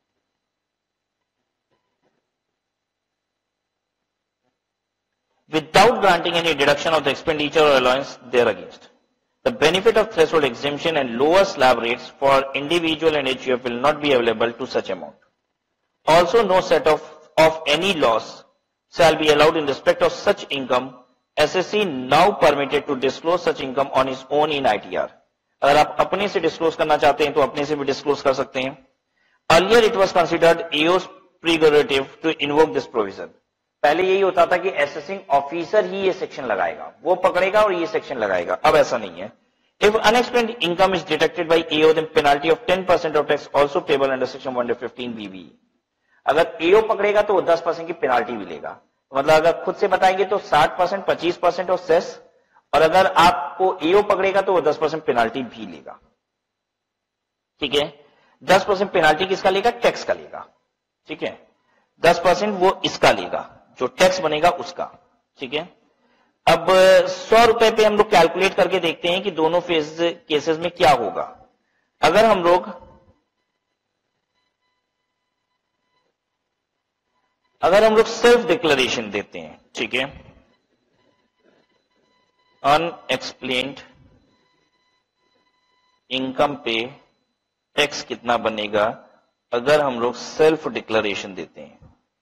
Without granting any deduction of the expenditure और allowance there against the benefit of threshold exemption and lower slab rates for individual and HUF will not be available to such amount. Also no set off any loss shall be allowed in respect of such income. SSC now permitted to disclose such income on his own in ITR. अगर आप अपने से disclose करना चाहते हैं तो अपने से भी डिस्क्लोज कर सकते हैं। Earlier it was considered AO's prerogative to invoke this provision. पहले यही होता था कि असेसिंग ऑफिसर ही ये सेक्शन लगाएगा, वो पकड़ेगा और ये सेक्शन लगाएगा। अब ऐसा नहीं है। If unexplained income is detected by AO, then penalty of 10% of tax also payable under section 115 BB. अगर एओ पकड़ेगा तो वो 10% की पेनाल्टी भी लेगा। मतलब अगर खुद से बताएंगे तो 60%, 25% और सेस, और अगर आपको एओ पकड़ेगा तो वो 10% पेनाल्टी भी लेगा, ठीक है। 10% पेनाल्टी किसका लेगा? टैक्स का लेगा, ठीक है। 10% वो इसका लेगा, जो टैक्स बनेगा उसका, ठीक है। अब 100 रुपए पे हम लोग कैलकुलेट करके देखते हैं कि दोनों केसेस में क्या होगा। अगर हम लोग सेल्फ डिक्लेरेशन देते हैं, ठीक है, अनएक्सप्लेन्ड इनकम पे टैक्स कितना बनेगा अगर हम लोग सेल्फ डिक्लेरेशन देते हैं।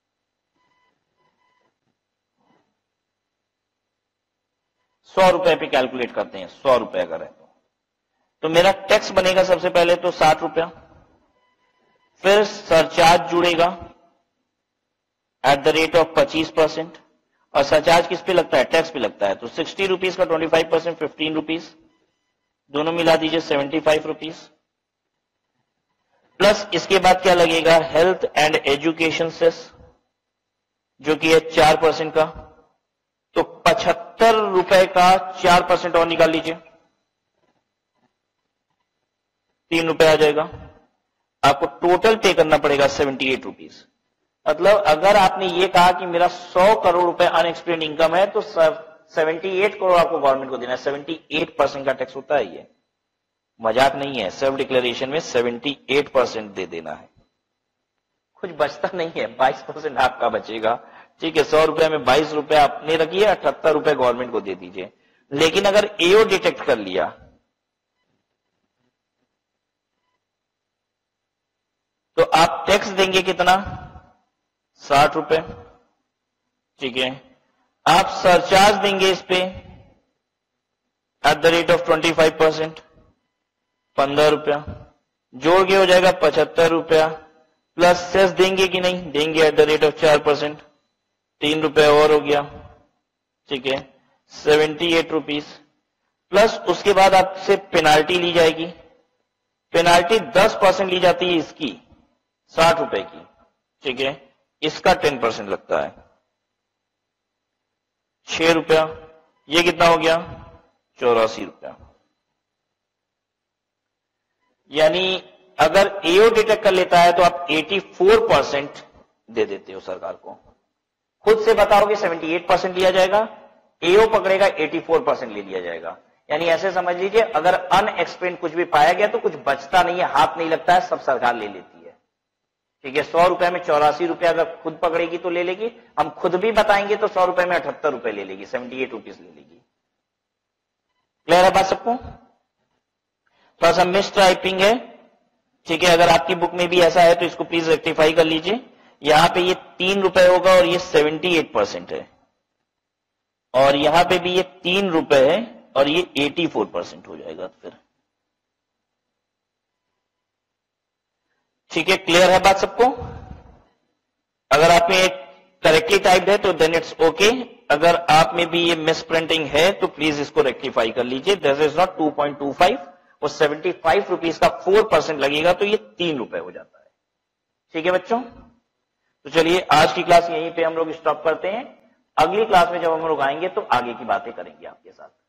₹100 पे कैलकुलेट करते हैं, 100 रुपए अगर है तो मेरा टैक्स बनेगा सबसे पहले तो 60 रुपया, फिर सरचार्ज जुड़ेगा एट द रेट ऑफ 25%, और सरचार्ज किस पे लगता है? टैक्स पे लगता है। तो 60 रुपीज का 25% 15 रुपीज, दोनों मिला दीजिए 75 रुपीज, प्लस इसके बाद क्या लगेगा? हेल्थ एंड एजुकेशन सेस, जो कि है 4% का, तो 75 रुपए का 4% और निकाल लीजिए, 3 रुपए आ जाएगा। आपको टोटल पे करना पड़ेगा 78 रुपीज। मतलब अगर आपने ये कहा कि मेरा 100 करोड़ रुपए अनएक्सप्लेन्ड इनकम है तो 78 करोड़ आपको गवर्नमेंट को देना है। 78% का टैक्स होता है, ये मजाक नहीं है। सेल्फ डिक्लेरेशन में 78% दे देना है, कुछ बचता नहीं है, 22% आपका बचेगा, ठीक है। 100 रुपए में 22 रुपए आपने रखिए, 78 रुपए गवर्नमेंट को दे दीजिए। लेकिन अगर एओ डिटेक्ट कर लिया तो आप टैक्स देंगे कितना? 60 रुपए, ठीक है। आप सरचार्ज देंगे इस पे एट द रेट ऑफ 25%, 15 रुपया, जोड़ के हो जाएगा 75 रुपया, प्लस सेस देंगे कि नहीं, देंगे एट द रेट ऑफ 4%, 3 रुपया और हो गया, ठीक है, 78 रुपीज, प्लस उसके बाद आपसे पेनाल्टी ली जाएगी। पेनाल्टी 10% ली जाती है इसकी, 60 रुपए की, ठीक है, इसका 10% लगता है 6 रुपया, ये कितना हो गया 84 रुपया। यानी अगर एओ डिटेक्ट कर लेता है तो आप 84% दे देते हो सरकार को। खुद से बताओगे 78% लिया जाएगा, एओ पकड़ेगा 84% ले लिया जाएगा। यानी ऐसे समझ लीजिए अगर अनएक्सपेंड कुछ भी पाया गया तो कुछ बचता नहीं है, हाथ नहीं लगता है, सब सरकार ले लेती है, ठीक है। 100 रुपए में 84 रुपए अगर खुद पकड़ेगी तो ले लेगी, हम खुद भी बताएंगे तो 100 रुपए में 78 रुपए ले लेगी, 78 रुपीज ले लेगी। क्लियर है बात सबको? थोड़ा सा मिस टाइपिंग है, ठीक है। अगर आपकी बुक में भी ऐसा है तो इसको प्लीज रेक्टिफाई कर लीजिए। यहां पे ये 3 रुपए होगा और ये 78% है, और यहां पे भी ये 3 रुपए है और ये 84% हो जाएगा फिर, ठीक है। क्लियर है बात सबको? अगर आप में करेक्टली टाइप्ड है तो देन इट्स ओके। अगर आप में भी ये मिस प्रिंटिंग है तो प्लीज इसको रेक्टिफाई कर लीजिए। दिस इज नॉट 2.25 और 75 रुपीज का 4% लगेगा तो ये 3 रुपए हो जाता है, ठीक है बच्चों। तो चलिए आज की क्लास यहीं पे हम लोग स्टॉप करते हैं। अगली क्लास में जब हम लोग आएंगे तो आगे की बातें करेंगे आपके साथ।